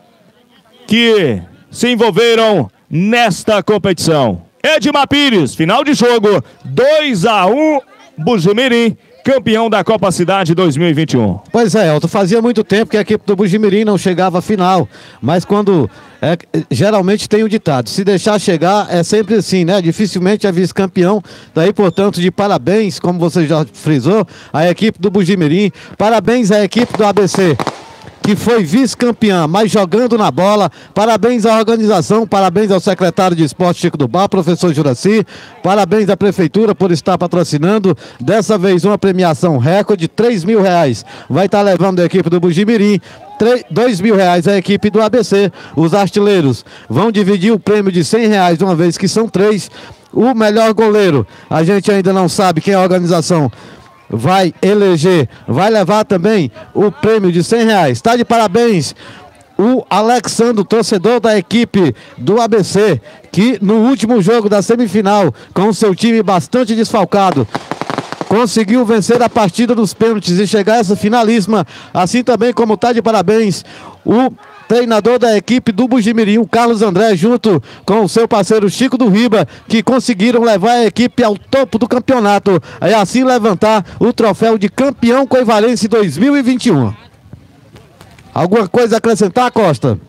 que se envolveram nesta competição. Edmar Pires, final de jogo, dois a um, Bugimirim, campeão da Copa Cidade dois mil e vinte e um. Pois é, Elton, fazia muito tempo que a equipe do Bugimirim não chegava à final, mas quando, é, geralmente tem o ditado, se deixar chegar é sempre assim, né? Dificilmente é vice-campeão, daí, portanto, de parabéns, como você já frisou, à equipe do Bugimirim, parabéns à equipe do A B C, que foi vice-campeã, mas jogando na bola. Parabéns à organização, parabéns ao secretário de esporte Chico do Bar, professor Juraci, parabéns à prefeitura por estar patrocinando, dessa vez uma premiação recorde, três mil reais, vai estar levando a equipe do Bugimirim, dois mil reais a equipe do A B C, os artilheiros vão dividir o prêmio de cem reais, uma vez que são três, o melhor goleiro, a gente ainda não sabe quem é a organização, vai eleger, vai levar também o prêmio de cem reais. Está de parabéns o Alexandre, torcedor da equipe do A B C, que no último jogo da semifinal, com seu time bastante desfalcado, conseguiu vencer a partida dos pênaltis e chegar a essa finalíssima. Assim também como está de parabéns o treinador da equipe do Bugimirim, o Carlos André, junto com o seu parceiro Chico do Riba, que conseguiram levar a equipe ao topo do campeonato e assim levantar o troféu de campeão coivarense dois mil e vinte e um. Alguma coisa a acrescentar, Costa?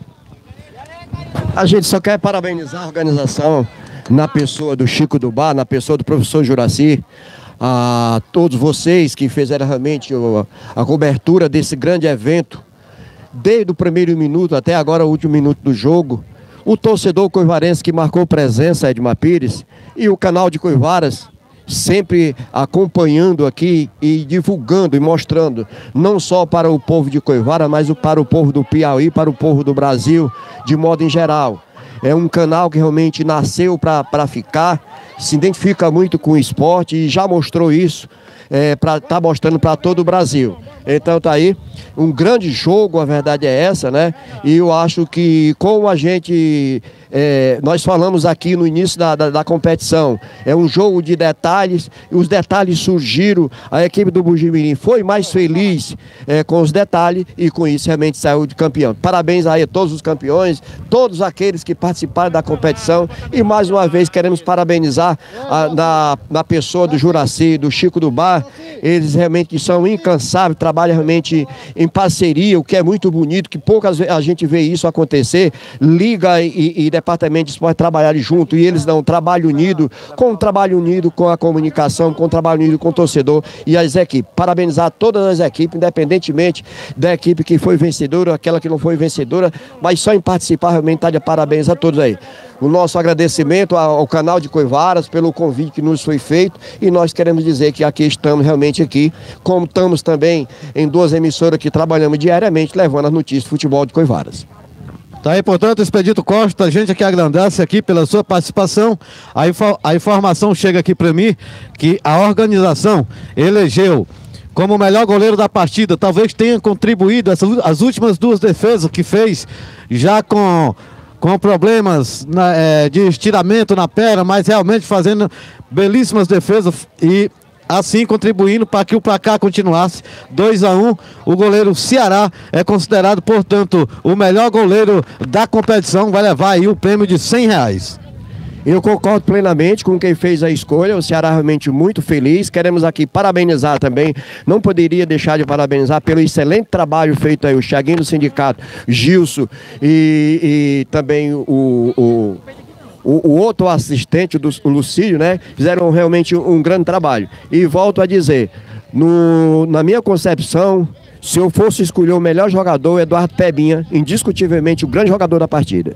A gente só quer parabenizar a organização na pessoa do Chico do Bar, na pessoa do professor Juraci, a todos vocês que fizeram realmente a cobertura desse grande evento, desde o primeiro minuto até agora o último minuto do jogo, o torcedor coivarense que marcou presença, Edmar Pires, e o canal de Coivaras, sempre acompanhando aqui e divulgando e mostrando, não só para o povo de Coivara, mas para o povo do Piauí, para o povo do Brasil, de modo em geral. É um canal que realmente nasceu para ficar, se identifica muito com o esporte e já mostrou isso, é, para tá mostrando para todo o Brasil. Então tá aí, um grande jogo, a verdade é essa, né? E eu acho que como a gente, é, nós falamos aqui no início da, da, da competição, é um jogo de detalhes, e os detalhes surgiram, a equipe do Bugimirim foi mais feliz é, com os detalhes e com isso realmente saiu de campeão. Parabéns aí a todos os campeões, todos aqueles que participaram da competição e mais uma vez queremos parabenizar a, na, na pessoa do Juraci, do Chico do Bar, eles realmente são incansáveis, trabalham realmente em parceria, o que é muito bonito, que poucas vezes a gente vê isso acontecer, Liga e, e Departamento de Esporte trabalharem junto e eles dão um trabalho unido, com o trabalho unido com a comunicação, com o trabalho unido com o torcedor e as equipes. Parabenizar todas as equipes, independentemente da equipe que foi vencedora, aquela que não foi vencedora, mas só em participar realmente tá de parabéns a todos aí. O nosso agradecimento ao canal de Coivaras pelo convite que nos foi feito e nós queremos dizer que aqui estamos realmente aqui, como estamos também em duas emissoras que trabalhamos diariamente levando as notícias de futebol de Coivaras. Tá aí, portanto, Expedito Costa, a gente aqui agradece aqui pela sua participação. A, info, a informação chega aqui para mim que a organização elegeu como o melhor goleiro da partida, talvez tenha contribuído essas, as últimas duas defesas que fez, já com... com problemas na, é, de estiramento na perna, mas realmente fazendo belíssimas defesas e assim contribuindo para que o placar continuasse dois a um. O goleiro Ceará é considerado, portanto, o melhor goleiro da competição, vai levar aí o prêmio de cem reais. Eu concordo plenamente com quem fez a escolha, o Ceará realmente muito feliz, queremos aqui parabenizar também, não poderia deixar de parabenizar pelo excelente trabalho feito aí, o Thiaguinho do sindicato, Gilson e, e também o, o, o, o outro assistente, do, o Lucídio, né, fizeram realmente um grande trabalho. E volto a dizer, no, na minha concepção, se eu fosse escolher o melhor jogador, o Eduardo Pebinha, indiscutivelmente o grande jogador da partida.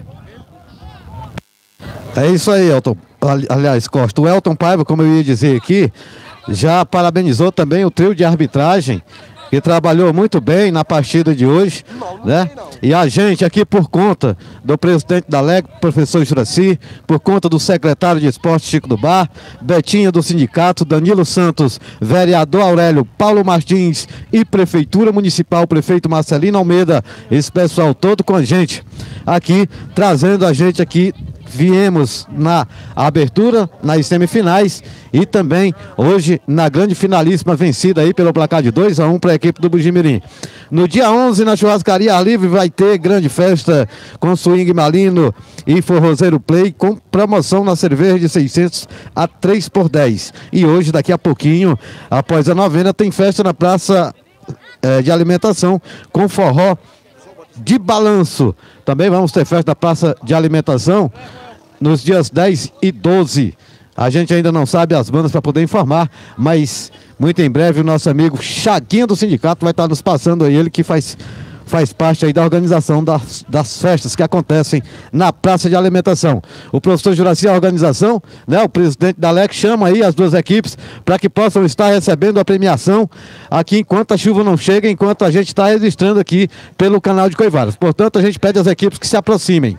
É isso aí, Elton. Aliás, Costa, o Elton Paiva, como eu ia dizer aqui, já parabenizou também o trio de arbitragem, que trabalhou muito bem na partida de hoje, né? E a gente aqui, por conta do presidente da L E C, professor Juraci, por conta do secretário de esporte Chico do Bar, Betinha do sindicato, Danilo Santos, vereador Aurélio, Paulo Martins e prefeitura municipal, prefeito Marcelino Almeida, esse pessoal todo com a gente aqui, trazendo a gente aqui. Viemos na abertura, nas semifinais e também hoje na grande finalíssima vencida aí pelo placar de dois a um para a equipe do Bugimirim. No dia onze, na Churrascaria Ar Livre, vai ter grande festa com swing malino e forrozeiro play com promoção na cerveja de seiscentos a três por dez. E hoje, daqui a pouquinho, após a novena, tem festa na praça eh, de alimentação com forró de balanço. Também vamos ter festa da praça de alimentação nos dias dez e doze. A gente ainda não sabe as bandas para poder informar, mas muito em breve o nosso amigo Chaguinha do sindicato vai estar nos passando aí, ele que faz, faz parte aí da organização das, das festas que acontecem na praça de alimentação. O professor Juraci, a organização, né, o presidente da L E C, chama aí as duas equipes para que possam estar recebendo a premiação aqui enquanto a chuva não chega, enquanto a gente está registrando aqui pelo canal de Coivaras. Portanto, a gente pede às equipes que se aproximem.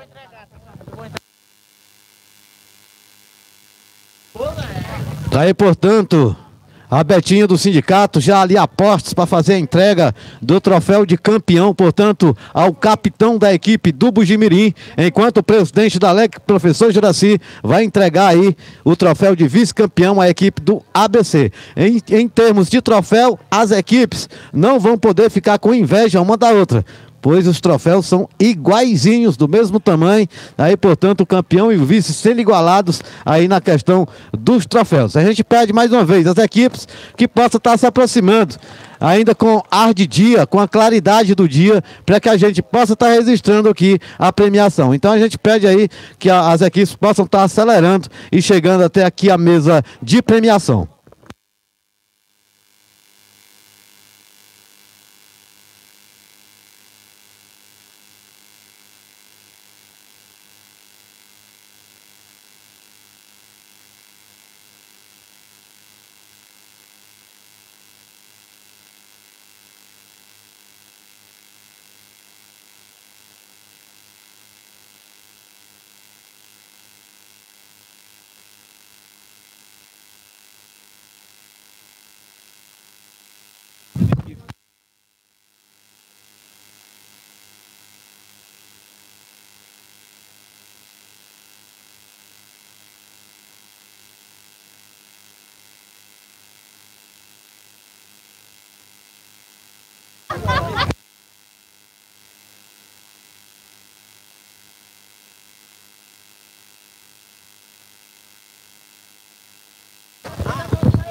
Tá aí, portanto, a Betinha do sindicato já ali a postos para fazer a entrega do troféu de campeão, portanto, ao capitão da equipe do Bugimirim, enquanto o presidente da L E C, professor Juraci, vai entregar aí o troféu de vice-campeão à equipe do A B C. Em, em termos de troféu, as equipes não vão poder ficar com inveja uma da outra, pois os troféus são iguaizinhos, do mesmo tamanho, aí, portanto, o campeão e o vice sendo igualados aí na questão dos troféus. A gente pede mais uma vez às equipes que possam estar se aproximando, ainda com ar de dia, com a claridade do dia, para que a gente possa estar registrando aqui a premiação. Então a gente pede aí que a, as equipes possam estar acelerando e chegando até aqui a mesa de premiação.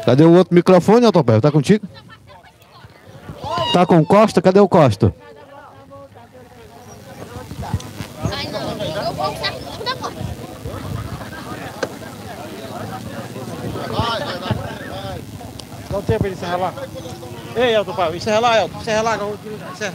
Cadê o outro microfone, Elton Paiva? Tá contigo? Tá com o Costa? Cadê o Costa? Dá um tempo pra ele encerrar lá. Ei, Elton Paiva, encerra lá, Elton. Encerra lá, não. Encerra.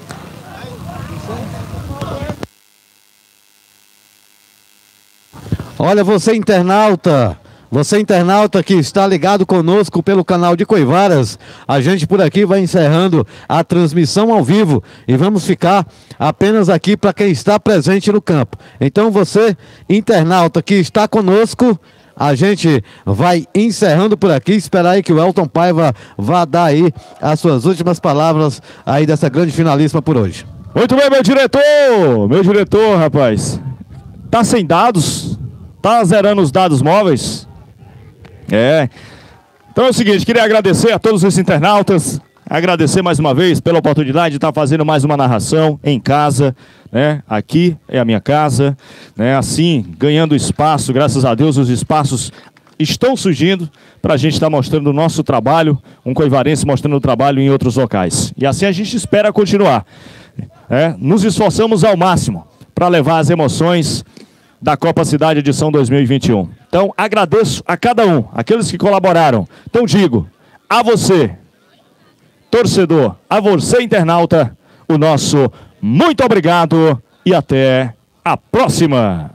Olha, você internauta, você internauta que está ligado conosco pelo canal de Coivaras, a gente por aqui vai encerrando a transmissão ao vivo e vamos ficar apenas aqui para quem está presente no campo. Então você, internauta que está conosco, a gente vai encerrando por aqui, esperar aí que o Elton Paiva vá dar aí as suas últimas palavras aí dessa grande finalíssima por hoje. Muito bem, meu diretor, meu diretor, rapaz, tá sem dados, tá zerando os dados móveis. É. Então é o seguinte, queria agradecer a todos os internautas, agradecer mais uma vez pela oportunidade de estar fazendo mais uma narração em casa, né? Aqui é a minha casa, né? Assim, ganhando espaço, graças a Deus, os espaços estão surgindo para a gente estar mostrando o nosso trabalho, um coivarense mostrando o trabalho em outros locais. E assim a gente espera continuar. É, nos esforçamos ao máximo para levar as emoções da Copa Cidade edição dois mil e vinte e um. Então, agradeço a cada um, aqueles que colaboraram. Então, digo, a você, torcedor, a você, internauta, o nosso muito obrigado e até a próxima!